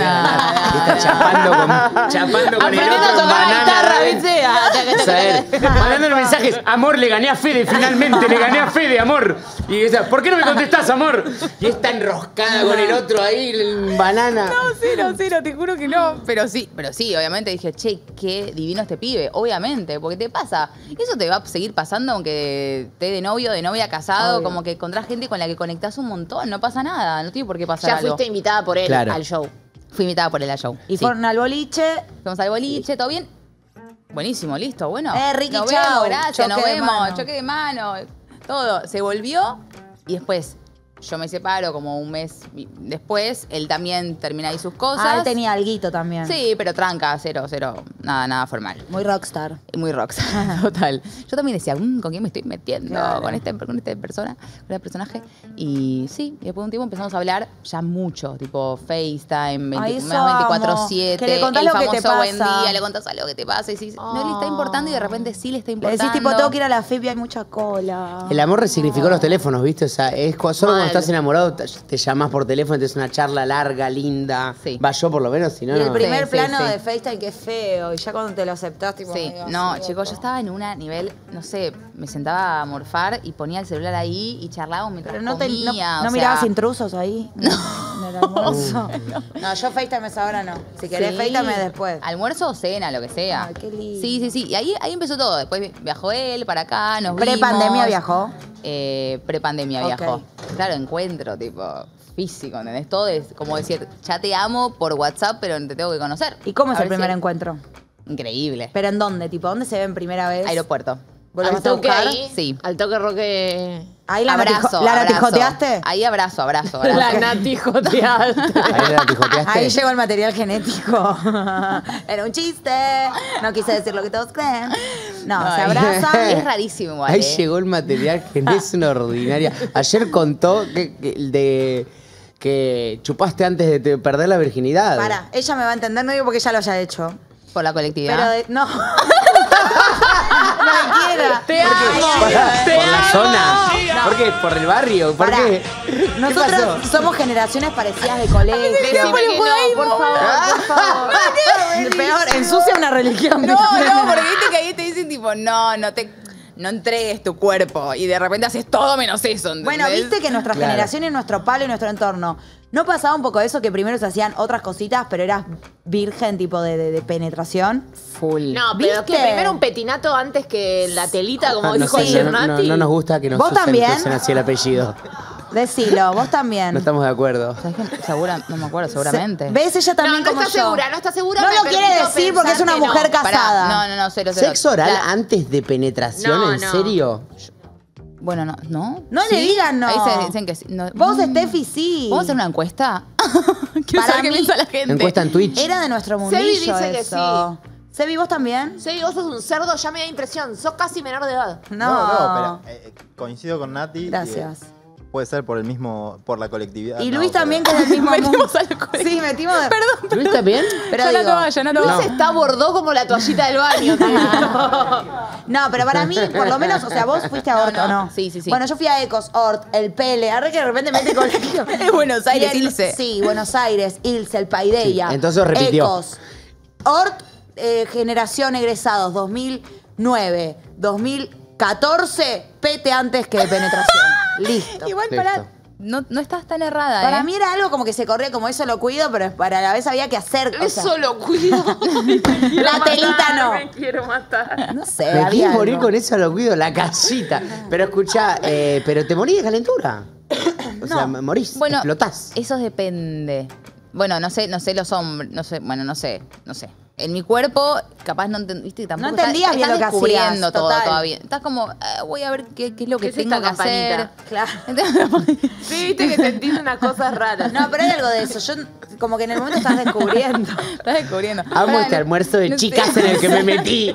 Y está chapando con el Aprendiendo otro a en tocar la banana. guitarra, ¿viste? A ver, mandándole mensajes, amor, le gané a Fede finalmente, le gané a Fede, amor. Y esa, ¿por qué no me contestás, amor? Y está enroscada con el otro ahí en banana. No, cero, te juro que no. Pero sí, obviamente dije, che, qué divino este pibe. Obviamente, porque te pasa. Eso te va a seguir pasando aunque estés de novio, de novia, casado. Obvio. Como que encontrás gente con la que conectás un montón. No pasa nada, no tiene por qué pasar Ya algo. fuiste invitada por él Claro. al show. Fui invitada por él al show. Y sí. fueron al boliche. Fuimos al boliche, ¿todo bien? Buenísimo, listo, bueno. Ricky, nos chao. vemos, gracias, nos Choque de vemos, mano. choque de mano, todo. Se volvió y después yo me separo como un mes después. Él también termina ahí sus cosas. Ah, él tenía alguito también. Sí, pero tranca, cero, nada formal. Muy rockstar. Muy rockstar, total. Yo también decía, ¿con quién me estoy metiendo? Claro. Con este personaje. Y sí, después de un tiempo empezamos a hablar ya mucho, tipo FaceTime, Ay, eso 24/7. amo. Que le contás el lo que famoso te buen pasa. día, le contás algo que te pasa y decís, no le está importando y de repente sí le está Le importando. decís, tipo, tengo que ir a la FIP y hay mucha cola. El amor resignificó los teléfonos, ¿viste? O sea, es solo cuando Mal. estás enamorado te llamás por teléfono, te es una charla larga, linda. Sí. Va yo por lo menos, si no, Y el no. primer Sí, plano sí. de FaceTime, que es feo. Y ya cuando te lo aceptás, tipo. Sí, amigo, no, sí, chicos, yo estaba en un nivel, no sé, me sentaba a morfar y ponía el celular ahí y charlábamos mientras Pero no, comía. no o mirabas sea, intrusos ahí. No. En el almuerzo. No, yo FaceTime esa hora no. Si querés sí. FaceTime después. Almuerzo o cena, lo que sea. Ay, qué lindo. Sí. Y ahí empezó todo. Después viajó él para acá, nos ¿Pre-pandemia vimos. viajó? Pre-pandemia Ok. viajó. Claro, encuentro, tipo, físico, ¿entendés? Todo es como decir, ya te amo por WhatsApp, pero te tengo que conocer. ¿Y cómo es A el ver primer si- encuentro? Increíble. ¿Pero en dónde? Tipo, ¿dónde se ven primera vez? Aeropuerto. ¿Volvés ¿Al a toque buscar? ahí? Sí. Al toque Roque. Ahí la Abrazo, ¿La abrazo. natijoteaste? Ahí abrazo. La natijoteaste. Ahí la tijoteaste. Ahí llegó el material genético. Era un chiste. No quise decir lo que todos creen. No, se Ay. abrazan. Es rarísimo igual. Ahí llegó el material que no es una ordinaria. Ayer contó que chupaste antes de perder la virginidad. Para, ella me va a entender, no digo porque ella lo haya hecho. Por la colectividad. Pero no. Cualquiera. Te amo. Por la zona. ¿Por qué? ¿Por el barrio? ¿Por Pará. qué? Nosotros somos generaciones parecidas de colegio. Decime que no, por favor, por favor. Peor, ensucia una religión. No, porque viste que ahí te dicen tipo, no entregues tu cuerpo y de repente haces todo menos eso. ¿entendés? Bueno, viste que nuestra Claro. generación y nuestro palo y nuestro entorno, ¿no pasaba un poco eso que primero se hacían otras cositas, pero eras virgen tipo de penetración? Full. No, pero que ¿Viste? primero un petinato antes que la telita, como No, dijo sé, ayer no, Nati. no nos gusta que nos ¿Vos usen, también? que usen así el apellido. Decilo, vos también. No estamos de acuerdo. ¿Sabes qué? No me acuerdo, seguramente. ¿Ves? Ella también No como está yo. segura, no está segura. No me lo quiere permito decir porque es pensar una que mujer no. casada. No, cero. ¿Sexo oral La- antes de penetración? No, ¿En no. serio? Bueno, no. No le digan no. Ahí se dicen que sí. No. Vos, Steffi, sí. ¿Vamos a hacer una encuesta? Quiero Para saber qué mí- piensa la gente. Encuesta en Twitch. Era de nuestro mundillo Sebi dice que eso. Sebi, ¿vos también? Sí, vos sos un cerdo, ya me da impresión. Sos casi menor de edad. No. pero coincido con Nati. Gracias. Puede ser por la colectividad. Y no, Luis pero- también, que es del mismo mundo. Sí, metimos de... Perdón. ¿Luis también? Pero Yo la digo, toalla, no Luis está bordó como la toallita del baño. No, pero para mí, por lo menos, o sea, vos fuiste a Ort, ¿o no? Sí. Bueno, yo fui a Ecos, Ort, el Pele, arre que de repente mete colegio. Es Buenos Aires, Y Ilse. Sí, Buenos Aires, Ilse, el Paideia. Sí, entonces repitió. Ecos, Ort, generación egresados, 2009, 2014, pete antes que penetración. Listo. Igual no estás tan errada, Para mí era algo como que se corría como eso lo cuido, pero para la vez había que hacer. o sea, Eso lo cuido. La telita no. Me quiero matar. No sé, Me había quiero algo. morir con eso, lo cuido, la casita. Pero escuchá, pero te morís de calentura. O sea, morís, Bueno, explotás. eso depende. Bueno, no sé los hombres, no sé. En mi cuerpo, capaz no viste, tampoco No entendías bien estás lo que descubriendo hacías, todo total. todavía. Estás como, voy a ver qué es lo que ¿Qué es tengo esta que hacer. campanita? Claro. Sí, viste que sentís unas cosas raras. No, pero hay algo de eso. Yo, como que en el momento estás descubriendo. Estás descubriendo. Amo este almuerzo de no chicas sé. en el que me metí.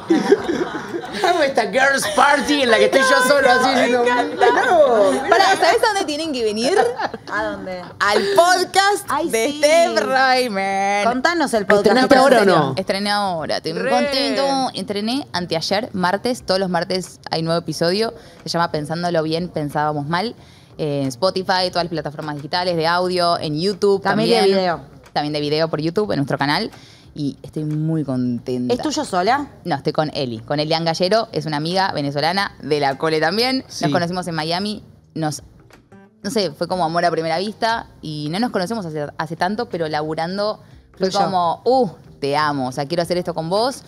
Amo esta girls party en la que estoy yo solo así. diciendo, "No". Pará, ¿sabes a dónde tienen que venir? ¿A dónde? Al podcast Ay, de sí. Steph Reimer. Contanos el podcast. ¿Estrenaste ahora o no? Estrené ahora, estoy muy Re. contento. Estrené anteayer, martes. Todos los martes hay nuevo episodio. Se llama Pensándolo Bien, Pensábamos Mal. En Spotify, todas las plataformas digitales de audio, en YouTube También de video. También de video por YouTube, en nuestro canal. Y estoy muy contenta. ¿Es tuyo sola? No, estoy con Elian Gallero, es una amiga venezolana de la Cole también. Sí. Nos conocimos en Miami, no sé, fue como amor a primera vista y no nos conocemos hace tanto, pero laburando fue Fluyó. como, te amo, o sea, quiero hacer esto con vos.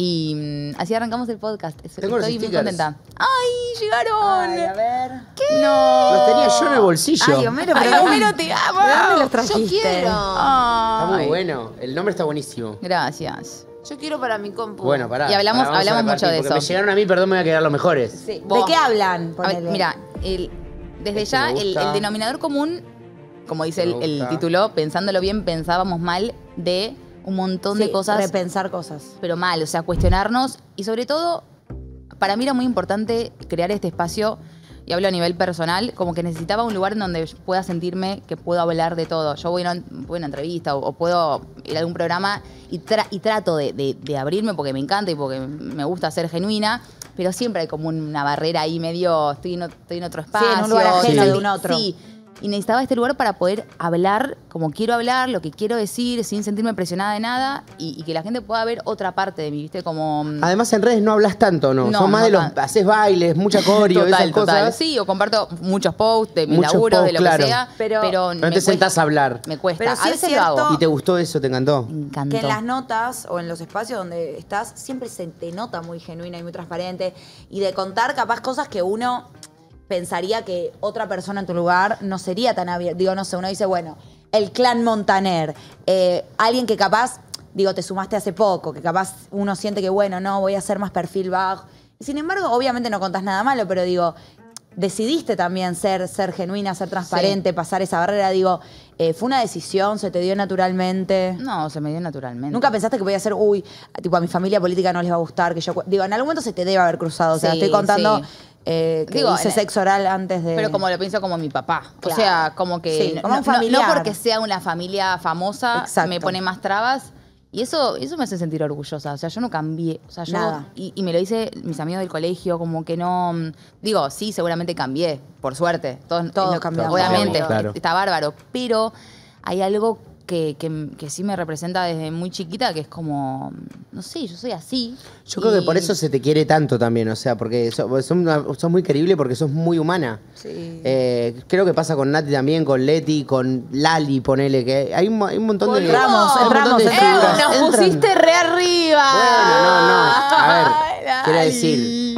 Y así arrancamos el podcast. Tengo los Estoy muy stickers. contenta. ¡Ay, llegaron! Ay, a ver. ¿Qué? No. Los tenía yo en el bolsillo. Ay, Homero, Ay, pero Homero, te amo. ¿De dónde los Yo trajiste? quiero. Está muy Ay, bueno. El nombre está buenísimo. Gracias. Yo quiero para mi compu. Bueno, pará. Y hablamos vamos a mucho repartir, de porque eso. me llegaron a mí, perdón, me voy a quedar los mejores. Sí. ¿De Vos. qué hablan? A ver, Ponele. mira, desde Este ya me el gusta. denominador común, como dice Me el gusta. título, pensándolo bien, pensábamos mal de un montón de Sí, cosas, repensar cosas. pero mal, o sea, cuestionarnos y sobre todo, para mí era muy importante crear este espacio, y hablo a nivel personal, como que necesitaba un lugar en donde pueda sentirme que puedo hablar de todo. Yo voy a una entrevista o puedo ir a algún programa y trato de abrirme porque me encanta y porque me gusta ser genuina, pero siempre hay como una barrera ahí medio, estoy en otro espacio. en un lugar ajeno sí, de un otro. Sí, y necesitaba este lugar para poder hablar como quiero hablar, lo que quiero decir, sin sentirme presionada de nada y que la gente pueda ver otra parte de mí, ¿viste? Como... Además, en redes no hablas tanto, ¿no? No, Son más no de los... tanto. Haces bailes, mucha coreo, esas cosas. Sí, o comparto muchos posts de mis Muchos laburos, de posts, lo claro. que sea, Pero No me te sentás a hablar. Me cuesta. Pero sí a es veces cierto- lo hago. ¿Y te gustó eso? ¿Te encantó? Me encantó. Que en las notas o en los espacios donde estás siempre se te nota muy genuina y muy transparente y de contar capaz cosas que uno pensaría que otra persona en tu lugar no sería tan abierta. Digo, no sé, uno dice, bueno, el clan Montaner, alguien que capaz, digo, te sumaste hace poco, que capaz uno siente que, bueno, no, voy a hacer más perfil bajo. Y sin embargo, obviamente no contás nada malo, pero digo, decidiste también ser genuina, ser transparente, pasar esa barrera. Digo, ¿fue una decisión? ¿Se te dio naturalmente? No, se me dio naturalmente. ¿Nunca pensaste que podía ser, tipo, a mi familia política no les va a gustar? Que yo digo, en algún momento se te debe haber cruzado. O sea, Sí, estoy contando sí. que Digo, hice sexo oral antes de... Pero como lo pienso como mi papá. Claro. O sea, como que Sí, no, como un no- no familiar. porque sea una familia famosa Exacto. me pone más trabas. Y eso me hace sentir orgullosa. O sea, yo no cambié. O sea, yo. Nada. Y me lo hice mis amigos del colegio, como que no. Digo, sí, seguramente cambié, por suerte. Todos cambiamos. Obviamente, Claro. está bárbaro. Pero hay algo que sí me representa desde muy chiquita, que es como. No sé, yo soy así. Yo creo que Y- por eso se te quiere tanto también, o sea, porque sos muy querible porque sos muy humana. Sí. Creo que pasa con Nati también, con Leti, con Lali, ponele, que hay un montón de... Entramos, hay un montón de figuras. Nos Entran. pusiste re arriba. Bueno, no. A ver, Ay, quiero Lali. decir...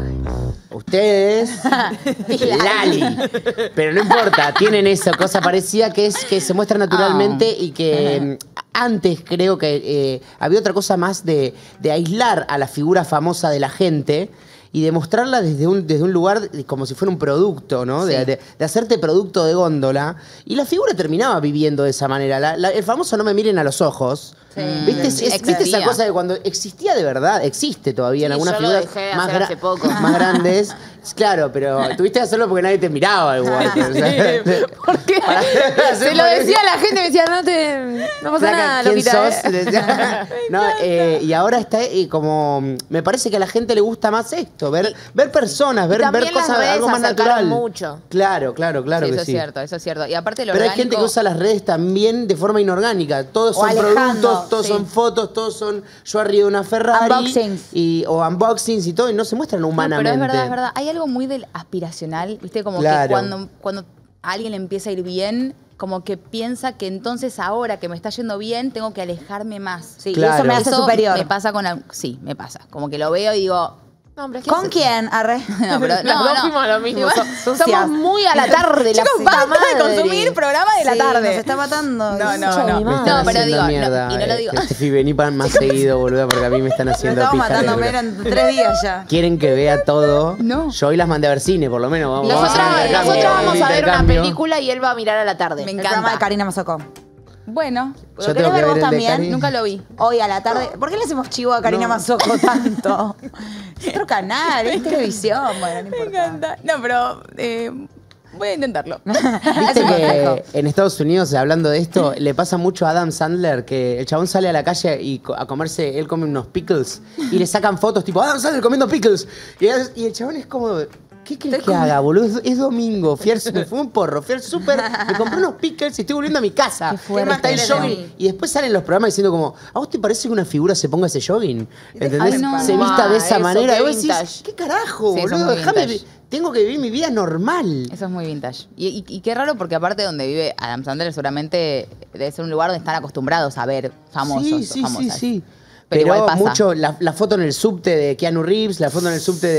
Ustedes, Lali. Pero no importa, tienen esa cosa parecida que es que se muestra naturalmente y que antes creo que había otra cosa más de aislar a la figura famosa de la gente y de mostrarla desde un lugar como si fuera un producto, ¿no? Sí. De hacerte producto de góndola. Y la figura terminaba viviendo de esa manera. El famoso no me miren a los ojos. ¿Viste? ¿Viste esa cosa de cuando existía de verdad? Existe todavía en algunas yo lo figuras dejé más, hacer hace poco. más grandes. Claro, pero tuviste que hacerlo porque nadie te miraba igual. ¿Por qué? Se lo decía a la gente, me decía, no pasa nada, ¿quién loquita. sos? No, y ahora está como... Me parece que a la gente le gusta más esto, ver personas, ver También las cosas, redes algo más acercaron natural. mucho. Claro que eso sí. es cierto, eso es cierto. Y aparte lo Pero hay orgánico... gente que usa las redes también de forma inorgánica. Todos O son alejando, productos, todos sí. son fotos, todos son yo arriba de una Ferrari. Unboxings. O unboxings y todo, y no se muestran No, humanamente. pero es verdad. Hay algo muy del aspiracional, ¿viste? Como Claro. que cuando a alguien le empieza a ir bien, como que piensa que entonces ahora que me está yendo bien, tengo que alejarme más. Sí, Claro. y eso me hace superior. Me pasa sí, me pasa. Como que lo veo y digo... No, hombre, ¿qué ¿Con haces? quién? Arre. No, pero Las dos fuimos a lo mismo. Sucias. Somos muy a la tarde, la Chicos, puta basta de madre. consumir programa de la Sí, tarde. nos está matando. No. Me están pero haciendo digo, mierda. y no lo digo. Steffi, vení más seguido, boludo, porque a mí me están Nos haciendo estamos pija. matando Mero en 3 días ya. Quieren que vea todo. No. Yo hoy las mandé a ver cine, por lo menos. Vamos Nosotros a hacer un vamos a ver una intercambio. película y él va a mirar a la tarde. Me El programa de encanta. Karina Mazocó. Bueno, Yo ¿Lo tengo querés que ver ver vos el de también? Cari. nunca lo vi. Hoy a la tarde. ¿Por qué le hacemos chivo a Karina Mazocco tanto? Es otro canal, es televisión. Bueno, no Me importa. encanta. No, pero voy a intentarlo. Viste que en Estados Unidos, hablando de esto, le pasa mucho a Adam Sandler que el chabón sale a la calle y a comerse, él come unos pickles y le sacan fotos tipo, Adam Sandler comiendo pickles. Y el chabón es como... ¿Qué querés que haga, boludo? Es domingo, me fui un porro, fui al súper, me compré unos pickles y estoy volviendo a mi casa. Qué fuerte. Está en jogging. Y después salen los programas diciendo como, ¿a vos te parece que una figura se ponga ese jogging? ¿Entendés? Ay, no. Se vista de esa Eso, manera. qué Y vos decís, vintage. ¿qué carajo, Sí, eso es boludo? muy Déjame, vintage. tengo que vivir mi vida normal. Eso es muy vintage. Y qué raro porque aparte donde vive Adam Sandler seguramente debe ser un lugar donde están acostumbrados a ver famosos o famosas. Sí. Pero Pero igual pasa. mucho, la foto en el subte de Keanu Reeves, la foto en el subte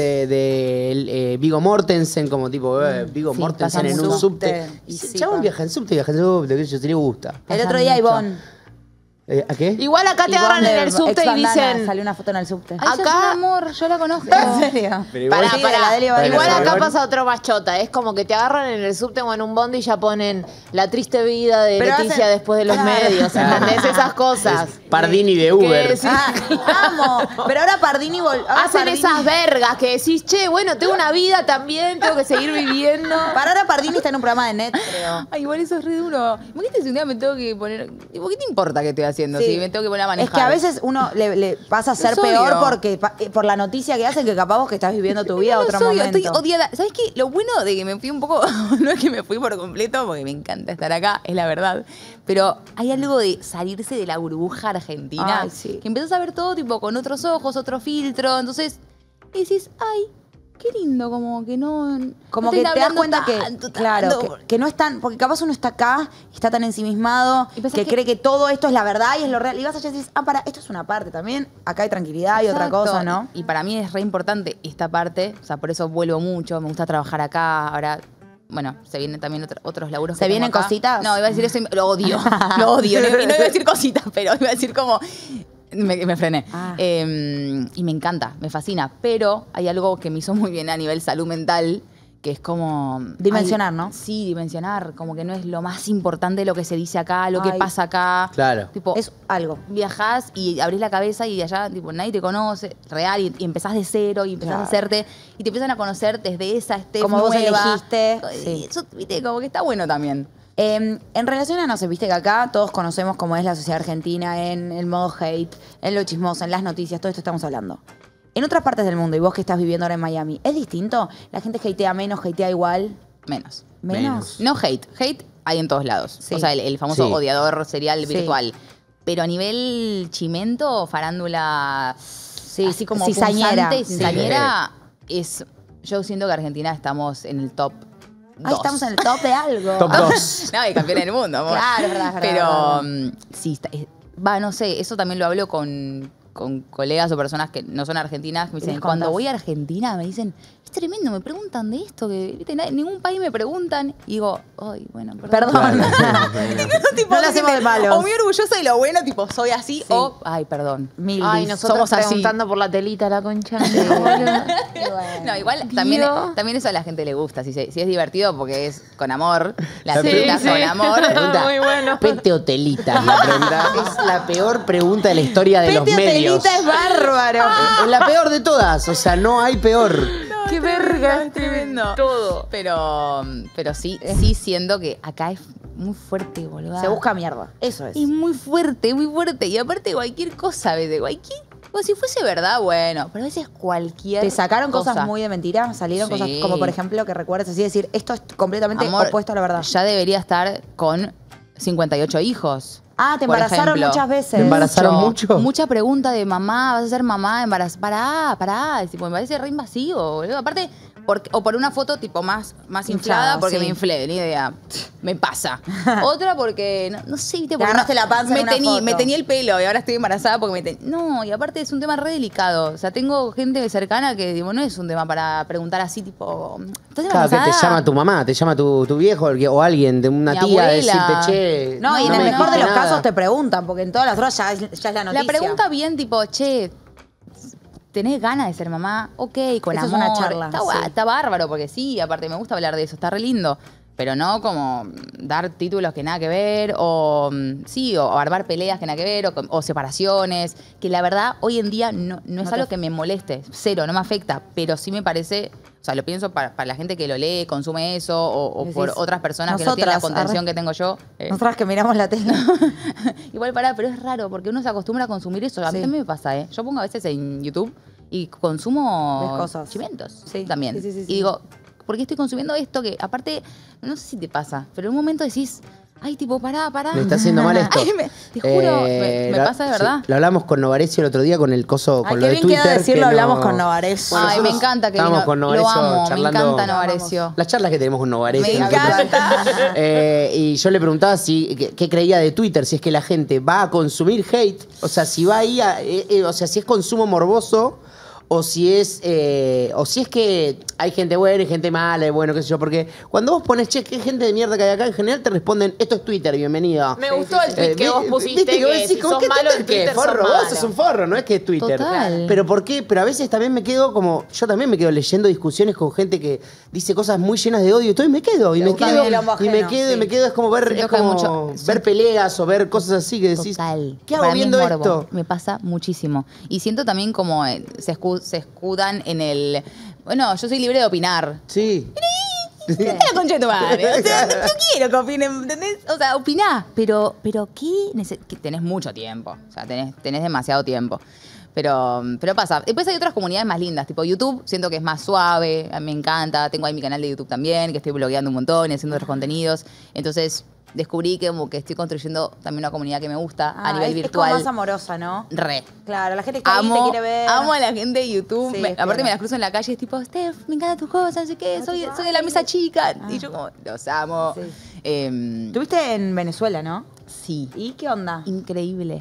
de Viggo Mortensen, como tipo Viggo Sí, Mortensen pasa en mucho. un subte. Y Y sí, el chabón pa. viaja en subte, qué sé yo, sí le gusta. El otro día Ivonne. ¿A qué? Igual acá te agarran en el subte y dicen... Salió una foto en el subte. Ay, ella es un Acá- amor, yo la conozco. ¿En serio? Pero igual- Pará, Sí, de la Delia pará. Varela. Igual acá Ivonne. pasa otro machota. Es como que te agarran en el subte o en un bondi y ya ponen la triste vida de Pero Leticia hacen- después de los Claro. medios. ¿Entendés? Esas cosas. Pardini de Uber. Que sí. Amo. Pero ahora Pardini Hacen esas vergas que decís, che, bueno, tengo una vida también, tengo que seguir viviendo. Para ahora Pardini está en un programa de net, creo. Ay, igual eso es re duro. Imagínate si un día me tengo que poner... ¿Por qué te importa qué estoy haciendo? Sí. Si me tengo que poner a manejar. Es que a veces uno le pasa a ser Es peor obvio. porque por la noticia que hacen que capaz vos que estás viviendo tu vida a otro soy, momento. estoy odiada. ¿Sabes qué? Lo bueno de que me fui un poco, no es que me fui por completo, porque me encanta estar acá, es la verdad. Pero hay algo de salirse de la burbuja argentina. Ay, sí. Que empezás a ver todo tipo con otros ojos, otro filtro. Entonces, decís, ay, qué lindo, como que no. Como no que estén te das hablando cuenta tanto, claro, tanto. que no es tan, porque capaz uno está acá y está tan ensimismado Y pensás que que- cree que todo esto es la verdad y es lo real. Y vas allá y dices, para, esto es una parte también. Acá hay tranquilidad y otra Exacto. cosa, ¿no? Y para mí es re importante esta parte, o sea, por eso vuelvo mucho, me gusta trabajar acá, ahora... Bueno, se vienen también otros laburos. ¿Se que tengo vienen acá. cositas? No, iba a decir eso y lo odio. Lo odio. Y no iba a decir cositas, pero iba a decir como... Me frené. Y me encanta, me fascina. Pero hay algo que me hizo muy bien a nivel salud mental, que es como... Dimensionar, ¿no? Sí, dimensionar. Como que no es lo más importante lo que se dice acá, lo que Ay. pasa acá. Claro. Tipo, Es algo. viajás y abrís la cabeza y de allá tipo, nadie te conoce, real, y empezás de cero y empezás a hacerte, y te empiezan a conocer desde esa Steph Como vos nueva. elegiste. Y Sí. eso, viste, como que está bueno también. En relación a, no sé, viste que acá todos conocemos cómo es la sociedad argentina en el modo hate, en lo chismoso, en las noticias, todo esto estamos hablando. En otras partes del mundo, y vos que estás viviendo ahora en Miami, ¿es distinto? ¿La gente hatea menos, hatea igual? Menos. ¿Menos? No hate. Hate hay en todos lados. Sí. O sea, el famoso Sí. odiador serial Sí. virtual. Pero a nivel chimento, farándula, así como cizañera. punzante, Sí. cizañera, es... Yo siento que Argentina estamos en el top 2. Ay, estamos en el top de algo. Top 2. No, y campeón del mundo, amor. Claro, es verdad, es verdad, Pero es verdad. sí, no sé, eso también lo hablo con con colegas o personas que no son argentinas, me dicen, Les cuando contás. voy a Argentina me dicen, es tremendo, me preguntan de esto, que ¿viste? En ningún país me preguntan. Y digo, ay, bueno, perdón. Tipo, no lo hacemos de malos. O muy orgullosa de lo bueno, tipo, soy así, o, ay, perdón. Ay, nosotros somos así. preguntando por la telita, la concha. No, igual también eso a la gente le gusta, si es divertido porque es con amor, las citas con amor. Muy bueno. ¿Pete o telita? La pregunta. Es la peor pregunta de la historia de los Pete o medios. telita es bárbaro. Es la peor de todas, o sea, no hay peor. ¡Qué verga! Es tremendo. Todo. Pero sí siento que acá es muy fuerte, boludo. Se busca mierda. Eso es. Es muy fuerte, muy fuerte. Y aparte cualquier cosa, ¿ves? Cualquier... Pues si fuese verdad, bueno. Pero a veces cualquier ¿Te sacaron cosa. cosas muy de mentira? ¿Salieron Sí. cosas como, por ejemplo, que recuerdes así decir, esto es completamente Amor, opuesto a la verdad? Ya debería estar con 58 hijos. Ah, te por embarazaron ejemplo. muchas veces. ¿Te embarazaron mucho? Mucha pregunta de mamá, ¿vas a ser mamá embarazada? Pará. Tipo, me parece re invasivo, boludo. Aparte, por una foto tipo más inflada, Hinchada, porque sí. me inflé, ni idea. Me pasa. Otra porque, no sé, ¿viste? Te Porque agarraste la panza en una foto. me teñí el pelo y ahora estoy embarazada porque No, y aparte es un tema re delicado. O sea, tengo gente cercana que, digo, no es un tema para preguntar así, tipo, ¿estás Claro, embarazada? que te llama tu mamá, te llama tu viejo o alguien de una Mi tía a abuela. decirte, che. No, y en me el mejor de dijiste los nada. casos te preguntan, porque en todas las otras ya es la noticia. La pregunta bien tipo, che, ¿tenés ganas de ser mamá? Ok, con Eso es amor. una charla, Está, sí. está bárbaro, porque sí, aparte me gusta hablar de eso, está re lindo. Pero no como dar títulos que nada que ver, o armar peleas que nada que ver, o separaciones, que la verdad hoy en día no es algo que me moleste, cero, no me afecta, pero sí me parece, o sea, lo pienso para la gente que lo lee, consume eso, o Decís, por otras personas que no tienen la nosotras, contención que tengo yo. Nosotras que miramos la tele. Igual pero es raro, porque uno se acostumbra a consumir eso. A mí Sí. también me pasa, ¿eh? Yo pongo a veces en YouTube y consumo Ves cosas. chimentos Sí. también. Sí. Y digo, ¿por qué estoy consumiendo esto? Que aparte, no sé si te pasa, pero en un momento decís, ay, tipo, pará. Me está haciendo mal esto. Ay, te juro, me pasa de verdad. Sí, lo hablamos con Novarecio el otro día con el coso, Ay, con qué lo de bien Twitter. queda decirlo, que hablamos con Novarecio. Bueno, Ay, me nosotros encanta que estábamos vino. con Lo Novarecio amo, charlando. me encanta Novarecio. Las charlas que tenemos con Novarecio. Me encanta. Y yo le preguntaba qué creía de Twitter, si es que la gente va a consumir hate, o sea, si va ahí o sea, si es consumo morboso. O si es que hay gente buena y gente mala y bueno, qué sé yo. Porque cuando vos pones, che, qué gente de mierda que hay acá, en general te responden, esto es Twitter, bienvenido. Me gustó el tweet que vos pusiste, ¿viste que vos que decís, si ¿cómo sos que malo en Twitter qué? Twitter sos Forro, vos malo. sos un forro, no es que es Twitter. Total. Pero ¿por qué? Pero a veces también me quedo leyendo discusiones con gente que dice cosas muy llenas de odio. Entonces me quedo, y me gusta quedo, el quilombo ajeno, sí. es como ver, Siento es que hay como mucho- ver peleas o ver cosas así que decís, Total. ¿qué hago Para mí viendo es morbo. esto? Me pasa muchísimo. Y siento también como se escudan en el... Bueno, yo soy libre de opinar. Sí. ¿Qué la concha de tu madre? O sea, yo quiero que opinen, ¿entendés? O sea, opiná. Pero que tenés mucho tiempo. O sea, tenés demasiado tiempo. Pero pasa. Después hay otras comunidades más lindas, tipo YouTube, siento que es más suave, a mí me encanta. Tengo ahí mi canal de YouTube también, que estoy blogueando un montón y haciendo otros contenidos. Entonces descubrí que como que estoy construyendo también una comunidad que me gusta a nivel es virtual. como más amorosa, ¿no? Re. Claro, la gente que está ahí te quiere ver. Amo a la gente de YouTube. Sí, Aparte claro. me las cruzo en la calle, es tipo, Steph, me encantan tus cosas, no sé qué, soy de la mesa chica. Y yo como, los amo. Estuviste en Venezuela, ¿no? Sí. ¿Y qué onda? Increíble.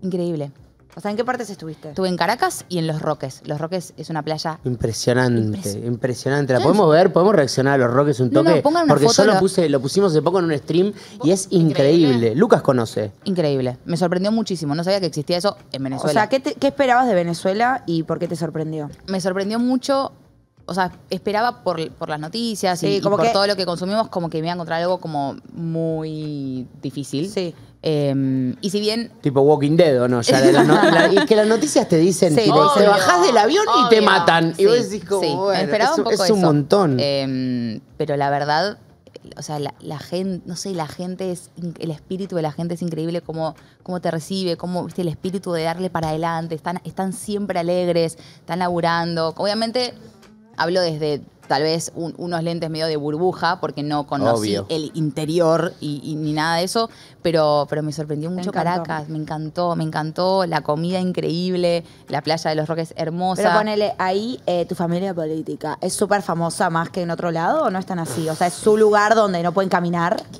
O sea, ¿en qué partes estuviste? Estuve en Caracas y en Los Roques. Los Roques es una playa... Impresionante. ¿La podemos ver? ¿Podemos reaccionar a Los Roques un No, toque? pongan una Porque foto, lo pusimos hace poco en un stream y es increíble. Lucas conoce. Increíble. Me sorprendió muchísimo. No sabía que existía eso en Venezuela. O sea, ¿qué esperabas de Venezuela y por qué te sorprendió? Me sorprendió mucho. O sea, esperaba por las noticias Sí, y como por que- todo lo que consumimos, como que me iba a encontrar algo como muy difícil. Sí. Y si bien... Tipo Walking Dead, ¿o no? Ya y que las noticias te dicen, Sí, tipo, te obvio. bajás del avión y te matan. Y vos decís como, sí. bueno, Esperaba un poco es un eso. montón. Pero la verdad, o sea, la gente, no sé, el espíritu de la gente es increíble, cómo te recibe, cómo, viste, el espíritu de darle para adelante, están siempre alegres, están laburando. Obviamente, hablo desde tal vez unos lentes medio de burbuja, porque no conocí Obvio. el interior y ni nada de eso, pero me sorprendió mucho encantó. Caracas, me encantó, la comida increíble, la playa de Los Roques hermosa. Pero ponele, ahí tu familia política, ¿es súper famosa más que en otro lado o no es tan así? O sea, ¿es su lugar donde no pueden caminar?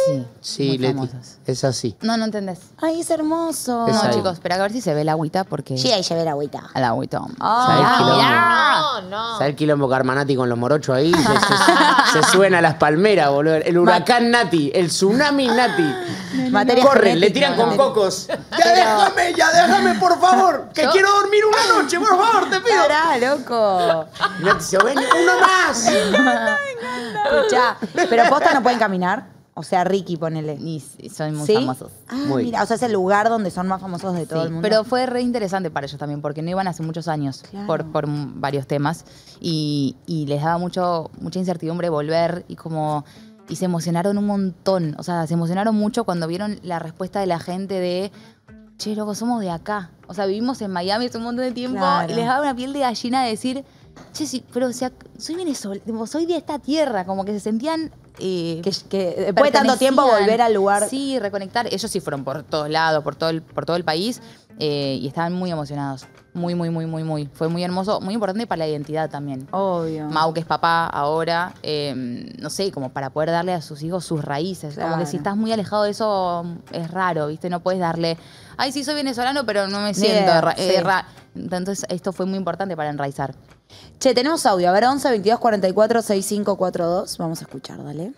Sí, muy Leti, famosas. es así. No entendés. Ay, es hermoso. Es No, ahí. chicos, espera a ver si se ve el agüita porque... Sí, ahí se ve la agüita. El agüita. ¿Sabés el quilombo? No. ¿Sabés el quilombo Carmanati con los morochos ahí? Se suben a las palmeras, boludo. El huracán Nati, el tsunami Nati. Materia Corren, le genética, tiran con ¿no? cocos. Ya déjame, por favor, que quiero dormir una noche, por favor, te pido. Pará, loco. Nati se ven, uno más. Escuchá, pero posta no pueden caminar. O sea, Ricky, ponele. Y son muy ¿Sí? famosos. Ah, mira, o sea, es el lugar donde son más famosos de todo Sí, el mundo. pero fue re interesante para ellos también, porque no iban hace muchos años Claro. por varios temas y les daba mucha incertidumbre volver y se emocionaron un montón. O sea, se emocionaron mucho cuando vieron la respuesta de la gente de, che, loco, somos de acá. O sea, vivimos en Miami hace un montón de tiempo Claro. y les daba una piel de gallina de decir, che, sí, pero o sea, soy venezolano, soy de esta tierra, como que se sentían... que después de tanto tiempo pertenecían. volver al lugar. Sí, reconectar. Ellos sí fueron por todos lados, por todo el país y estaban muy emocionados. Muy. Fue muy hermoso, muy importante para la identidad también. Obvio. Mau, que es papá ahora, no sé, como para poder darle a sus hijos sus raíces. Como Claro. que si estás muy alejado de eso es raro, ¿viste? No puedes darle, ay, sí, soy venezolano, pero no me siento. Sí. Entonces esto fue muy importante para enraizar. Che, tenemos audio. A ver, 11 22 44 6542. Vamos a escuchar, dale.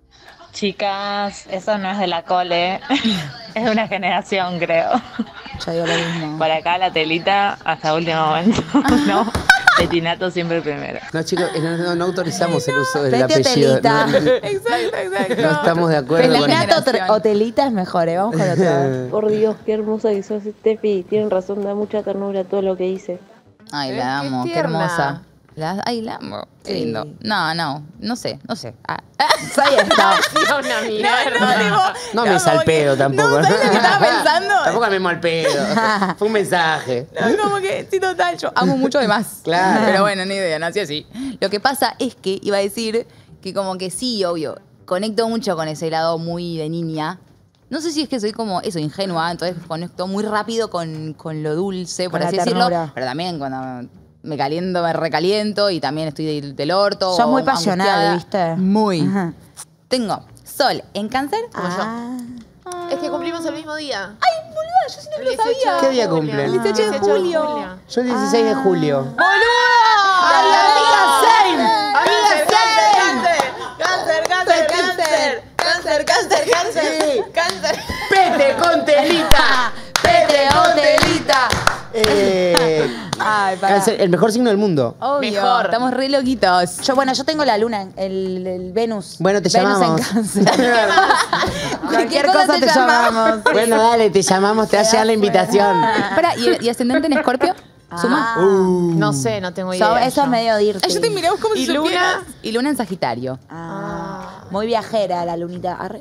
Chicas, eso no es de la cole, es de una generación, creo. Ya digo lo mismo. Por acá la telita hasta último momento, ¿no? Petinato siempre primero. No, chicos, no autorizamos el uso del Vete apellido. hotelita. Exacto. No estamos de acuerdo con Pelinato o telita es mejor, ¿eh? Vamos con otro. Por Dios, qué hermosa que sos, Steffi. Tienen razón, da mucha ternura todo lo que dice. Ay, Qué la amo, qué tierna. hermosa. Ay, la amo. Qué Sí. lindo. No sé. Ah. Ahí está. Una mierda. No me al pedo tampoco. ¿Sabes lo que estaba pensando? Tampoco me al pedo. Fue un mensaje. No, como que, sí, total, yo amo mucho de más. Claro. Pero bueno, ni idea, nació así. Lo que pasa es que iba a decir que como que sí, obvio, conecto mucho con ese lado muy de niña. No sé si es que soy como eso, ingenua, entonces conecto muy rápido con lo dulce, por Con la así decirlo. ternura. Pero también cuando me caliento, me recaliento y también estoy del orto. Sos muy o pasional, angustiada. ¿viste? Muy. Ajá. Tengo Sol en Cáncer, como Ah. Es que cumplimos el mismo día. Ay, boluda, yo sí no lo sabía. ¿Qué día cumplen? El 18 de julio. Yo el 16 de julio. ¡Boludo! ¡Ay, amiga, same! ¡Cáncer! ¡Pete con telita! ¡Pete con telita! Ay, pará. Cáncer, el mejor signo del mundo. Obvio. Mejor. Estamos re loquitos. Yo tengo la luna, el Venus. Bueno, te Venus llamamos. en Cáncer. Cualquier cosa te llamamos. Bueno, dale, te llamamos, te hace la invitación. Espera, ¿y ascendente en Escorpio? ¿Suma? No sé, no tengo idea. Eso es medio dirty. Yo te miré como ¿Y si Luna? supieras. Y Luna en Sagitario. Muy viajera la lunita. Arre.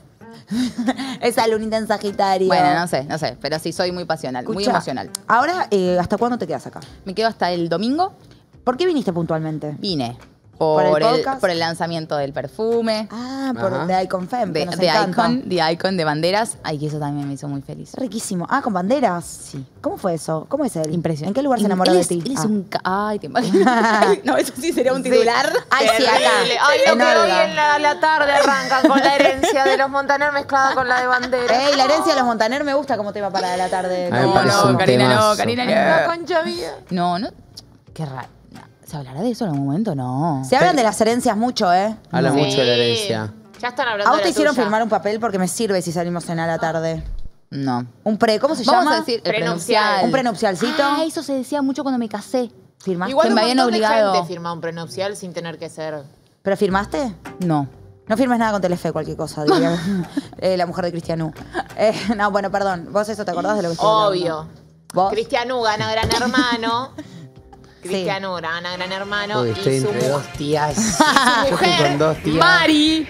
Esa lunita en Sagitario. Bueno, no sé, pero sí soy muy pasional, muy Escuchá, emocional. Ahora, ¿hasta cuándo te quedas acá? Me quedo hasta el domingo. ¿Por qué viniste puntualmente? Vine ¿Por el podcast? por el lanzamiento del perfume. Ah, por Ajá. The Icon Femme, que De, nos de encanta. The Icon de banderas. Ay, que eso también me hizo muy feliz. Riquísimo. Ah, ¿con banderas? Sí. ¿Cómo fue eso? ¿Cómo es él? Impresionante. ¿En qué lugar se enamoró Él de es- ti? Él es Ah. un... Ay, te imaginas. No, eso sí sería un titular. Ay, sí, acá. Ay, lo En que hoy Olga. en la tarde arrancan con la herencia de los Montaner mezclada con la de Bandera. Ey, la herencia de los Montaner me gusta como tema para la tarde. A mí me No, parece no. un Karina, temazo. no, Karina, La no. concha vida. No. Qué raro. No. ¿Se hablará de eso en algún momento? No. Se hablan de las herencias mucho, ¿eh? Habla Sí. mucho de la herencia. Ya están hablando A vos de te la hicieron tuya. firmar un papel porque me sirve si salimos a la tarde. No. Un ¿cómo se Vamos llama? a decir el Prenupcial. prenupcial. Un prenupcialcito. Ah, eso se decía mucho cuando me casé. ¿Firmaste? Igual Que un me habían montón de obligado. gente firma un prenupcial sin tener que ser... ¿Pero firmaste? No. No firmes nada con Telefe, cualquier cosa, diría la mujer de Cristianú. No, bueno, perdón. ¿Vos eso te acordás de lo que estoy hablando? Obvio. ¿Vos? Cristianú gana Gran Hermano. Cristianú gana Gran Hermano. Uy, y estoy su entre dos tías. su Yo estoy mujer, con dos tías. Mari.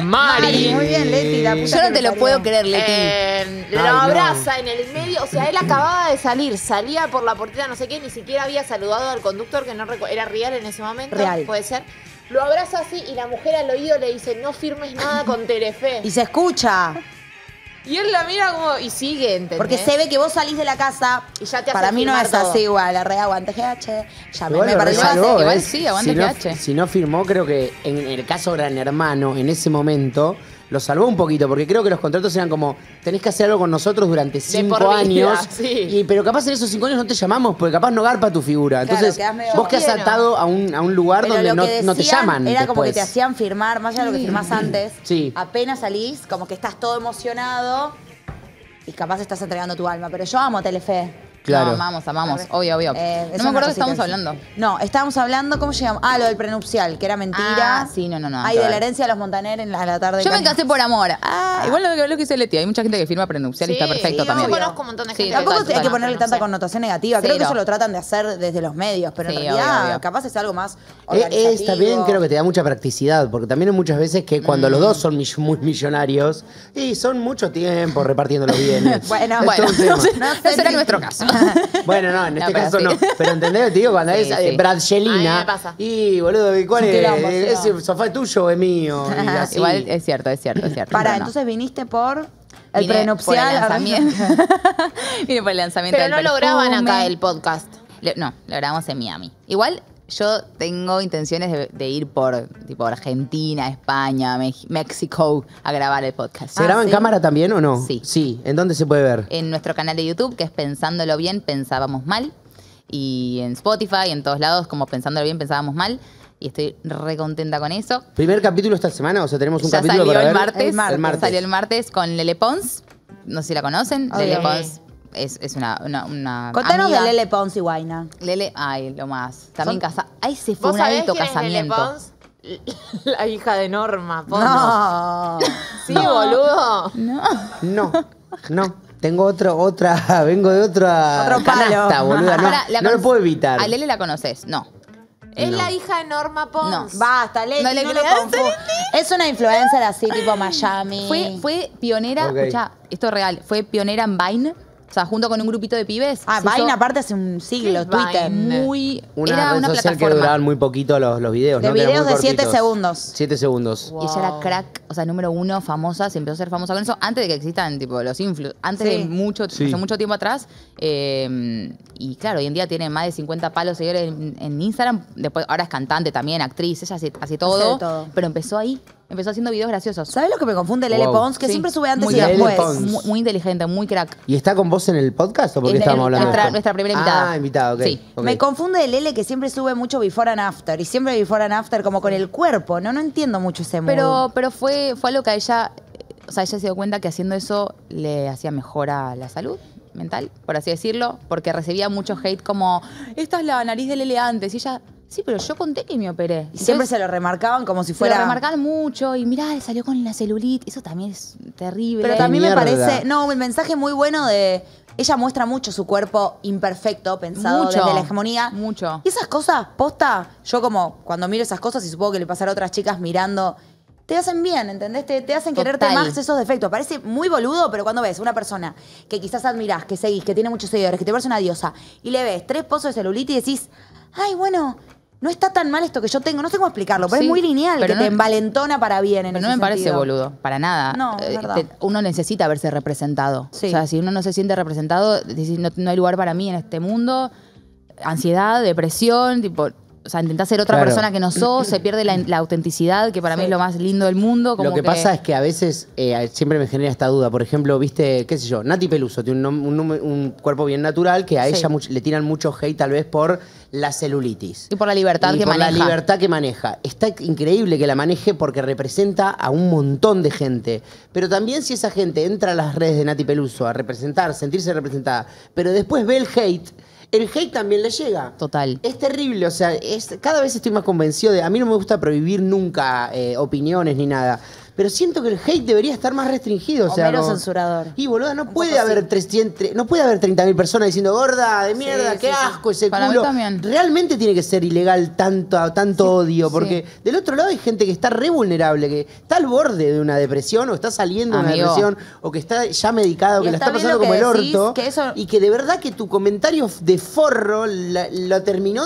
Muy bien, Leti, la puta Yo no que te lo parió. puedo creer, Leti. Lo Ay, no. abraza en el medio, o sea, él acababa de salir, salía por la puertita, no sé qué, ni siquiera había saludado al conductor, que no era Real en ese momento, Real. puede ser. Lo abraza así y la mujer al oído le dice, no firmes nada con Telefe. Y se escucha. Y él la mira como, y sigue, ¿entendés? Porque se ve que vos salís de la casa. Y ya te hace Para mí no firmar es todo. así igual. La re aguante GH. Igual Llámeme lo para el resalvó, base. igual ¿eh? sí, aguante si no, GH. si no firmó, creo que en el caso Gran Hermano, en ese momento, lo salvó un poquito, porque creo que los contratos eran como, tenés que hacer algo con nosotros durante 5 por vida, años. sí. Pero capaz en esos 5 años no te llamamos, porque capaz no garpa tu figura. Entonces, quedás medio- vos quedás atado a un lugar Pero donde lo que no te decían llaman Era como que te después. hacían firmar, más allá de lo que firmás antes. Sí. Apenas salís, como que estás todo emocionado y capaz estás entregando tu alma. Pero yo amo Telefe. Claro. No, amamos, obvio. Es No me una acuerdo que cosita estábamos así. hablando. No, estábamos hablando, ¿cómo llegamos? Ah, lo del prenupcial, que era mentira. Ah, sí, no. Ay, de la herencia de los Montaner a la tarde. Yo me casé por amor. Igual lo que dice Leti, hay mucha gente que firma prenupcial y está perfecto sí, también. Yo conozco un montón de gente. Tampoco total, hay que ponerle no tanta sé. connotación negativa. Creo que Cero. eso lo tratan de hacer desde los medios, pero en Sí, realidad obvio. capaz es algo más organizativo. También creo que te da mucha practicidad, porque también hay muchas veces que cuando los dos son muy millonarios, y son mucho tiempo repartiendo los bienes. Bueno, Es todo un tema. No será nuestro caso. Bueno, no, en este pero caso sí. no. Pero entendés, te digo, cuando Sí, es sí. Brangelina. A mí me pasa. Y, boludo, ¿y ¿cuál Un es? quilombo, sí, ¿Ese sofá es tuyo o es mío? Y así. Igual es cierto. Pará, No. entonces viniste por el Vine prenupcial. por el lanzamiento. Vine por el lanzamiento Pero del no lo graban perfume. acá el podcast. No, lo grabamos en Miami. Igual yo tengo intenciones de ir por tipo Argentina, España, México a grabar el podcast. ¿Se graba en cámara también o no? Sí. Sí. ¿En dónde se puede ver? En nuestro canal de YouTube, que es Pensándolo Bien, Pensábamos Mal. Y en Spotify, en todos lados, como Pensándolo Bien, Pensábamos Mal. Y estoy re contenta con eso. ¿Primer capítulo esta semana? O sea, tenemos un Ya capítulo salió para el ver. martes, El martes. Salió el martes con Lele Pons. No sé si la conocen. Obvio. Lele Pons es una Contanos amiga. de Lele Pons y Guaina. Lele, ay, lo más. También Son- casa. Ahí se fue ¿Vos un sabés alto quién es Lele casamiento. Pons? La hija de Norma Pons. No. Sí, boludo. No. Tengo otra, vengo de otra Otro palo. canasta, boluda. No, Ahora, ¿la no lo conoc- puedo evitar. ¿A Lele la conoces? No. Es No. la hija de Norma Pons. No. Basta, Leti, No no, le lo creas, confundo. Es una influencer así, tipo Miami. Fue pionera, Ok. escuchá, esto es real, fue pionera en Vine. O sea, junto con un grupito de pibes. Ah, se Vine hizo aparte hace un siglo, ¿Qué es Twitter. Vine? muy. Una era red una social que plataforma. duraban muy poquito los videos, De ¿no? Que eran videos muy de 7 cortitos. segundos. 7 segundos. Y ella era crack, o sea, número 1, famosa, se empezó a ser famosa con eso antes de que existan tipo los influencers, antes Sí. de mucho, Sí. hace mucho tiempo atrás. Y claro, hoy en día tiene más de 50 palos seguidores en Instagram. Después, ahora es cantante también, actriz, ella hace todo, Hace de todo. pero empezó ahí, empezó haciendo videos graciosos. ¿Sabes lo que me confunde Lele Wow. Pons? Que Sí. siempre sube antes Muy y Lele después. Pons. Muy inteligente, muy crack. ¿Y está con vos en el podcast o por qué Es estábamos hablando de esto? nuestra primera invitada. Ah, invitada, ok. Sí. ok. Me confunde de Lele que siempre sube mucho before and after. Y siempre before and after como con el cuerpo. No entiendo mucho ese mood. Pero fue algo que a ella, o sea, ella se dio cuenta que haciendo eso le hacía mejor a la salud mental, por así decirlo, porque recibía mucho hate como, esta es la nariz de Lele antes. Y ella, sí, pero yo conté que me operé. Y siempre se lo remarcaban como si fuera... Se lo remarcaban mucho y mirá, le salió con la celulitis. Eso también es terrible. Pero también me mierda. parece... No, el mensaje muy bueno de... Ella muestra mucho su cuerpo imperfecto, pensado Mucho, desde la hegemonía. mucho. Y esas cosas, posta, yo como cuando miro esas cosas y supongo que le pasará a otras chicas mirando, te hacen bien, ¿entendés? Te hacen quererte Total. más esos defectos. Parece muy boludo, pero cuando ves una persona que quizás admirás, que seguís, que tiene muchos seguidores, que te parece una diosa, y le ves 3 pozos de celulitis y decís, ay, bueno... No está tan mal esto que yo tengo, no sé cómo explicarlo, pero Sí, es muy lineal, pero que te no- envalentona para bien en Pero no ese me parece sentido. boludo, para nada. No, es verdad. Uno necesita verse representado. Sí. O sea, si uno no se siente representado, decís, no hay lugar para mí en este mundo. Ansiedad, depresión, tipo, o sea, intentás ser otra Claro. persona que no sos, se pierde la autenticidad, que para mí es lo más lindo del mundo. Como Lo que pasa es que a veces siempre me genera esta duda. Por ejemplo, viste, qué sé yo, Nati Peluso tiene un cuerpo bien natural que a Sí. ella le tiran mucho hate tal vez por la celulitis. Y por la libertad Y que por maneja. la libertad que maneja. Está increíble que la maneje porque representa a un montón de gente. Pero también si esa gente entra a las redes de Nati Peluso a representar, sentirse representada, pero después ve el hate también le llega. Total. Es terrible, o sea, cada vez estoy más convencido de... A mí no me gusta prohibir nunca opiniones ni nada, pero siento que el hate debería estar más restringido. O sea, Homero no- censurador. Y boluda, no puede poco haber 300, no puede haber 30.000 personas diciendo gorda, de mierda, Sí, qué sí, sí. asco ese Para mí culo. también. Realmente tiene que ser ilegal tanto odio, porque del otro lado hay gente que está re vulnerable, que está al borde de una depresión o está saliendo de una Amigo. depresión o que está ya medicado, Y que la está está bien pasando lo que como el decís, orto que eso- y que de verdad que tu comentario de forro lo terminó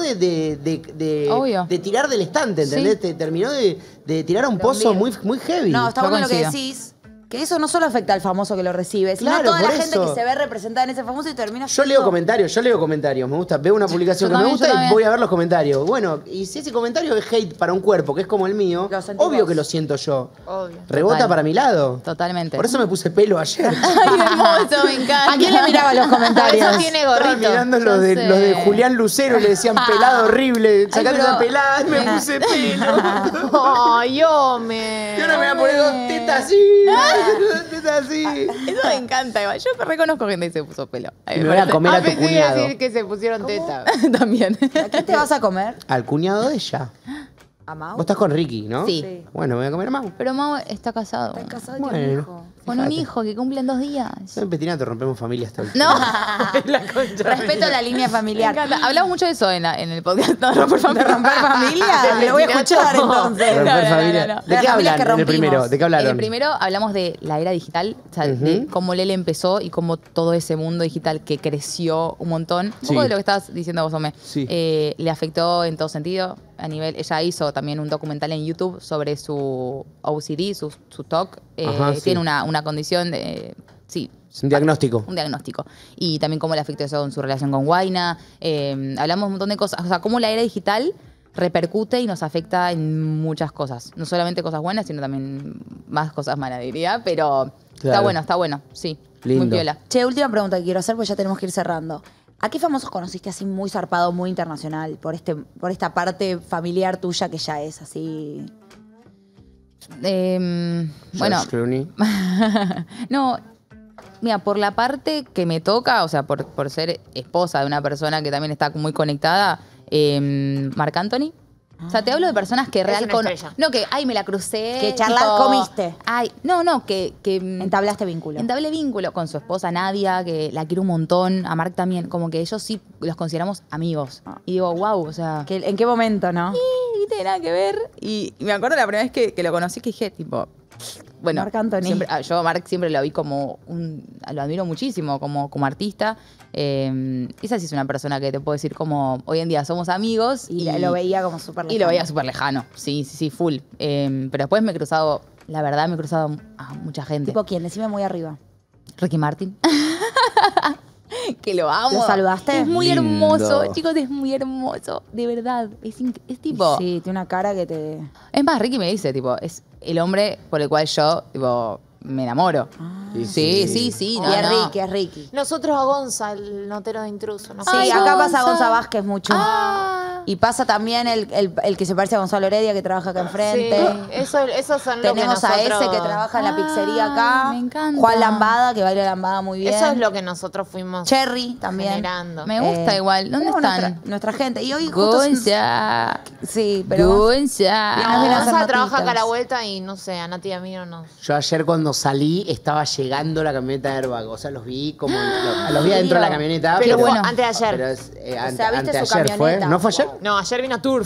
Obvio. de tirar del estante, ¿entendés? Sí. Te terminó de tirar a un pozo muy heavy. No, está Yo bueno lo que coincido. decís, Que eso no solo afecta al famoso que lo recibe, sino Claro, a toda la por gente eso. que se ve representada en ese famoso y termina Yo leo comentarios. Me gusta. Veo una publicación Yo que me también, gusta yo y también. voy a ver los comentarios. Bueno, y si ese comentario es hate para un cuerpo, que es como el mío, obvio que lo siento yo. Obvio. Rebota Total. para mi lado. Totalmente. Por eso me puse pelo ayer. Ay, hermoso, me encanta. ¿A quién le miraba los comentarios? Por eso tiene Estaba gorrito. mirando Yo los de sé. Julián Lucero, le decían pelado horrible. Sacate pero- esa pelada, me puse pelo. Ay, hombre. Y ahora me voy a poner dos tetas así. Dos tetas así. Eso me encanta, igual. Yo reconozco gente que se puso pelo. Y me voy a comer a tu pensé que iba a cuñado. decir que se pusieron teta. También. ¿A quién te vas a comer? Al cuñado de ella. ¿A Mau? Vos estás con Ricky, ¿no? Sí. Bueno, me voy a comer a Mau. Pero Mau está casado. Está casado y tiene un Bueno. hijo. Con un Fíjate. hijo que cumple en 2 días. En Petinato rompemos familia hasta el No. Respeto la línea Me familiar. encanta. Hablamos mucho de eso en el podcast. No, romper familia. ¿De romper familia? Lo voy a escuchar entonces. Romper familia. no. ¿De Las qué familias hablan que en el rompimos. primero? ¿De qué hablaron? En el primero hablamos de la era digital, o sea, de cómo Lele empezó y cómo todo ese mundo digital que creció un montón, un poco Sí. de lo que estabas diciendo vos, Ome, Sí. le afectó en todo sentido. A nivel, ella hizo también un documental en YouTube sobre su OCD, su TOC. Ajá, sí. Tiene una condición de... Sí, Es un diagnóstico. un diagnóstico. Y también cómo le afectó eso en su relación con Guaina. Hablamos un montón de cosas. O sea, cómo la era digital repercute y nos afecta en muchas cosas. No solamente cosas buenas, sino también más cosas malas, diría. Pero Claro. está bueno, sí. Lindo. Muy piola. Che, última pregunta que quiero hacer, porque ya tenemos que ir cerrando. ¿A qué famosos conociste así muy zarpado, muy internacional, por esta parte familiar tuya que ya es así? Bueno, George Clooney. no, mira, por la parte que me toca, o sea, por ser esposa de una persona que también está muy conectada, Marc Anthony. O sea, te hablo de personas que real una estrella. no, que, ay, me la crucé. Que charlas, tipo, comiste. Ay, no, que Entablaste vínculo. entablé vínculo con su esposa Nadia, que la quiero un montón, a Marc también, como que ellos sí los consideramos amigos. Y digo, wow, o sea, ¿En qué momento, no? viste, nada que ver. Y me acuerdo la primera vez que lo conocí que dije, tipo, bueno, Marc Anthony. yo a Marc siempre lo vi como lo admiro muchísimo como artista. Esa sí es una persona que te puedo decir como hoy en día somos amigos. Y lo veía como súper lejano. Y lo veía súper lejano, sí, full. Pero después me he cruzado, la verdad me he cruzado a mucha gente. ¿Tipo quién? Decime muy arriba. Ricky Martin. Que lo amo. ¿Lo saludaste? Es muy Lindo. hermoso, chicos, es muy hermoso. De verdad. Es tipo. Sí, tiene una cara que te... Es más, Ricky me dice, tipo, es el hombre por el cual yo, tipo, me enamoro. Sí. Y no, es no. Ricky, es Ricky. Nosotros a Gonza, el notero de intruso. ¿no? Sí, Ay, acá pasa Gonza. Gonza Vázquez mucho. Y pasa también el que se parece a Gonzalo Heredia, que trabaja acá enfrente. Sí, esos son lo que Tenemos a nosotros... ese que trabaja en la pizzería acá. me encanta. Juan Lambada, que baila lambada muy bien. Eso es lo que nosotros fuimos Cherry también. generando. Me gusta igual. ¿Dónde tenemos están? Nuestra gente. Y hoy justo... Gonza. Sí, pero... Gonza. Viene a hacer Gonza trabaja notitas. acá a la vuelta y no sé, a Nati y a mí no nos... Yo ayer cuando salí estaba llegando la camioneta de Airbag. O sea, los vi como... Los vi adentro de la camioneta. Pero pero- bueno, antes de ayer. Pero O sea, viste su anteayer fue. camioneta. ¿No fue ayer? No, ayer vino Turf.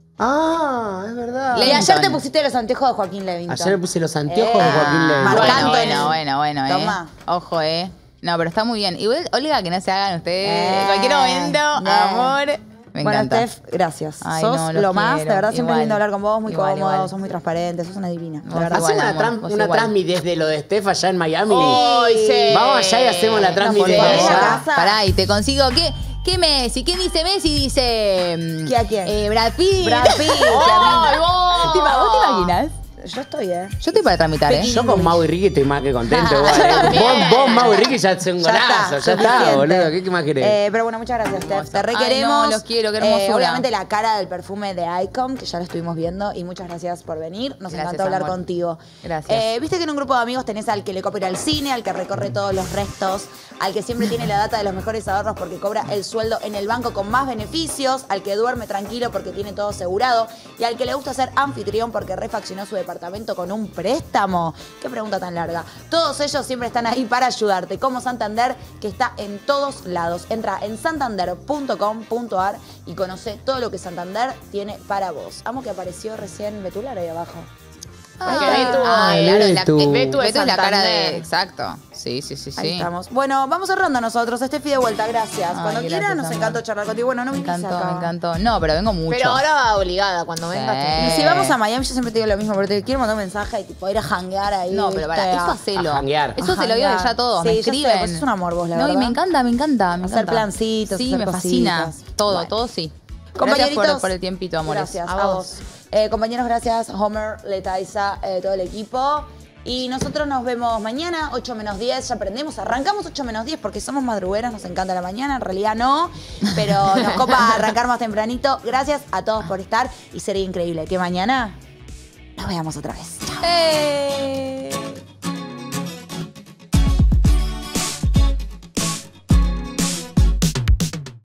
Ah, es verdad. Y ayer te pusiste los anteojos de Joaquín Levington. Ayer me puse los anteojos de Joaquín Levy. Marc Anthony. Bueno, Toma. Ojo, No, pero está muy bien. Igual, Olga, que no se hagan ustedes en cualquier momento, amor. Me bueno, encanta. Steph, gracias. Ay, sos no, lo los más, quiero. de verdad, siempre Igual. es lindo hablar con vos, muy Igual, cómodo, igual. sos muy transparente, sos una divina. De Vos verdad. igual, Hacemos amor, vos una igual. transmi desde lo de Steph allá en Miami. ¡Ay, sí! Vamos allá y hacemos la transmi por desde favor. allá. Casa. Pará, y te consigo. ¿Qué Messi? ¿Qué dice Messi? Dice. ¿Qué a quién? Brad Pitt. Brad Pitt, que ¡Ay, a vos! ¿Vos te imaginas? mí- Yo estoy, Yo estoy para tramitar, ¿eh? Yo con Mau y Ricky estoy más que contento. igual, también. Vos, Mau y Ricky ya es un Ya está, golazo. Ya está, suficiente. boludo. ¿Qué más querés? Pero bueno, muchas gracias, Steph. Te Ay, requeremos. no, los quiero, qué hermosura. Obviamente la cara del perfume de Icon, que ya lo estuvimos viendo. Y muchas gracias por venir. Nos Gracias, encantó hablar amor. contigo. Gracias. Viste que en un grupo de amigos tenés al que le copia al cine, al que recorre todos los restos, al que siempre tiene la data de los mejores ahorros porque cobra el sueldo en el banco con más beneficios, al que duerme tranquilo porque tiene todo asegurado y al que le gusta ser anfitrión porque refaccionó su departamento con un préstamo. Qué pregunta tan larga. Todos ellos siempre están ahí para ayudarte, como Santander, que está en todos lados. Entra en santander.com.ar y conoce todo lo que Santander tiene para vos. Amo que apareció recién Betular ahí abajo. Porque Betu, Betu es la cara de... Santander. Exacto. Sí. Ahí estamos. Bueno, vamos cerrando nosotros. Steffi de vuelta, gracias. Cuando gracias, quieras, nos amor. encantó charlar contigo. Bueno, no Me viniste encantó, acá. me encantó. No, pero vengo mucho. Pero ahora va obligada, cuando vengas. Y si vamos a Miami, yo siempre te digo lo mismo, pero te quiero mandar un mensaje y tipo ir a janguear ahí. No, pero para, ¿viste? eso hacelo. A janguear. Eso se lo digo ya a todos. Sí, me ya sé, escriben. pues es un amor vos, la no, verdad. y me encanta. Hacer plancitos, Sí, hacer me fascina. cositas. Todo, Bueno. todo sí. Compañeritos, Gracias por el tiempito, amores. Gracias, a vos. Compañeros, gracias. Homer, Letaiza, todo el equipo. Y nosotros nos vemos mañana, 8 menos 10. Ya aprendemos, arrancamos 8 menos 10 porque somos madrugueras, nos encanta la mañana. En realidad no, pero nos copa arrancar más tempranito. Gracias a todos por estar y sería increíble que mañana nos veamos otra vez. Chao.